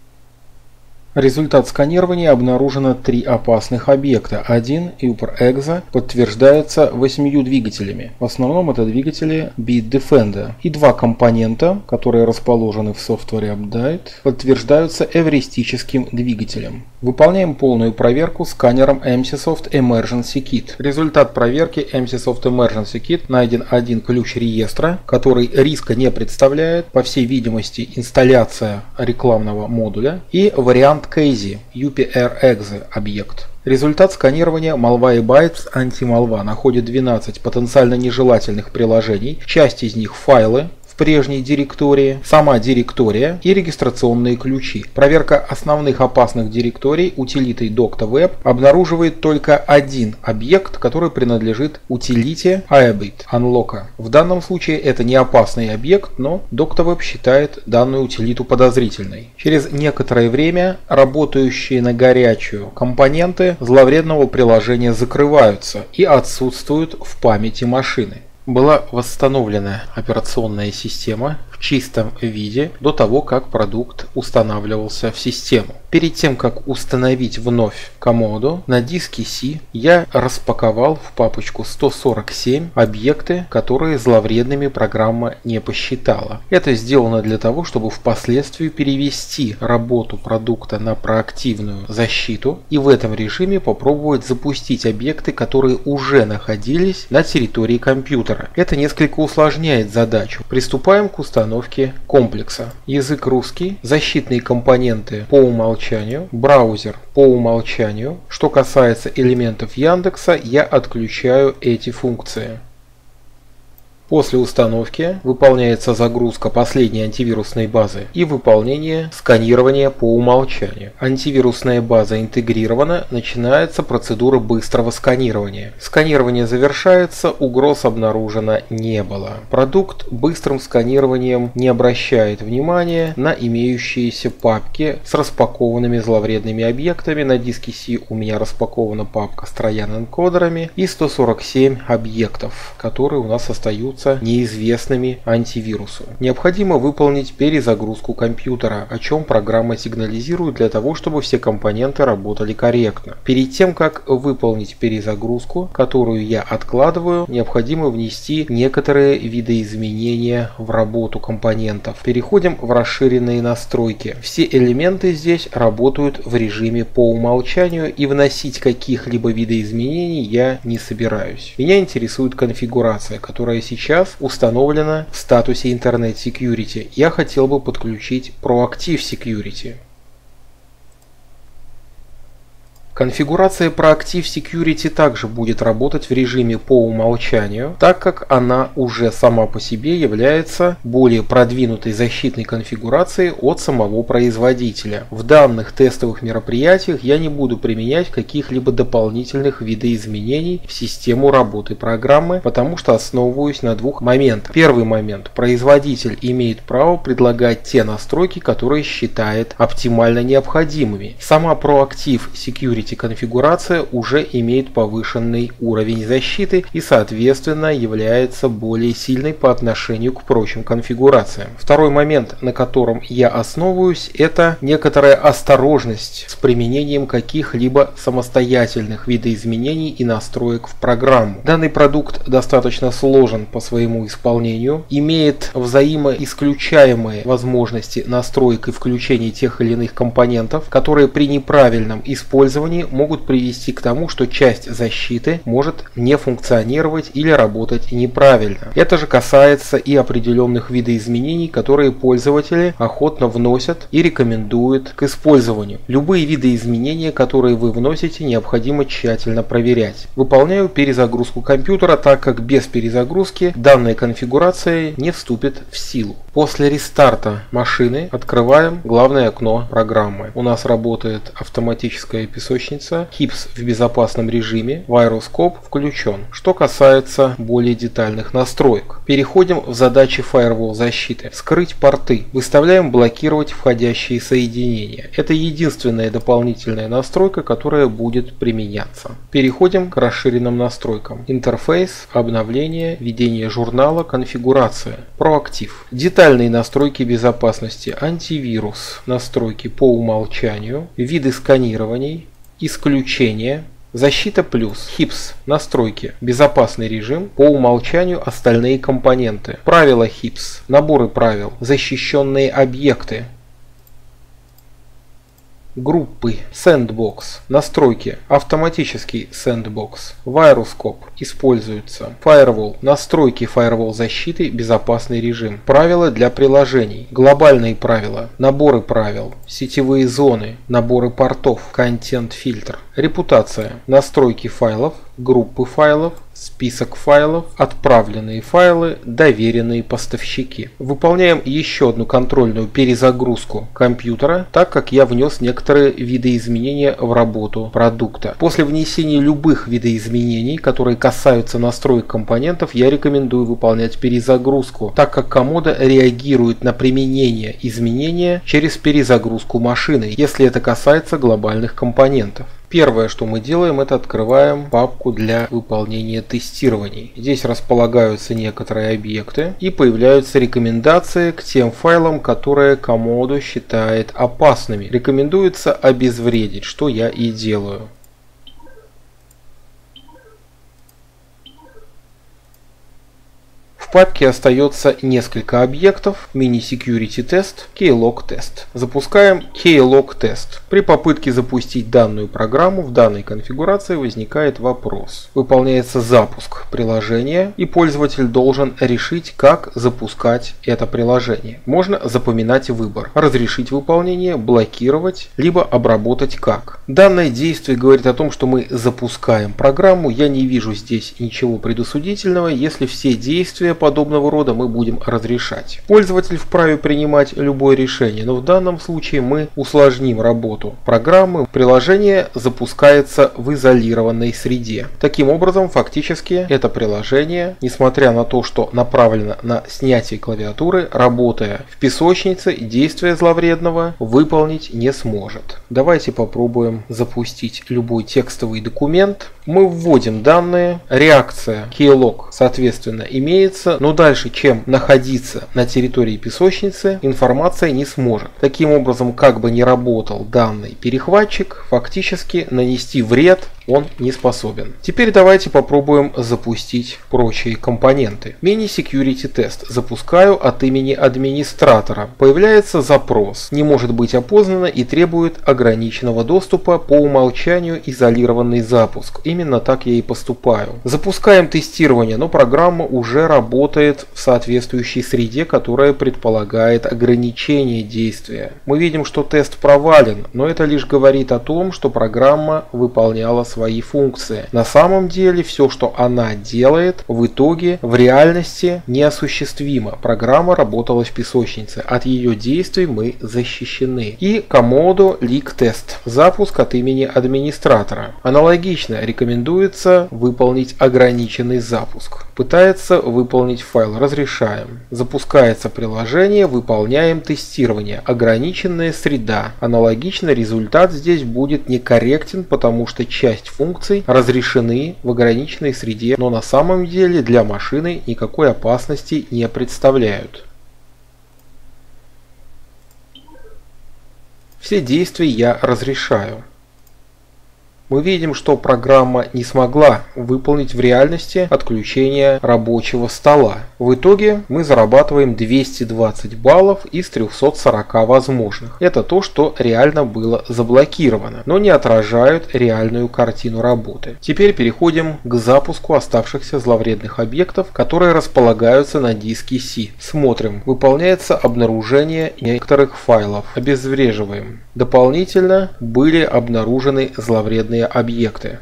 Результат сканирования: обнаружено три опасных объекта. Один, EUPR-Exe, подтверждается восьмью двигателями. В основном это двигатели Bitdefender. И два компонента, которые расположены в Software Update, подтверждаются эвристическим двигателем. Выполняем полную проверку сканером Emsisoft Emergency Kit. Результат проверки Emsisoft Emergency Kit: найден один ключ реестра, который риска не представляет, по всей видимости инсталляция рекламного модуля, и вариант Casey, UPR-Exe объект. Результат сканирования: Malwarebytes Anti-Malwa находит двенадцать потенциально нежелательных приложений, часть из них файлы в прежней директории, сама директория и регистрационные ключи. Проверка основных опасных директорий утилитой DoctaWeb обнаруживает только один объект, который принадлежит утилите iabit Unlock. В данном случае это не опасный объект, но DoctaWeb считает данную утилиту подозрительной. Через некоторое время работающие на горячую компоненты зловредного приложения закрываются и отсутствуют в памяти машины. Была восстановлена операционная система в чистом виде до того, как продукт устанавливался в систему. Перед тем, как установить вновь Comodo, на диске C я распаковал в папочку сто сорок семь объекты, которые зловредными программа не посчитала. Это сделано для того, чтобы впоследствии перевести работу продукта на проактивную защиту и в этом режиме попробовать запустить объекты, которые уже находились на территории компьютера. Это несколько усложняет задачу. Приступаем к установке комплекса. Язык русский, защитные компоненты по умолчанию, браузер по умолчанию. Что касается элементов Яндекса, я отключаю эти функции. После установки выполняется загрузка последней антивирусной базы и выполнение сканирования по умолчанию. Антивирусная база интегрирована, начинается процедура быстрого сканирования. Сканирование завершается, угроз обнаружено не было. Продукт быстрым сканированием не обращает внимания на имеющиеся папки с распакованными зловредными объектами. На диске C у меня распакована папка с троян-энкодерами и сто сорок семь объектов, которые у нас остаются окажутся неизвестными антивирусу. Необходимо выполнить перезагрузку компьютера, о чем программа сигнализирует для того, чтобы все компоненты работали корректно. Перед тем, как выполнить перезагрузку, которую я откладываю, необходимо внести некоторые видоизменения в работу компонентов. Переходим в расширенные настройки. Все элементы здесь работают в режиме по умолчанию, и вносить каких-либо видоизменений я не собираюсь. Меня интересует конфигурация, которая сейчас установлена в статусе Internet Security. Я хотел бы подключить Proactive Security. Конфигурация Proactive Security также будет работать в режиме по умолчанию, так как она уже сама по себе является более продвинутой защитной конфигурацией от самого производителя. В данных тестовых мероприятиях я не буду применять каких-либо дополнительных видоизменений в систему работы программы, потому что основываюсь на двух моментах. Первый момент. Производитель имеет право предлагать те настройки, которые считает оптимально необходимыми. Сама Proactive Security конфигурация уже имеет повышенный уровень защиты и, соответственно, является более сильной по отношению к прочим конфигурациям. Второй момент, на котором я основываюсь, это некоторая осторожность с применением каких-либо самостоятельных видоизменений и настроек в программу. Данный продукт достаточно сложен по своему исполнению, имеет взаимоисключаемые возможности настроек и включения тех или иных компонентов, которые при неправильном использовании могут привести к тому, что часть защиты может не функционировать или работать неправильно. Это же касается и определенных видоизменений, которые пользователи охотно вносят и рекомендуют к использованию. Любые видоизменения, которые вы вносите, необходимо тщательно проверять. Выполняю перезагрузку компьютера, так как без перезагрузки данная конфигурация не вступит в силу. После рестарта машины открываем главное окно программы. У нас работает автоматическая песочница, хипс в безопасном режиме, Viruscope включен. Что касается более детальных настроек, переходим в задачи Firewall защиты. Скрыть порты. Выставляем блокировать входящие соединения. Это единственная дополнительная настройка, которая будет применяться. Переходим к расширенным настройкам. Интерфейс, обновление, ведение журнала, конфигурация. Proactive. Детальные настройки безопасности, антивирус, настройки по умолчанию, виды сканирований, исключения, защита плюс, хипс, настройки, безопасный режим, по умолчанию остальные компоненты, правила хипс, наборы правил, защищенные объекты, группы, Sandbox, настройки, автоматический Sandbox, Viruscope, используется, Firewall, настройки Firewall защиты, безопасный режим, правила для приложений, глобальные правила, наборы правил, сетевые зоны, наборы портов, контент-фильтр, репутация, настройки файлов, группы файлов, список файлов, отправленные файлы, доверенные поставщики. Выполняем еще одну контрольную перезагрузку компьютера, так как я внес некоторые видоизменения в работу продукта. После внесения любых видоизменений, которые касаются настроек компонентов, я рекомендую выполнять перезагрузку, так как комода реагирует на применение изменения через перезагрузку машины, если это касается глобальных компонентов. Первое, что мы делаем, это открываем папку для выполнения тестирований. Здесь располагаются некоторые объекты и появляются рекомендации к тем файлам, которые Comodo считает опасными. Рекомендуется обезвредить, что я и делаю. В папке остается несколько объектов: mini-security тест, keylog тест. Запускаем keylog тест. При попытке запустить данную программу в данной конфигурации возникает вопрос. Выполняется запуск приложения, и пользователь должен решить, как запускать это приложение. Можно запоминать выбор: разрешить выполнение, блокировать, либо обработать как. Данное действие говорит о том, что мы запускаем программу. Я не вижу здесь ничего предосудительного, если все действия подобного рода мы будем разрешать. Пользователь вправе принимать любое решение, но в данном случае мы усложним работу программы. Приложение запускается в изолированной среде. Таким образом, фактически это приложение, несмотря на то, что направлено на снятие клавиатуры, работая в песочнице, действия зловредного выполнить не сможет. Давайте попробуем запустить любой текстовый документ. Мы вводим данные, реакция keylog соответственно имеется, но дальше, чем находиться на территории песочницы, информация не сможет. Таким образом, как бы ни работал данный перехватчик, фактически нанести вред он не способен. Теперь давайте попробуем запустить прочие компоненты. Mini-Security тест запускаю от имени администратора. Появляется запрос. Не может быть опознано и требует ограниченного доступа, по умолчанию изолированный запуск. Именно так я и поступаю. Запускаем тестирование, но программа уже работает в соответствующей среде, которая предполагает ограничение действия. Мы видим, что тест провален, но это лишь говорит о том, что программа выполняла свои свои функции. На самом деле все, что она делает, в итоге в реальности неосуществимо. Программа работала в песочнице. От ее действий мы защищены. И Comodo Leak Test. Запуск от имени администратора. Аналогично рекомендуется выполнить ограниченный запуск. Пытается выполнить файл. Разрешаем. Запускается приложение. Выполняем тестирование. Ограниченная среда. Аналогично результат здесь будет некорректен, потому что часть функций разрешены в ограниченной среде, но на самом деле для машины никакой опасности не представляют. Все действия я разрешаю. Мы видим, что программа не смогла выполнить в реальности отключение рабочего стола. В итоге мы зарабатываем двести двадцать баллов из трёхсот сорока возможных. Это то, что реально было заблокировано, но не отражают реальную картину работы. Теперь переходим к запуску оставшихся зловредных объектов, которые располагаются на диске C. Смотрим. Выполняется обнаружение некоторых файлов. Обезвреживаем. Дополнительно были обнаружены зловредные объекты.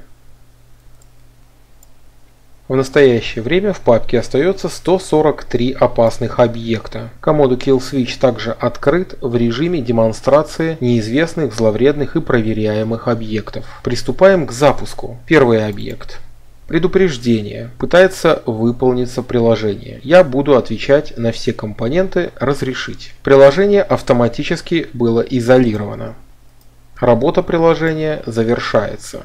В настоящее время в папке остается сто сорок три опасных объекта. Comodo Kill Switch также открыт в режиме демонстрации неизвестных, зловредных и проверяемых объектов. Приступаем к запуску. Первый объект. Предупреждение. Пытается выполниться приложение. Я буду отвечать на все компоненты «Разрешить». Приложение автоматически было изолировано. Работа приложения завершается.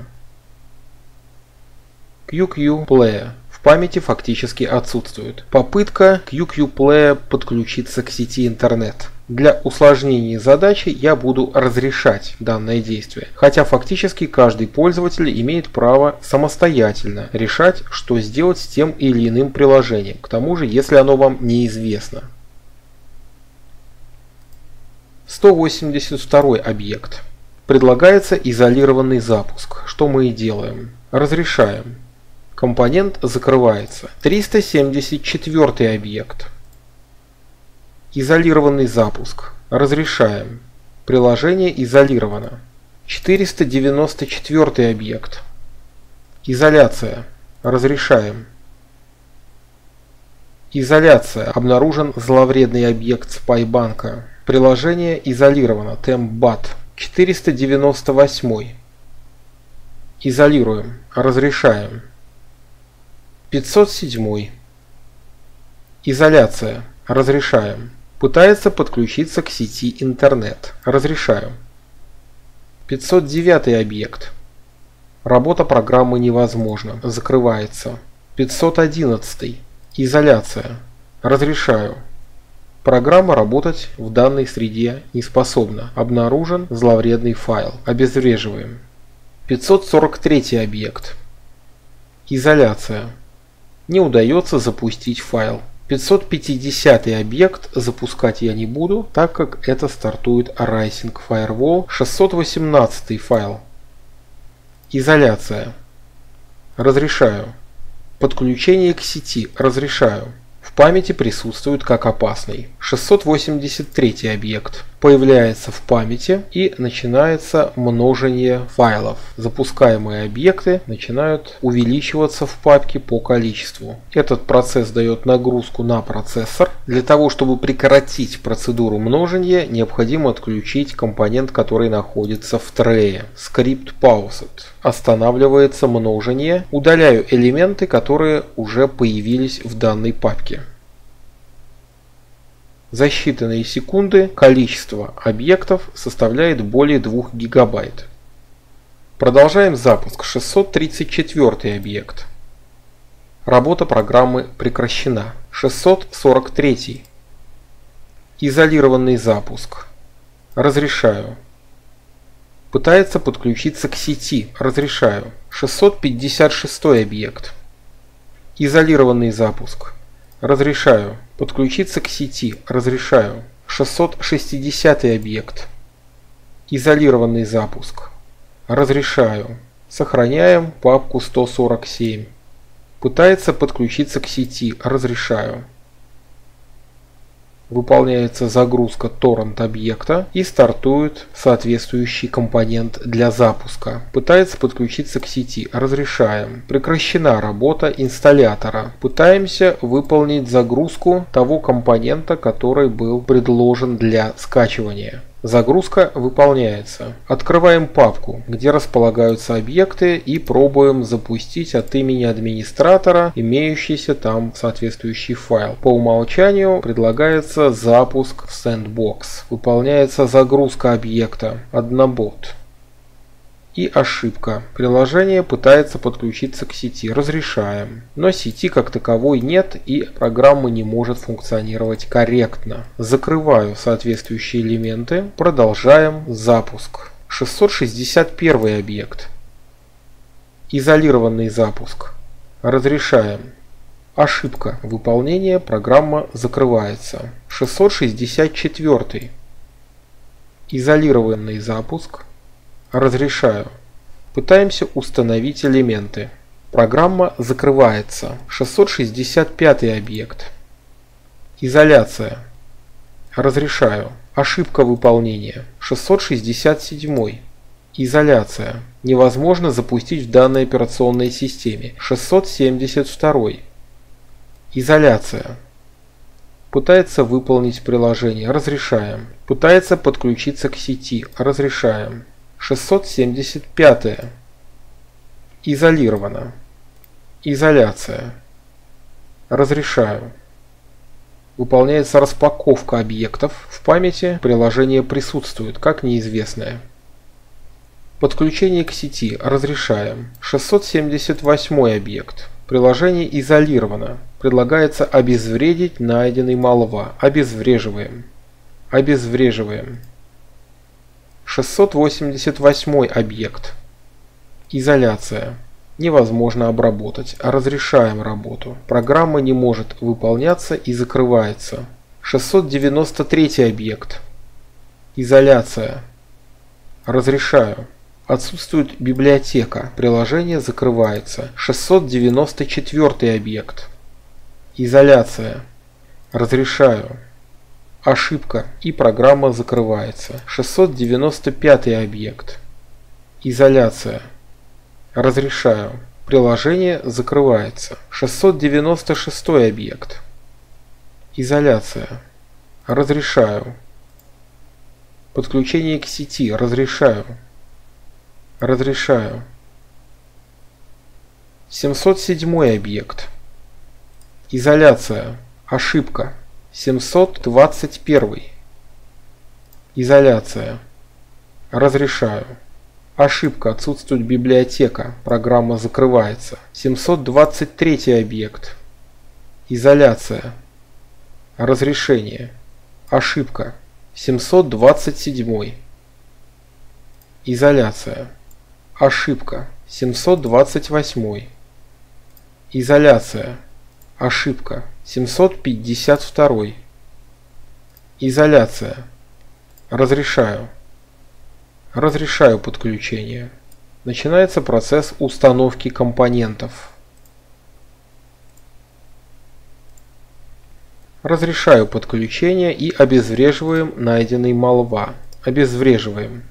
кью кью Play в памяти фактически отсутствует. Попытка кью кью Play подключиться к сети интернет. Для усложнения задачи я буду разрешать данное действие, хотя фактически каждый пользователь имеет право самостоятельно решать, что сделать с тем или иным приложением, к тому же, если оно вам неизвестно. сто восемьдесят второй объект. Предлагается изолированный запуск, что мы и делаем. Разрешаем. Компонент закрывается. триста семьдесят четвёртый объект. Изолированный запуск. Разрешаем. Приложение изолировано. четыреста девяносто четвёртый объект. Изоляция. Разрешаем. Изоляция. Обнаружен зловредный объект спайбанка. Приложение изолировано. Темп-бат. четыреста девяносто восьмой. Изолируем. Разрешаем. пятьсот седьмой. Изоляция. Разрешаем. Пытается подключиться к сети интернет. Разрешаю. пятьсот девятый объект. Работа программы невозможна. Закрывается. пятьсот одиннадцатый. Изоляция. Разрешаю. Программа работать в данной среде не способна. Обнаружен зловредный файл. Обезвреживаем. пятьсот сорок третий объект. Изоляция. Не удается запустить файл. пятьсот пятидесятый объект запускать я не буду, так как это стартует Rising Firewall. шестьсот восемнадцатый файл. Изоляция. Разрешаю. Подключение к сети. Разрешаю. В памяти присутствует как опасный. шестьсот восемьдесят третий объект. Появляется в памяти и начинается множение файлов. Запускаемые объекты начинают увеличиваться в папке по количеству. Этот процесс дает нагрузку на процессор. Для того, чтобы прекратить процедуру множения, необходимо отключить компонент, который находится в трее. Script Paused. Останавливается множение. Удаляю элементы, которые уже появились в данной папке. За считанные секунды количество объектов составляет более двух гигабайт. Продолжаем запуск. шестьсот тридцать четвёртый объект. Работа программы прекращена. шестьсот сорок третий. Изолированный запуск. Разрешаю. Пытается подключиться к сети. Разрешаю. шестьсот пятьдесят шестой объект. Изолированный запуск. Разрешаю. Подключиться к сети. Разрешаю. шестьсот шестидесятый объект. Изолированный запуск. Разрешаю. Сохраняем папку сто сорок семь. Пытается подключиться к сети. Разрешаю. Выполняется загрузка торрент объекта и стартует соответствующий компонент для запуска. Пытается подключиться к сети. Разрешаем. Прекращена работа инсталлятора. Пытаемся выполнить загрузку того компонента, который был предложен для скачивания. Загрузка выполняется. Открываем папку, где располагаются объекты, и пробуем запустить от имени администратора имеющийся там соответствующий файл. По умолчанию предлагается запуск в сэндбокс. Выполняется загрузка объекта однобот. И ошибка. Приложение пытается подключиться к сети. Разрешаем. Но сети как таковой нет, и программа не может функционировать корректно. Закрываю соответствующие элементы. Продолжаем запуск. шестьсот шестьдесят первый объект. Изолированный запуск. Разрешаем. Ошибка. Выполнение. Программа закрывается. шестьсот шестьдесят четвёртый. Изолированный запуск. Разрешаю. Пытаемся установить элементы. Программа закрывается. шестьсот шестьдесят пятый объект. Изоляция. Разрешаю. Ошибка выполнения. шестьсот шестьдесят седьмой. Изоляция. Невозможно запустить в данной операционной системе. шестьсот семьдесят второй. Изоляция. Пытается выполнить приложение. Разрешаем. Пытается подключиться к сети. Разрешаем. шестьсот семьдесят пятое. Изолировано. Изоляция. Разрешаю. Выполняется распаковка объектов. В памяти приложение присутствует как неизвестное. Подключение к сети. Разрешаем. шестьсот семьдесят восьмой объект. Приложение изолировано. Предлагается обезвредить найденный малва. Обезвреживаем. Обезвреживаем. шестьсот восемьдесят восьмой объект. Изоляция. Невозможно обработать. Разрешаем работу. Программа не может выполняться и закрывается. шестьсот девяносто третий объект. Изоляция. Разрешаю. Отсутствует библиотека. Приложение закрывается. шестьсот девяносто четвёртый объект. Изоляция. Разрешаю. Ошибка, и программа закрывается. шестьсот девяносто пятый объект. Изоляция. Разрешаю. Приложение закрывается. шестьсот девяносто шестой объект. Изоляция. Разрешаю. Подключение к сети. Разрешаю. Разрешаю. семьсот седьмой объект. Изоляция. Ошибка. семьсот двадцать первый. Изоляция. Разрешаю. Ошибка. Отсутствует библиотека. Программа закрывается. семьсот двадцать третий объект. Изоляция. Разрешение. Ошибка. семьсот двадцать седьмой. Изоляция. Ошибка. семьсот двадцать восьмой. Изоляция. Ошибка. семьсот пятьдесят второй. Изоляция. Разрешаю. Разрешаю подключение. Начинается процесс установки компонентов. Разрешаю подключение и обезвреживаем найденный малва. Обезвреживаем.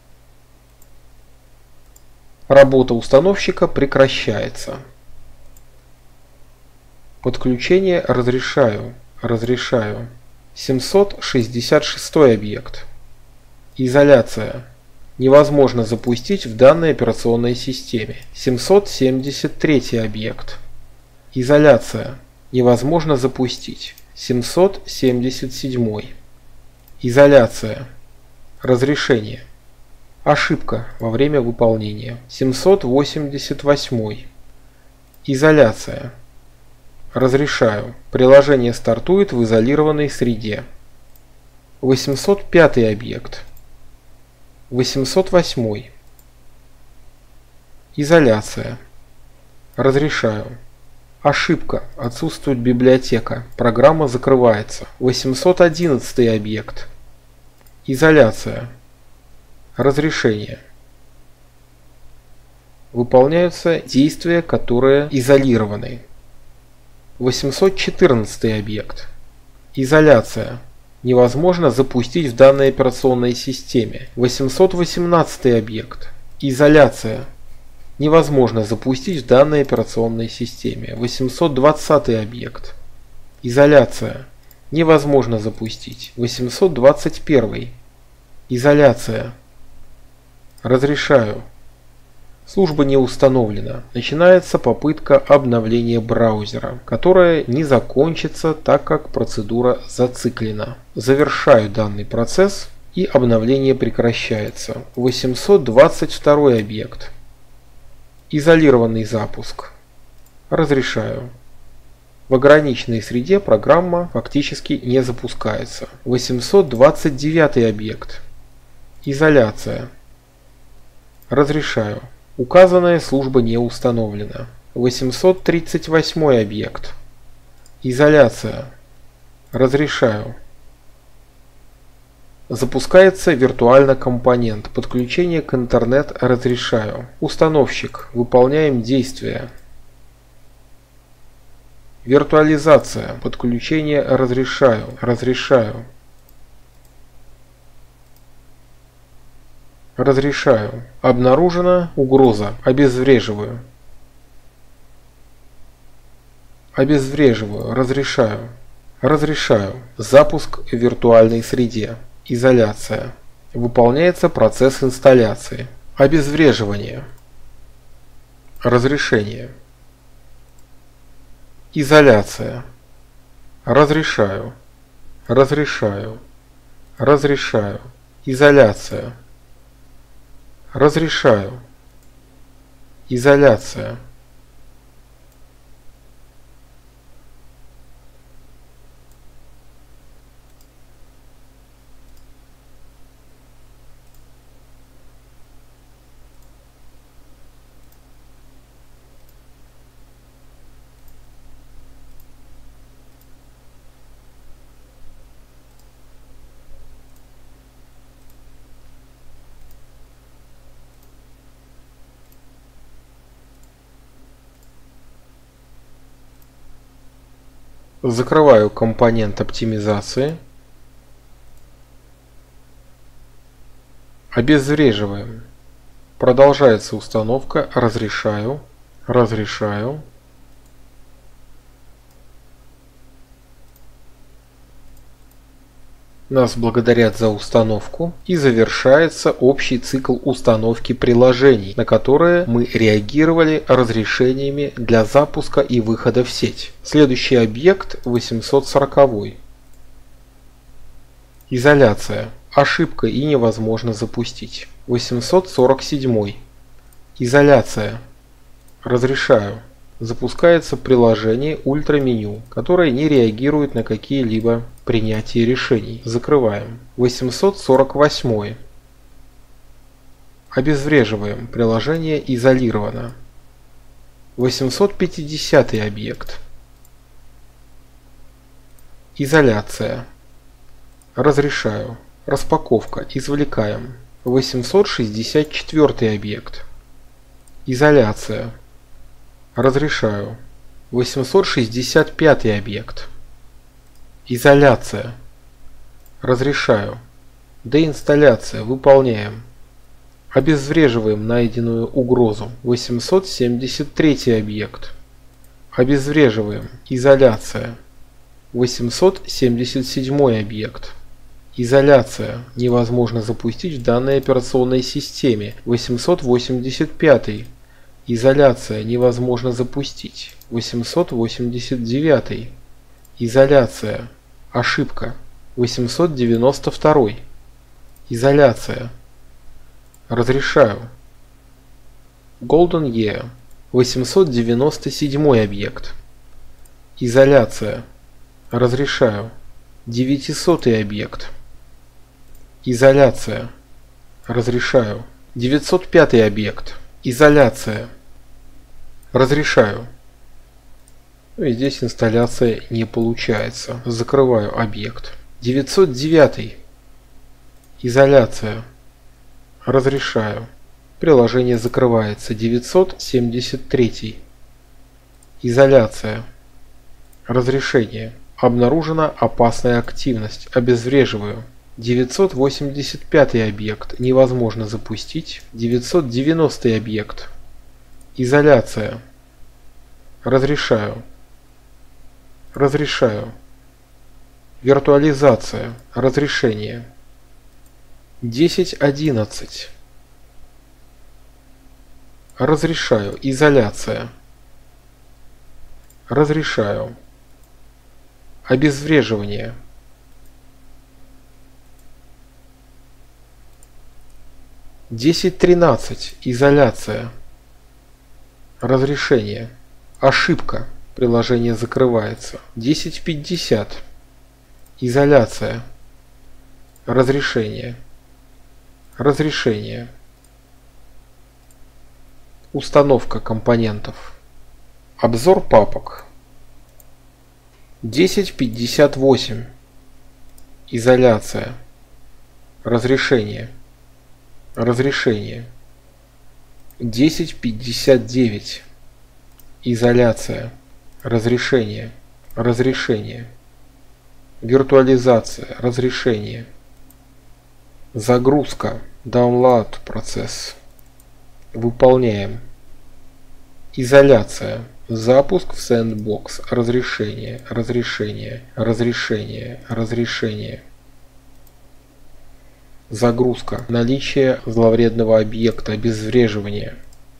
Работа установщика прекращается. Подключение разрешаю. Разрешаю. семьсот шестьдесят шестой объект. Изоляция. Невозможно запустить в данной операционной системе. семьсот семьдесят третий объект. Изоляция. Невозможно запустить. семьсот семьдесят седьмой. Изоляция. Разрешение. Ошибка во время выполнения. семьсот восемьдесят восемь. Изоляция. Разрешаю. Приложение стартует в изолированной среде. восемьсот пятый объект. восемьсот восьмой. Изоляция. Разрешаю. Ошибка. Отсутствует библиотека. Программа закрывается. восемьсот одиннадцатый объект. Изоляция. Разрешение. Выполняются действия, которые изолированы. восемьсот четырнадцатый объект. Изоляция. Невозможно запустить в данной операционной системе. восемьсот восемнадцатый объект. Изоляция. Невозможно запустить в данной операционной системе. восемьсот двадцатый объект. Изоляция. Невозможно запустить. восемьсот двадцать первый. Изоляция. Разрешаю. Служба не установлена. Начинается попытка обновления браузера, которая не закончится, так как процедура зациклена. Завершаю данный процесс и обновление прекращается. восемьсот двадцать второй объект. Изолированный запуск. Разрешаю. В ограниченной среде программа фактически не запускается. восемьсот двадцать девятый объект. Изоляция. Разрешаю. Указанная служба не установлена. восемьсот тридцать восьмой объект. Изоляция. Разрешаю. Запускается виртуально компонент. Подключение к интернет разрешаю. Установщик. Выполняем действия. Виртуализация. Подключение разрешаю. Разрешаю. Разрешаю. Обнаружена угроза. Обезвреживаю. Обезвреживаю. Разрешаю. Разрешаю. Запуск в виртуальной среде. Изоляция. Выполняется процесс инсталляции. Обезвреживание. Разрешение. Изоляция. Разрешаю. Разрешаю. Разрешаю. Изоляция. Разрешаю. Изоляция. Закрываю компонент оптимизации. Обезвреживаем. Продолжается установка. Разрешаю. Разрешаю. Нас благодарят за установку, и завершается общий цикл установки приложений, на которые мы реагировали разрешениями для запуска и выхода в сеть. Следующий объект восемьсот сороковой. Изоляция. Ошибка и невозможно запустить. восемьсот сорок седьмой. Изоляция. Разрешаю. Запускается приложение ультраменю, которое не реагирует на какие-либо принятия решений. Закрываем. восемьсот сорок восьмой. Обезвреживаем. Приложение изолировано. восемьсот пятидесятый объект. Изоляция. Разрешаю. Распаковка. Извлекаем. восемьсот шестьдесят четвёртый объект. Изоляция. Разрешаю. восемьсот шестьдесят пятый объект. Изоляция. Разрешаю. Деинсталляция. Выполняем. Обезвреживаем найденную угрозу. восемьсот семьдесят третий объект. Обезвреживаем. Изоляция. восемьсот семьдесят седьмой объект. Изоляция. Невозможно запустить в данной операционной системе. восемьсот восемьдесят пятый. Изоляция. Невозможно запустить. восемьсот восемьдесят девятый. Изоляция. Ошибка. восемьсот девяносто второй. Изоляция. Разрешаю. Golden Year. восемьсот девяносто седьмой объект. Изоляция. Разрешаю. девятисотый объект. Изоляция. Разрешаю. девятьсот пятый объект. Изоляция. Разрешаю. Ну и здесь инсталляция не получается. Закрываю объект. девятьсот девятый. Изоляция. Разрешаю. Приложение закрывается. девятьсот семьдесят третий. Изоляция. Разрешение. Обнаружена опасная активность. Обезвреживаю. девятьсот восемьдесят пятый объект. Невозможно запустить. девятьсот девяностый объект. Изоляция. Разрешаю. Разрешаю. Виртуализация. Разрешение. десять одиннадцать. Разрешаю. Изоляция. Разрешаю. Обезвреживание. десять тринадцать. Изоляция. Разрешение. Ошибка. Приложение закрывается. десять пятьдесят. Изоляция. Разрешение. Разрешение. Установка компонентов. Обзор папок. десять пятьдесят восемь. Изоляция. Разрешение. Разрешение. десять пятьдесят девять. Изоляция. Разрешение. Разрешение. Виртуализация. Разрешение. Загрузка. Download процесс. Выполняем. Изоляция. Запуск в Sandbox. Разрешение. Разрешение. Разрешение. Разрешение. Загрузка. Наличие зловредного объекта. Обезвреживание.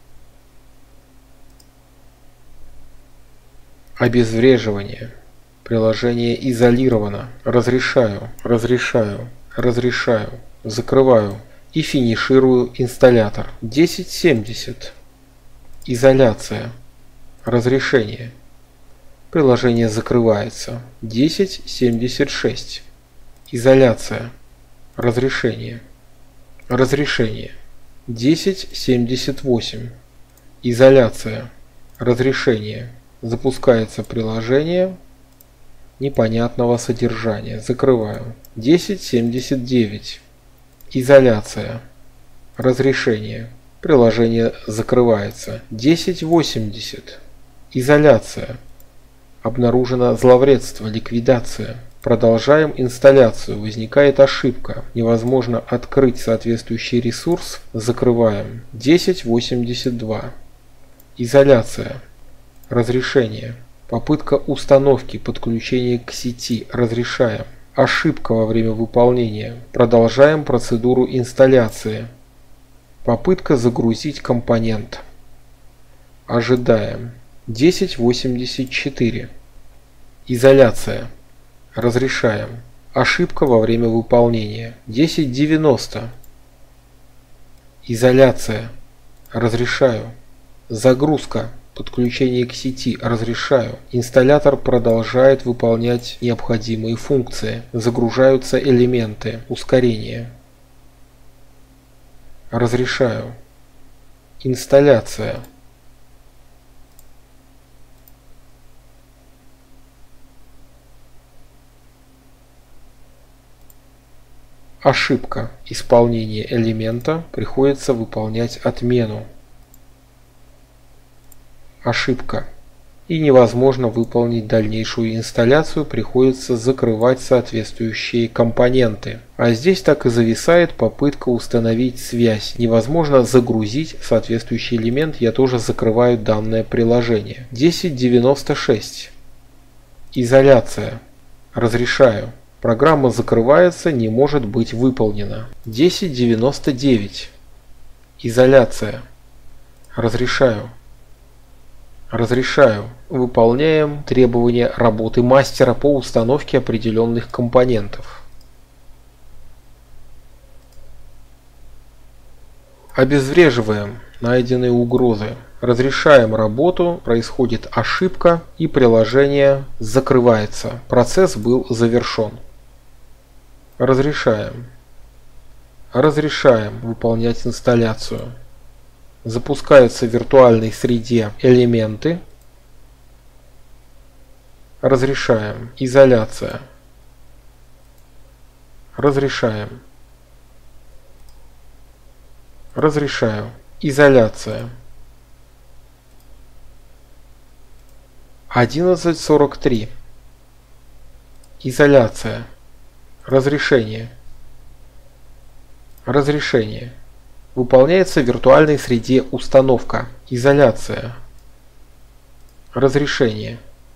Обезвреживание. Приложение изолировано. Разрешаю. Разрешаю. Разрешаю. Закрываю. И финиширую инсталлятор. десять семьдесят. Изоляция. Разрешение. Приложение закрывается. десять семьдесят шесть. Изоляция. Разрешение. Разрешение. десять семьдесят восемь. Изоляция. Разрешение. Запускается приложение непонятного содержания. Закрываю. десять семьдесят девять. Изоляция. Разрешение. Приложение закрывается. десять восемьдесят. Изоляция. Обнаружено зловредство. Ликвидация. Продолжаем инсталляцию. Возникает ошибка. Невозможно открыть соответствующий ресурс. Закрываем. десять восемьдесят два. Изоляция. Разрешение. Попытка установки подключения к сети. Разрешаем. Ошибка во время выполнения. Продолжаем процедуру инсталляции. Попытка загрузить компонент. Ожидаем. десять восемьдесят четыре. Изоляция. Разрешаем. Ошибка во время выполнения. десять девяносто. Изоляция. Разрешаю. Загрузка. Подключение к сети. Разрешаю. Инсталлятор продолжает выполнять необходимые функции. Загружаются элементы. Ускорение. Разрешаю. Инсталляция. Ошибка. Исполнение элемента. Приходится выполнять отмену. Ошибка. И невозможно выполнить дальнейшую инсталляцию, приходится закрывать соответствующие компоненты. А здесь так и зависает попытка установить связь. Невозможно загрузить соответствующий элемент, я тоже закрываю данное приложение. десять девяносто шесть. Изоляция. Разрешаю. Программа закрывается, не может быть выполнена. десять девяносто девять. Изоляция. Разрешаю. Разрешаю. Выполняем требования работы мастера по установке определенных компонентов. Обезвреживаем найденные угрозы. Разрешаем работу, происходит ошибка и приложение закрывается. Процесс был завершен. Разрешаем. Разрешаем выполнять инсталляцию. Запускаются в виртуальной среде элементы. Разрешаем. Изоляция. Разрешаем. Разрешаю. Изоляция. одиннадцать сорок три. Изоляция. Разрешение. Разрешение. Выполняется в виртуальной среде установка. Изоляция. Разрешение.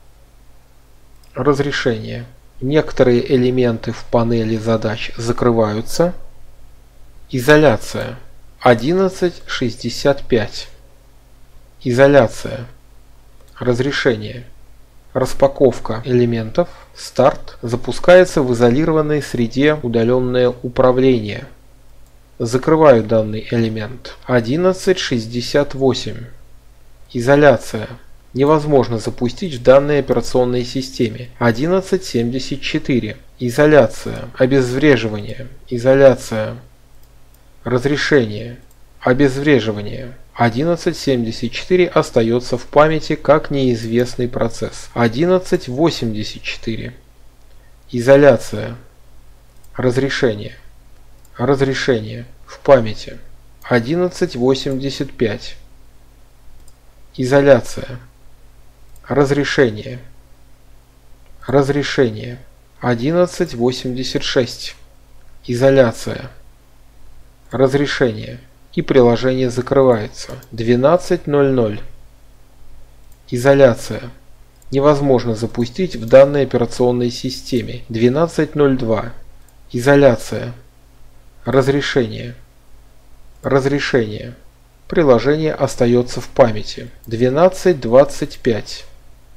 Разрешение. Некоторые элементы в панели задач закрываются. Изоляция. одиннадцать шестьдесят пять. Изоляция. Разрешение. Распаковка элементов. Старт. Запускается в изолированной среде удаленное управление. Закрываю данный элемент. одиннадцать шестьдесят восемь. Изоляция. Невозможно запустить в данной операционной системе. одиннадцать семьдесят четыре. Изоляция. Обезвреживание. Изоляция. Разрешение. Обезвреживание. одиннадцать семьдесят четыре остается в памяти как неизвестный процесс. одиннадцать восемьдесят четыре. Изоляция. Разрешение. Разрешение. В памяти. одиннадцать восемьдесят пять. Изоляция. Разрешение. Разрешение. одиннадцать восемьдесят шесть. Изоляция. Разрешение. И приложение закрывается. двенадцать ноль ноль. Изоляция. Невозможно запустить в данной операционной системе. двенадцать ноль два. Изоляция. Разрешение. Разрешение. Приложение остается в памяти. двенадцать двадцать пять.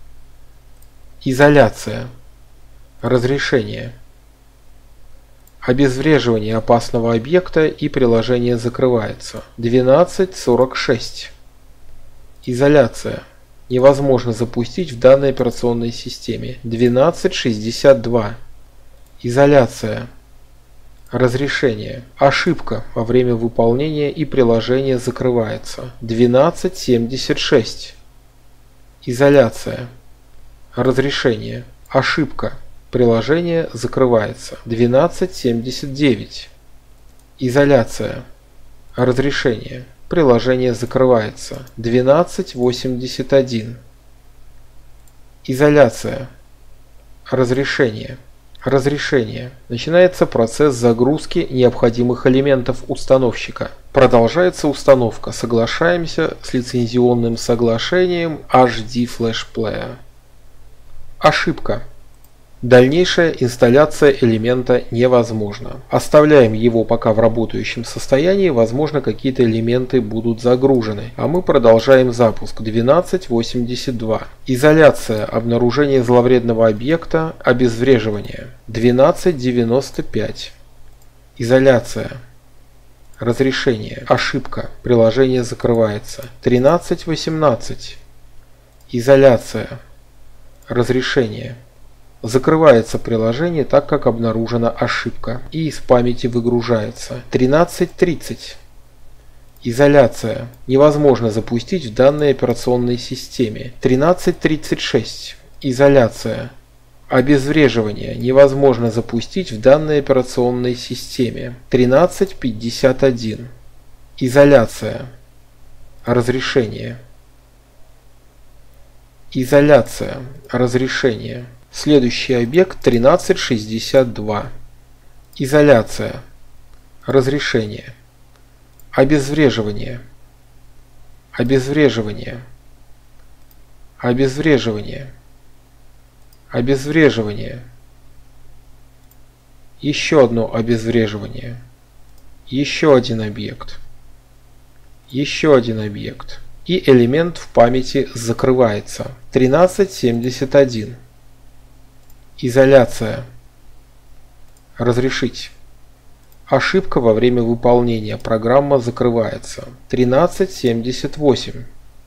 Изоляция. Разрешение. Обезвреживание опасного объекта и приложение закрывается. двенадцать сорок шесть. Изоляция. Невозможно запустить в данной операционной системе. двенадцать шестьдесят два. Изоляция. Разрешение. Ошибка во время выполнения и приложение закрывается. двенадцать семьдесят шесть. Изоляция. Разрешение. Ошибка. Приложение закрывается. двенадцать семьдесят девять. Изоляция. Разрешение. Приложение закрывается. двенадцать восемьдесят один. Изоляция. Разрешение. Разрешение. Начинается процесс загрузки необходимых элементов установщика. Продолжается установка. Соглашаемся с лицензионным соглашением эйч ди Flash Player. Ошибка. Дальнейшая инсталляция элемента невозможна. Оставляем его пока в работающем состоянии, возможно, какие-то элементы будут загружены. А мы продолжаем запуск. двенадцать восемьдесят два. Изоляция, обнаружение зловредного объекта, обезвреживание. двенадцать девяносто пять. Изоляция. Разрешение. Ошибка. Приложение закрывается. тринадцать восемнадцать. Изоляция. Разрешение. Закрывается приложение, так как обнаружена ошибка, и из памяти выгружается. тринадцать тридцать. Изоляция. Невозможно запустить в данной операционной системе. тринадцать тридцать шесть. Изоляция. Обезвреживание. Невозможно запустить в данной операционной системе. тринадцать пятьдесят один. Изоляция. Разрешение. Изоляция. Разрешение. Следующий объект тринадцать шестьдесят два. Изоляция. Разрешение. Обезвреживание. Обезвреживание. Обезвреживание. Обезвреживание. Еще одно обезвреживание. Еще один объект. Еще один объект. И элемент в памяти закрывается. тринадцать семьдесят один. Изоляция. Разрешить. Ошибка во время выполнения. Программа закрывается. тринадцать семьдесят восемь.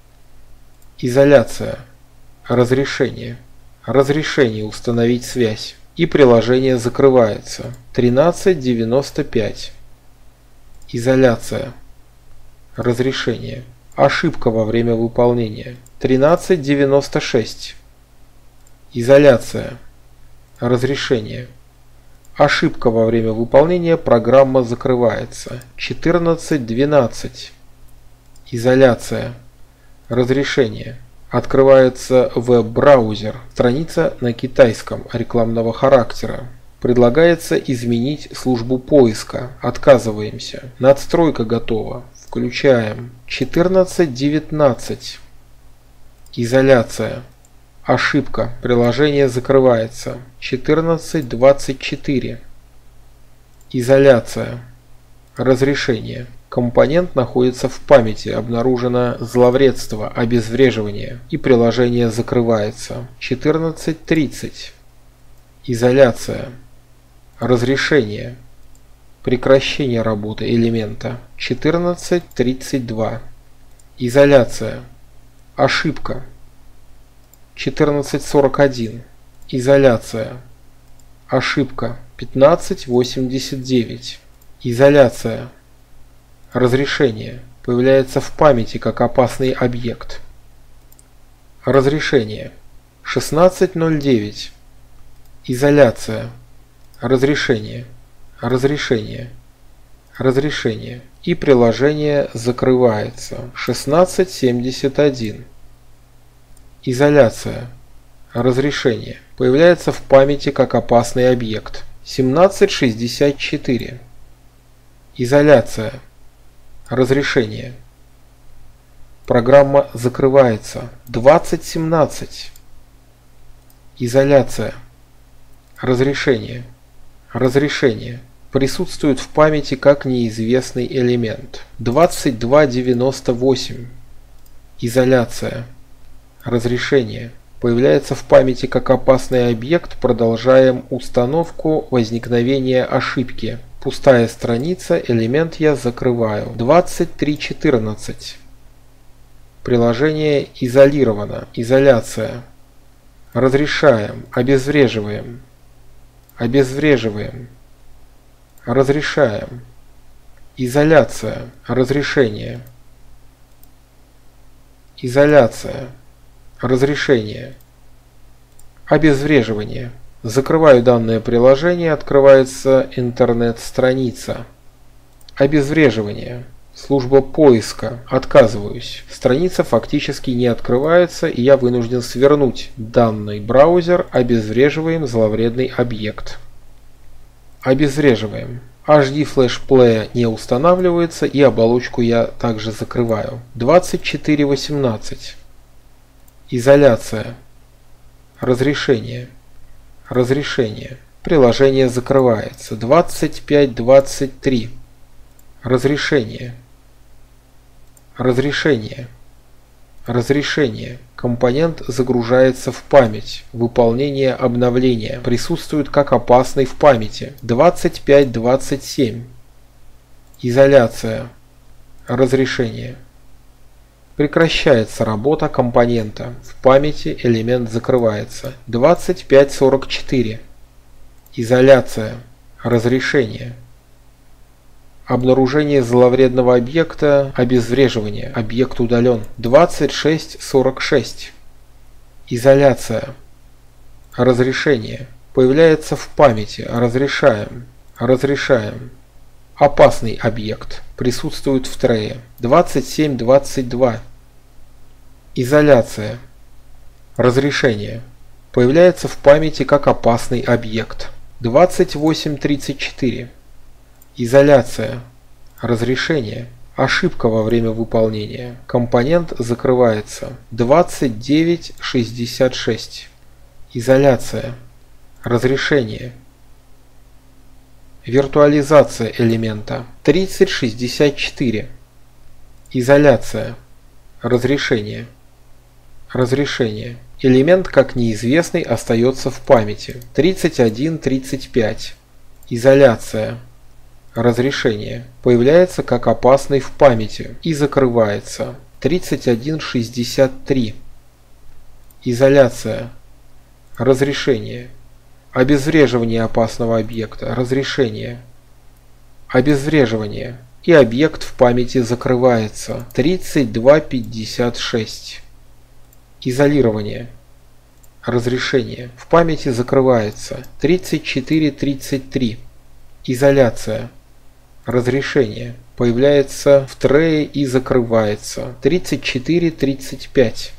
Изоляция. Разрешение. Разрешение установить связь. И приложение закрывается. тринадцать девяносто пять. Изоляция. Разрешение. Ошибка во время выполнения. тринадцать девяносто шесть. Изоляция. Разрешение. Ошибка во время выполнения. Программа закрывается. четырнадцать двенадцать. Изоляция. Разрешение. Открывается веб-браузер. Страница на китайском рекламного характера. Предлагается изменить службу поиска. Отказываемся. Надстройка готова. Включаем. четырнадцать девятнадцать. Изоляция. Ошибка. Приложение закрывается. четырнадцать двадцать четыре. Изоляция. Разрешение. Компонент находится в памяти. Обнаружено зловредство, обезвреживание. И приложение закрывается. четырнадцать тридцать. Изоляция. Разрешение. Прекращение работы элемента. четырнадцать тридцать два. Изоляция. Ошибка. четырнадцать сорок один. Изоляция. Ошибка. пятнадцать восемьдесят девять. Изоляция. Разрешение. Появляется в памяти как опасный объект. Разрешение. шестнадцать ноль девять. Изоляция. Разрешение. Разрешение. Разрешение. И приложение закрывается. шестнадцать семьдесят один. Изоляция. Разрешение. Появляется в памяти как опасный объект. семнадцать шестьдесят четыре. Изоляция. Разрешение. Программа закрывается. двадцать семнадцать. Изоляция. Разрешение. Разрешение. Присутствует в памяти как неизвестный элемент. двадцать два девяносто восемь. Изоляция. Разрешение. Появляется в памяти как опасный объект. Продолжаем установку возникновения ошибки. Пустая страница, элемент я закрываю. двадцать три четырнадцать. Приложение изолировано. Изоляция. Разрешаем. Обезвреживаем. Обезвреживаем. Разрешаем. Изоляция. Разрешение. Изоляция. Разрешение. Обезвреживание. Закрываю данное приложение, открывается интернет-страница. Обезвреживание. Служба поиска. Отказываюсь. Страница фактически не открывается, и я вынужден свернуть данный браузер. Обезвреживаем зловредный объект. Обезвреживаем. эйч ди флешплея не устанавливается, и оболочку я также закрываю. двадцать четыре восемнадцать. Изоляция. Разрешение. Разрешение. Приложение закрывается. двадцать пять двадцать три. Разрешение. Разрешение. Разрешение. Компонент загружается в память. Выполнение обновления. Присутствует как опасный в памяти. двадцать пять двадцать семь. Изоляция. Разрешение. Прекращается работа компонента. В памяти элемент закрывается. двадцать пять сорок четыре. Изоляция. Разрешение. Обнаружение зловредного объекта. Обезвреживание. Объект удален. двадцать шесть сорок шесть. Изоляция. Разрешение. Появляется в памяти. Разрешаем. Разрешаем. Опасный объект. Присутствует в трее. двадцать семь двадцать два. Изоляция. Разрешение. Появляется в памяти как опасный объект. двадцать восемь тридцать четыре. Изоляция. Разрешение. Ошибка во время выполнения. Компонент закрывается. двадцать девять шестьдесят шесть. Изоляция. Разрешение. Виртуализация элемента. тридцать шестьдесят четыре. Изоляция. Разрешение. Разрешение. Элемент как неизвестный остается в памяти. тридцать один тридцать пять. Изоляция. Разрешение. Появляется как опасный в памяти и закрывается. тридцать один шестьдесят три. Изоляция. Разрешение. Обезвреживание опасного объекта. Разрешение. Обезвреживание. И объект в памяти закрывается. тридцать два пятьдесят шесть. Изолирование. Разрешение. В памяти закрывается. тридцать четыре тридцать три. Изоляция. Разрешение. Появляется в трее и закрывается. тридцать четыре тридцать пять.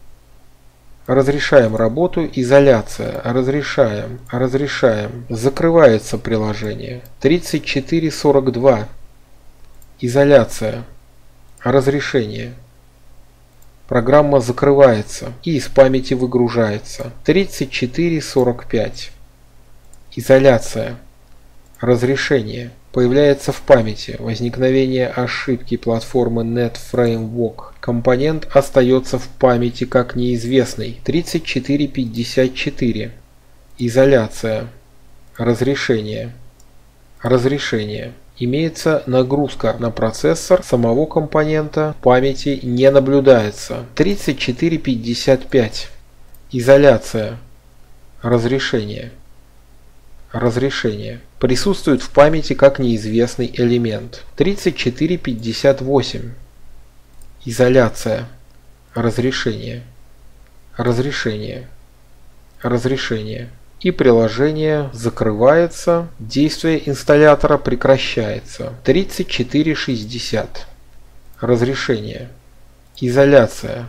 Разрешаем работу. Изоляция. Разрешаем. Разрешаем. Закрывается приложение. тридцать четыре сорок два. Изоляция. Разрешение. Программа закрывается и из памяти выгружается. тридцать четыре сорок пять. Изоляция. Разрешение. Появляется в памяти. Возникновение ошибки платформы NetFramework. Компонент остается в памяти как неизвестный. тридцать четыре пятьдесят четыре. Изоляция. Разрешение. Разрешение. Имеется нагрузка на процессор самого компонента, памяти не наблюдается. тридцать четыре пятьдесят пять. Изоляция. Разрешение. Разрешение. Присутствует в памяти как неизвестный элемент. тридцать четыре пятьдесят восемь. Изоляция. Разрешение. Разрешение. Разрешение. И приложение закрывается, действие инсталлятора прекращается. тридцать четыре шестьдесят. Разрешение. Изоляция.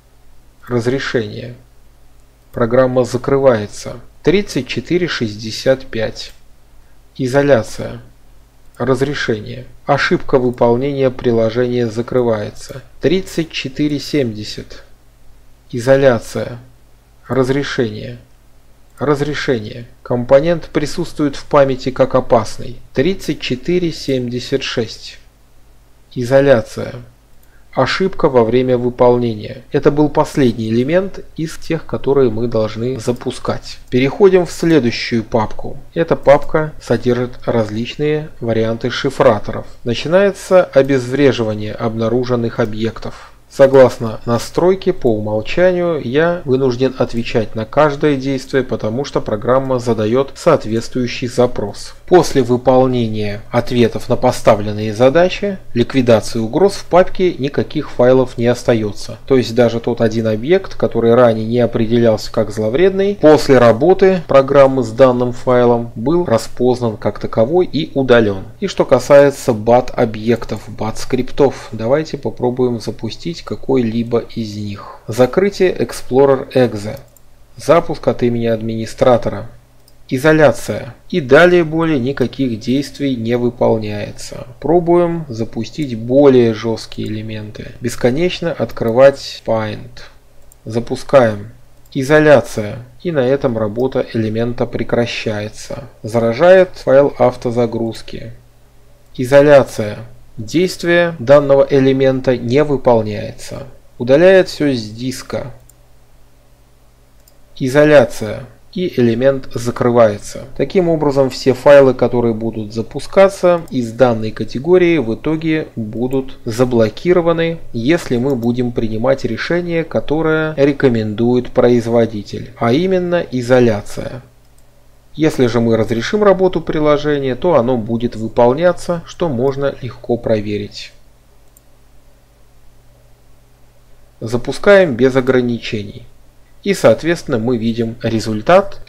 Разрешение. Программа закрывается. тридцать четыре шестьдесят пять. Изоляция. Разрешение. Ошибка выполнения приложения закрывается. тридцать четыре семьдесят. Изоляция. Разрешение. Разрешение. Компонент присутствует в памяти как опасный. тридцать четыре семьдесят шесть. Изоляция. Ошибка во время выполнения. Это был последний элемент из тех, которые мы должны запускать. Переходим в следующую папку. Эта папка содержит различные варианты шифраторов. Начинается обезвреживание обнаруженных объектов. Согласно настройке, по умолчанию я вынужден отвечать на каждое действие, потому что программа задает соответствующий запрос. После выполнения ответов на поставленные задачи, ликвидации угроз в папке никаких файлов не остается. То есть даже тот один объект, который ранее не определялся как зловредный, после работы программы с данным файлом был распознан как таковой и удален. И что касается бат-объектов, бат-скриптов, давайте попробуем запустить какой-либо из них. Закрытие Explorer Exe. Запуск от имени администратора. Изоляция. И далее более никаких действий не выполняется. Пробуем запустить более жесткие элементы. Бесконечно открывать Paint. Запускаем. Изоляция. И на этом работа элемента прекращается. Заражает файл автозагрузки. Изоляция. Действие данного элемента не выполняется. Удаляет все с диска. Изоляция. И элемент закрывается. Таким образом, все файлы, которые будут запускаться из данной категории, в итоге будут заблокированы, если мы будем принимать решение, которое рекомендует производитель, а именно изоляция. Если же мы разрешим работу приложения, то оно будет выполняться, что можно легко проверить. Запускаем без ограничений. И, соответственно, мы видим результат.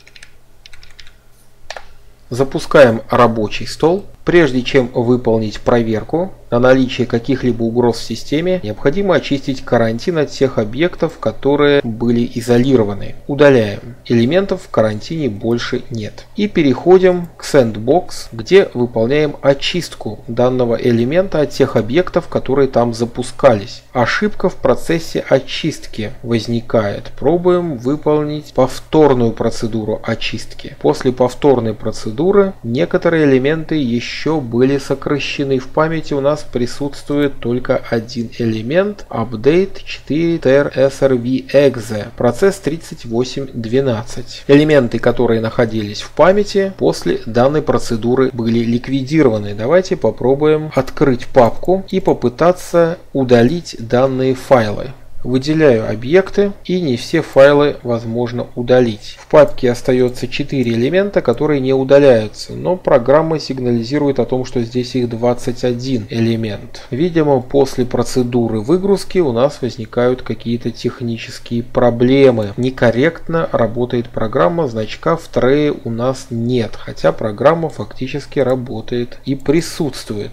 Запускаем рабочий стол. Прежде чем выполнить проверку на наличие каких-либо угроз в системе, необходимо очистить карантин от тех объектов, которые были изолированы. Удаляем. Элементов в карантине больше нет. И переходим к Sandbox, где выполняем очистку данного элемента от тех объектов, которые там запускались. Ошибка в процессе очистки возникает. Пробуем выполнить повторную процедуру очистки. После повторной процедуры некоторые элементы еще были сокращены в памяти у нас нас присутствует только один элемент update четыре ter srv.exe, процесс тридцать восемь двенадцать. Элементы, которые находились в памяти, после данной процедуры были ликвидированы. Давайте попробуем открыть папку и попытаться удалить данные файлы. Выделяю объекты, и не все файлы возможно удалить. В папке остается четыре элемента, которые не удаляются, но программа сигнализирует о том, что здесь их двадцать один элемент. Видимо, после процедуры выгрузки у нас возникают какие-то технические проблемы. Некорректно работает программа, значка в трее у нас нет, хотя программа фактически работает и присутствует.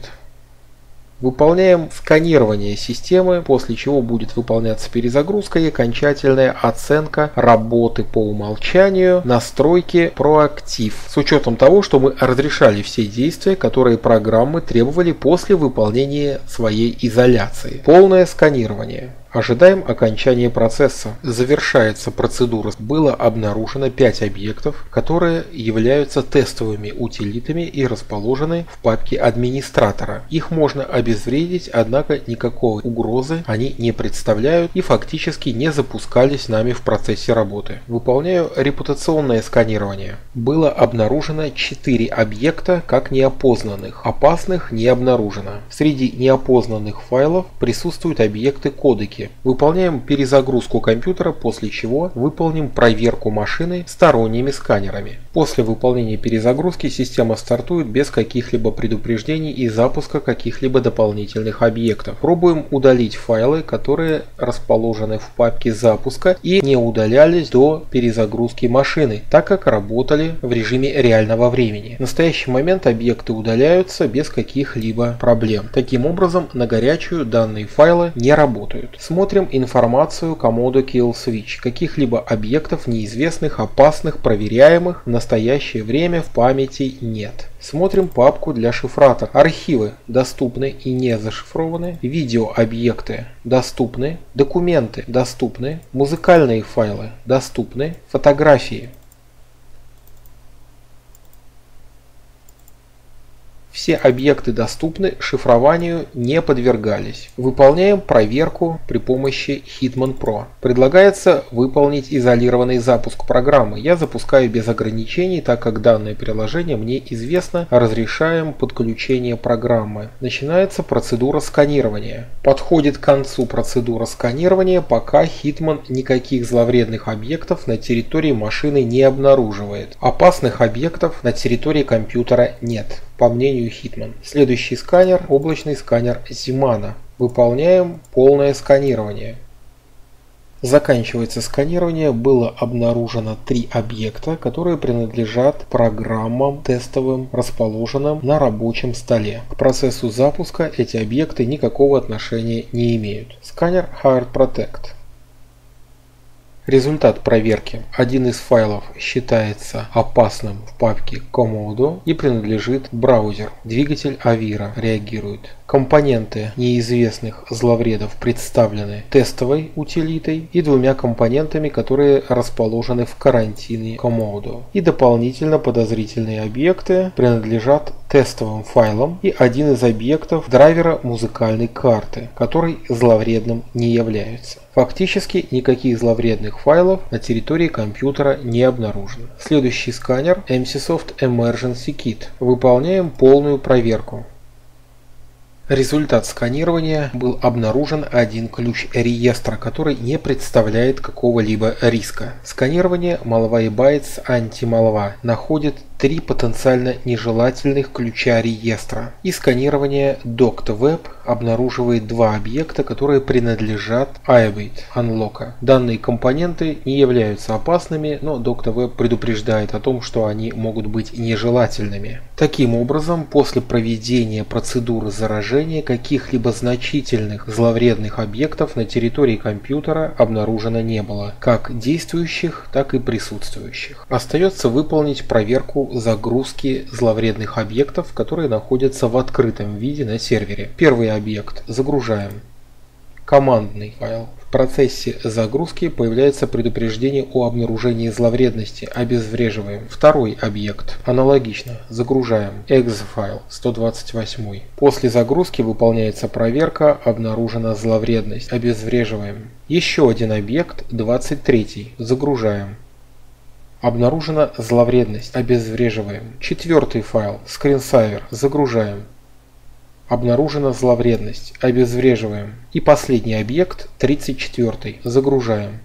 Выполняем сканирование системы, после чего будет выполняться перезагрузка и окончательная оценка работы по умолчанию настройки Proactive. С учетом того, что мы разрешали все действия, которые программы требовали после выполнения своей изоляции. Полное сканирование. Ожидаем окончания процесса. Завершается процедура. Было обнаружено пять объектов, которые являются тестовыми утилитами и расположены в папке администратора. Их можно обезвредить, однако никакой угрозы они не представляют и фактически не запускались нами в процессе работы. Выполняю репутационное сканирование. Было обнаружено четыре объекта как неопознанных. Опасных не обнаружено. Среди неопознанных файлов присутствуют объекты кодеки. Выполняем перезагрузку компьютера, после чего выполним проверку машины сторонними сканерами. После выполнения перезагрузки система стартует без каких-либо предупреждений и запуска каких-либо дополнительных объектов. Пробуем удалить файлы, которые расположены в папке запуска и не удалялись до перезагрузки машины, так как работали в режиме реального времени. В настоящий момент объекты удаляются без каких-либо проблем. Таким образом, на горячую данные файлы не работают. Смотрим информацию Comodo Kill Switch. Каких-либо объектов неизвестных, опасных, проверяемых в настоящее время в памяти нет. Смотрим папку для шифратора. Архивы доступны и не зашифрованы. Видеообъекты доступны. Документы доступны. Музыкальные файлы доступны. Фотографии. Все объекты доступны, шифрованию не подвергались. Выполняем проверку при помощи Hitman Pro. Предлагается выполнить изолированный запуск программы. Я запускаю без ограничений, так как данное приложение мне известно. Разрешаем подключение программы. Начинается процедура сканирования. Подходит к концу процедура сканирования, пока Hitman никаких зловредных объектов на территории машины не обнаруживает. Опасных объектов на территории компьютера нет, по мнению Hitman. Следующий сканер – облачный сканер Zimana. Выполняем полное сканирование. Заканчивается сканирование. Было обнаружено три объекта, которые принадлежат программам тестовым, расположенным на рабочем столе. К процессу запуска эти объекты никакого отношения не имеют. Сканер Hard Protect. Результат проверки. Один из файлов считается опасным в папке Comodo и принадлежит браузер. Двигатель Avira реагирует. Компоненты неизвестных зловредов представлены тестовой утилитой и двумя компонентами, которые расположены в карантине Comodo. И дополнительно подозрительные объекты принадлежат тестовым файлам и один из объектов драйвера музыкальной карты, который зловредным не является. Фактически никаких зловредных файлов на территории компьютера не обнаружено. Следующий сканер Emsisoft Emergency Kit. Выполняем полную проверку. Результат сканирования: был обнаружен один ключ реестра, который не представляет какого-либо риска. Сканирование Malwarebytes Anti-Malware находит три потенциально нежелательных ключа реестра. И сканирование DoctWeb обнаруживает два объекта, которые принадлежат Aebit Unlock. Данные компоненты не являются опасными, но DoctWeb предупреждает о том, что они могут быть нежелательными. Таким образом, после проведения процедуры заражения каких-либо значительных зловредных объектов на территории компьютера обнаружено не было, как действующих, так и присутствующих. Остается выполнить проверку загрузки зловредных объектов, которые находятся в открытом виде на сервере. Первый объект загружаем. командный файл. В процессе загрузки появляется предупреждение о обнаружении зловредности. Обезвреживаем. Второй объект. Аналогично. Загружаем. экс файл сто двадцать восемь. После загрузки выполняется проверка. Обнаружена зловредность. Обезвреживаем. Еще один объект. двадцать три. Загружаем. Обнаружена зловредность. Обезвреживаем. Четвертый файл. Screensaver. Загружаем. Обнаружена зловредность. Обезвреживаем. И последний объект, тридцать четвёртый. Загружаем.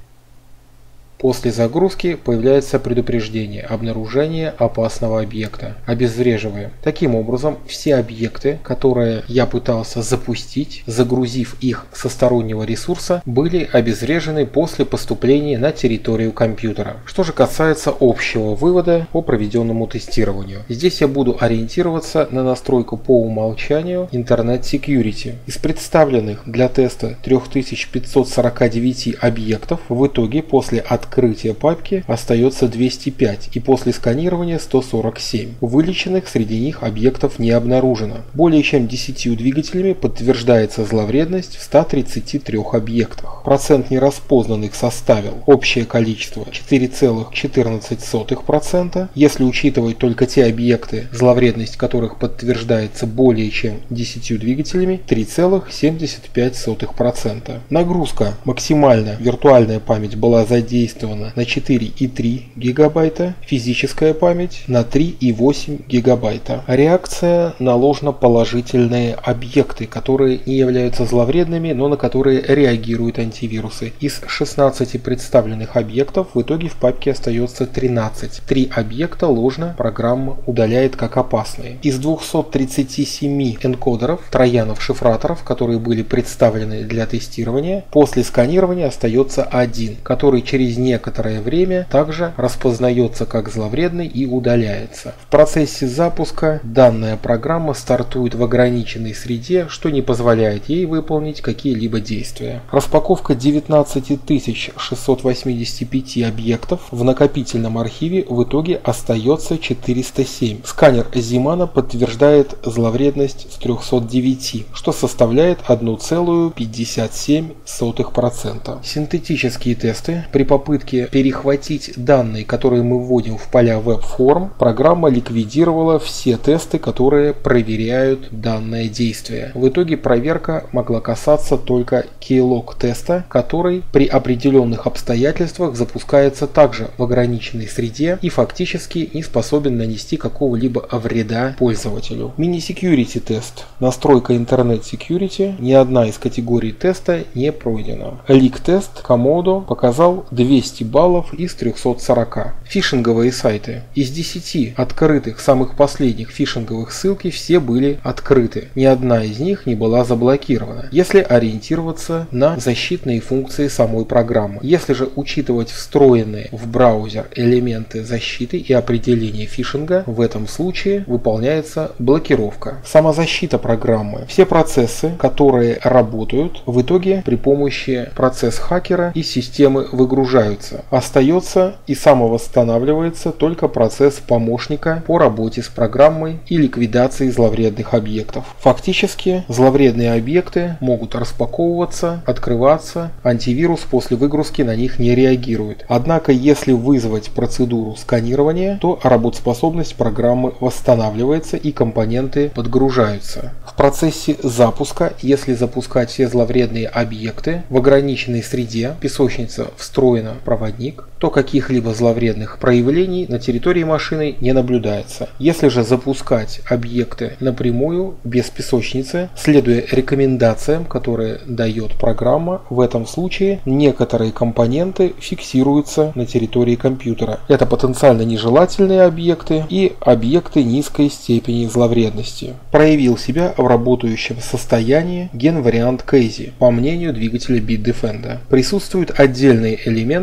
После загрузки появляется предупреждение обнаружения опасного объекта. Обезвреживаем. Таким образом, все объекты, которые я пытался запустить, загрузив их со стороннего ресурса, были обезврежены после поступления на территорию компьютера. Что же касается общего вывода по проведенному тестированию. Здесь я буду ориентироваться на настройку по умолчанию Internet Security. Из представленных для теста три тысячи пятьсот сорок девять объектов в итоге после открытия Открытие папки остается двести пять и после сканирования сто сорок семь. Вылеченных среди них объектов не обнаружено. Более чем десятью двигателями подтверждается зловредность в ста тридцати трёх объектах. Процент нераспознанных составил общее количество четыре целых четырнадцать сотых процента. Если учитывать только те объекты, зловредность которых подтверждается более чем десятью двигателями, три целых семьдесят пять сотых процента. Нагрузка максимальная виртуальная память была задействована на четыре и три гигабайта, физическая память на три и восемь гигабайта. Реакция на ложноположительные объекты, которые не являются зловредными, но на которые реагируют антивирусы. Из шестнадцати представленных объектов в итоге в папке остается тринадцать. Три объекта ложно программа удаляет как опасные. Из двухсот тридцати семи энкодеров, троянов-шифраторов, которые были представлены для тестирования, после сканирования остается один, который через некоторое время также распознается как зловредный и удаляется. В процессе запуска данная программа стартует в ограниченной среде, что не позволяет ей выполнить какие-либо действия. Распаковка девятнадцати тысяч шестисот восьмидесяти пяти объектов в накопительном архиве в итоге остается четыреста семь. Сканер Зимана подтверждает зловредность с трёхсот девяти, что составляет одна целая пятьдесят семь сотых процента. Синтетические тесты. При попытке перехватить данные, которые мы вводим в поля веб-форм, программа ликвидировала все тесты, которые проверяют данное действие. В итоге проверка могла касаться только keylog теста, который при определенных обстоятельствах запускается также в ограниченной среде и фактически не способен нанести какого-либо вреда пользователю. Mini-security тест. Настройка Internet Security. Ни одна из категорий теста не пройдена. Leak-тест Comodo показал двести баллов из трёхсот сорока. Фишинговые сайты. Из десяти открытых самых последних фишинговых ссылки все были открыты. Ни одна из них не была заблокирована, если ориентироваться на защитные функции самой программы. Если же учитывать встроенные в браузер элементы защиты и определения фишинга, в этом случае выполняется блокировка. Самозащита программы. Все процессы, которые работают, в итоге при помощи процесс-хакера из системы выгружаются. Остается и самовосстанавливается только процесс помощника по работе с программой и ликвидации зловредных объектов. Фактически зловредные объекты могут распаковываться, открываться, антивирус после выгрузки на них не реагирует. Однако если вызвать процедуру сканирования, то работоспособность программы восстанавливается и компоненты подгружаются. В процессе запуска, если запускать все зловредные объекты в ограниченной среде, песочница встроена в проводник, то каких-либо зловредных проявлений на территории машины не наблюдается. Если же запускать объекты напрямую, без песочницы, следуя рекомендациям, которые дает программа, в этом случае некоторые компоненты фиксируются на территории компьютера. Это потенциально нежелательные объекты и объекты низкой степени зловредности. Проявил себя в работающем состоянии ген-вариант Casey, по мнению двигателя Bitdefender. Присутствуют отдельные элементы,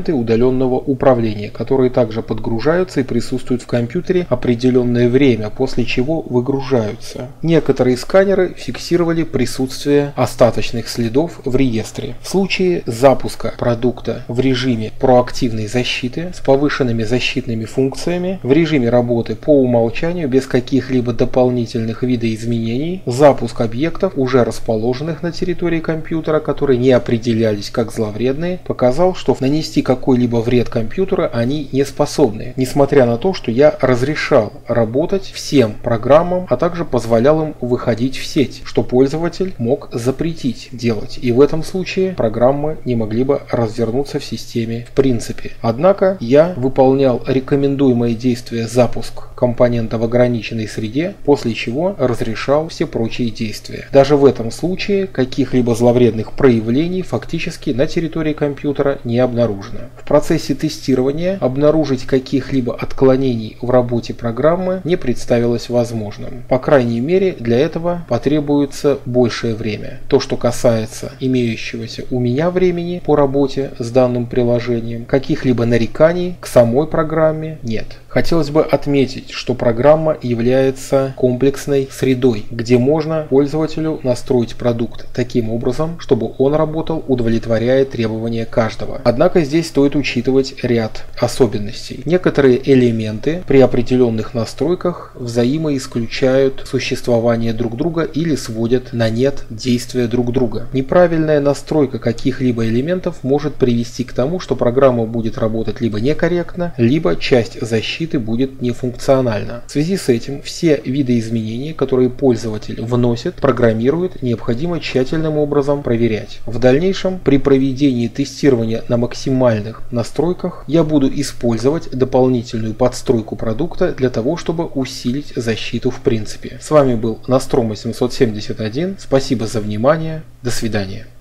элементы удаленного управления, которые также подгружаются и присутствуют в компьютере определенное время, после чего выгружаются. Некоторые сканеры фиксировали присутствие остаточных следов в реестре. В случае запуска продукта в режиме проактивной защиты с повышенными защитными функциями, в режиме работы по умолчанию без каких-либо дополнительных видоизменений, запуск объектов, уже расположенных на территории компьютера, которые не определялись как зловредные, показал, что нанести какой-либо вред компьютера они не способны, несмотря на то, что я разрешал работать всем программам, а также позволял им выходить в сеть, что пользователь мог запретить делать, и в этом случае программы не могли бы развернуться в системе в принципе. Однако я выполнял рекомендуемые действия запуск компонента в ограниченной среде, после чего разрешал все прочие действия. Даже в этом случае каких-либо зловредных проявлений фактически на территории компьютера не обнаружено. В процессе тестирования обнаружить каких-либо отклонений в работе программы не представилось возможным. По крайней мере, для этого потребуется большее время. То, что касается имеющегося у меня времени по работе с данным приложением, каких-либо нареканий к самой программе нет. Хотелось бы отметить, что программа является комплексной средой, где можно пользователю настроить продукт таким образом, чтобы он работал, удовлетворяя требования каждого. Однако здесь стоит учитывать ряд особенностей. Некоторые элементы при определенных настройках взаимоисключают существование друг друга или сводят на нет действия друг друга. Неправильная настройка каких-либо элементов может привести к тому, что программа будет работать либо некорректно, либо часть защиты будет нефункциональна. В связи с этим все виды изменений, которые пользователь вносит, программирует, необходимо тщательным образом проверять. В дальнейшем при проведении тестирования на максимальных настройках я буду использовать дополнительную подстройку продукта для того, чтобы усилить защиту в принципе. С вами был Nostromo семьсот семьдесят один. Спасибо за внимание. До свидания.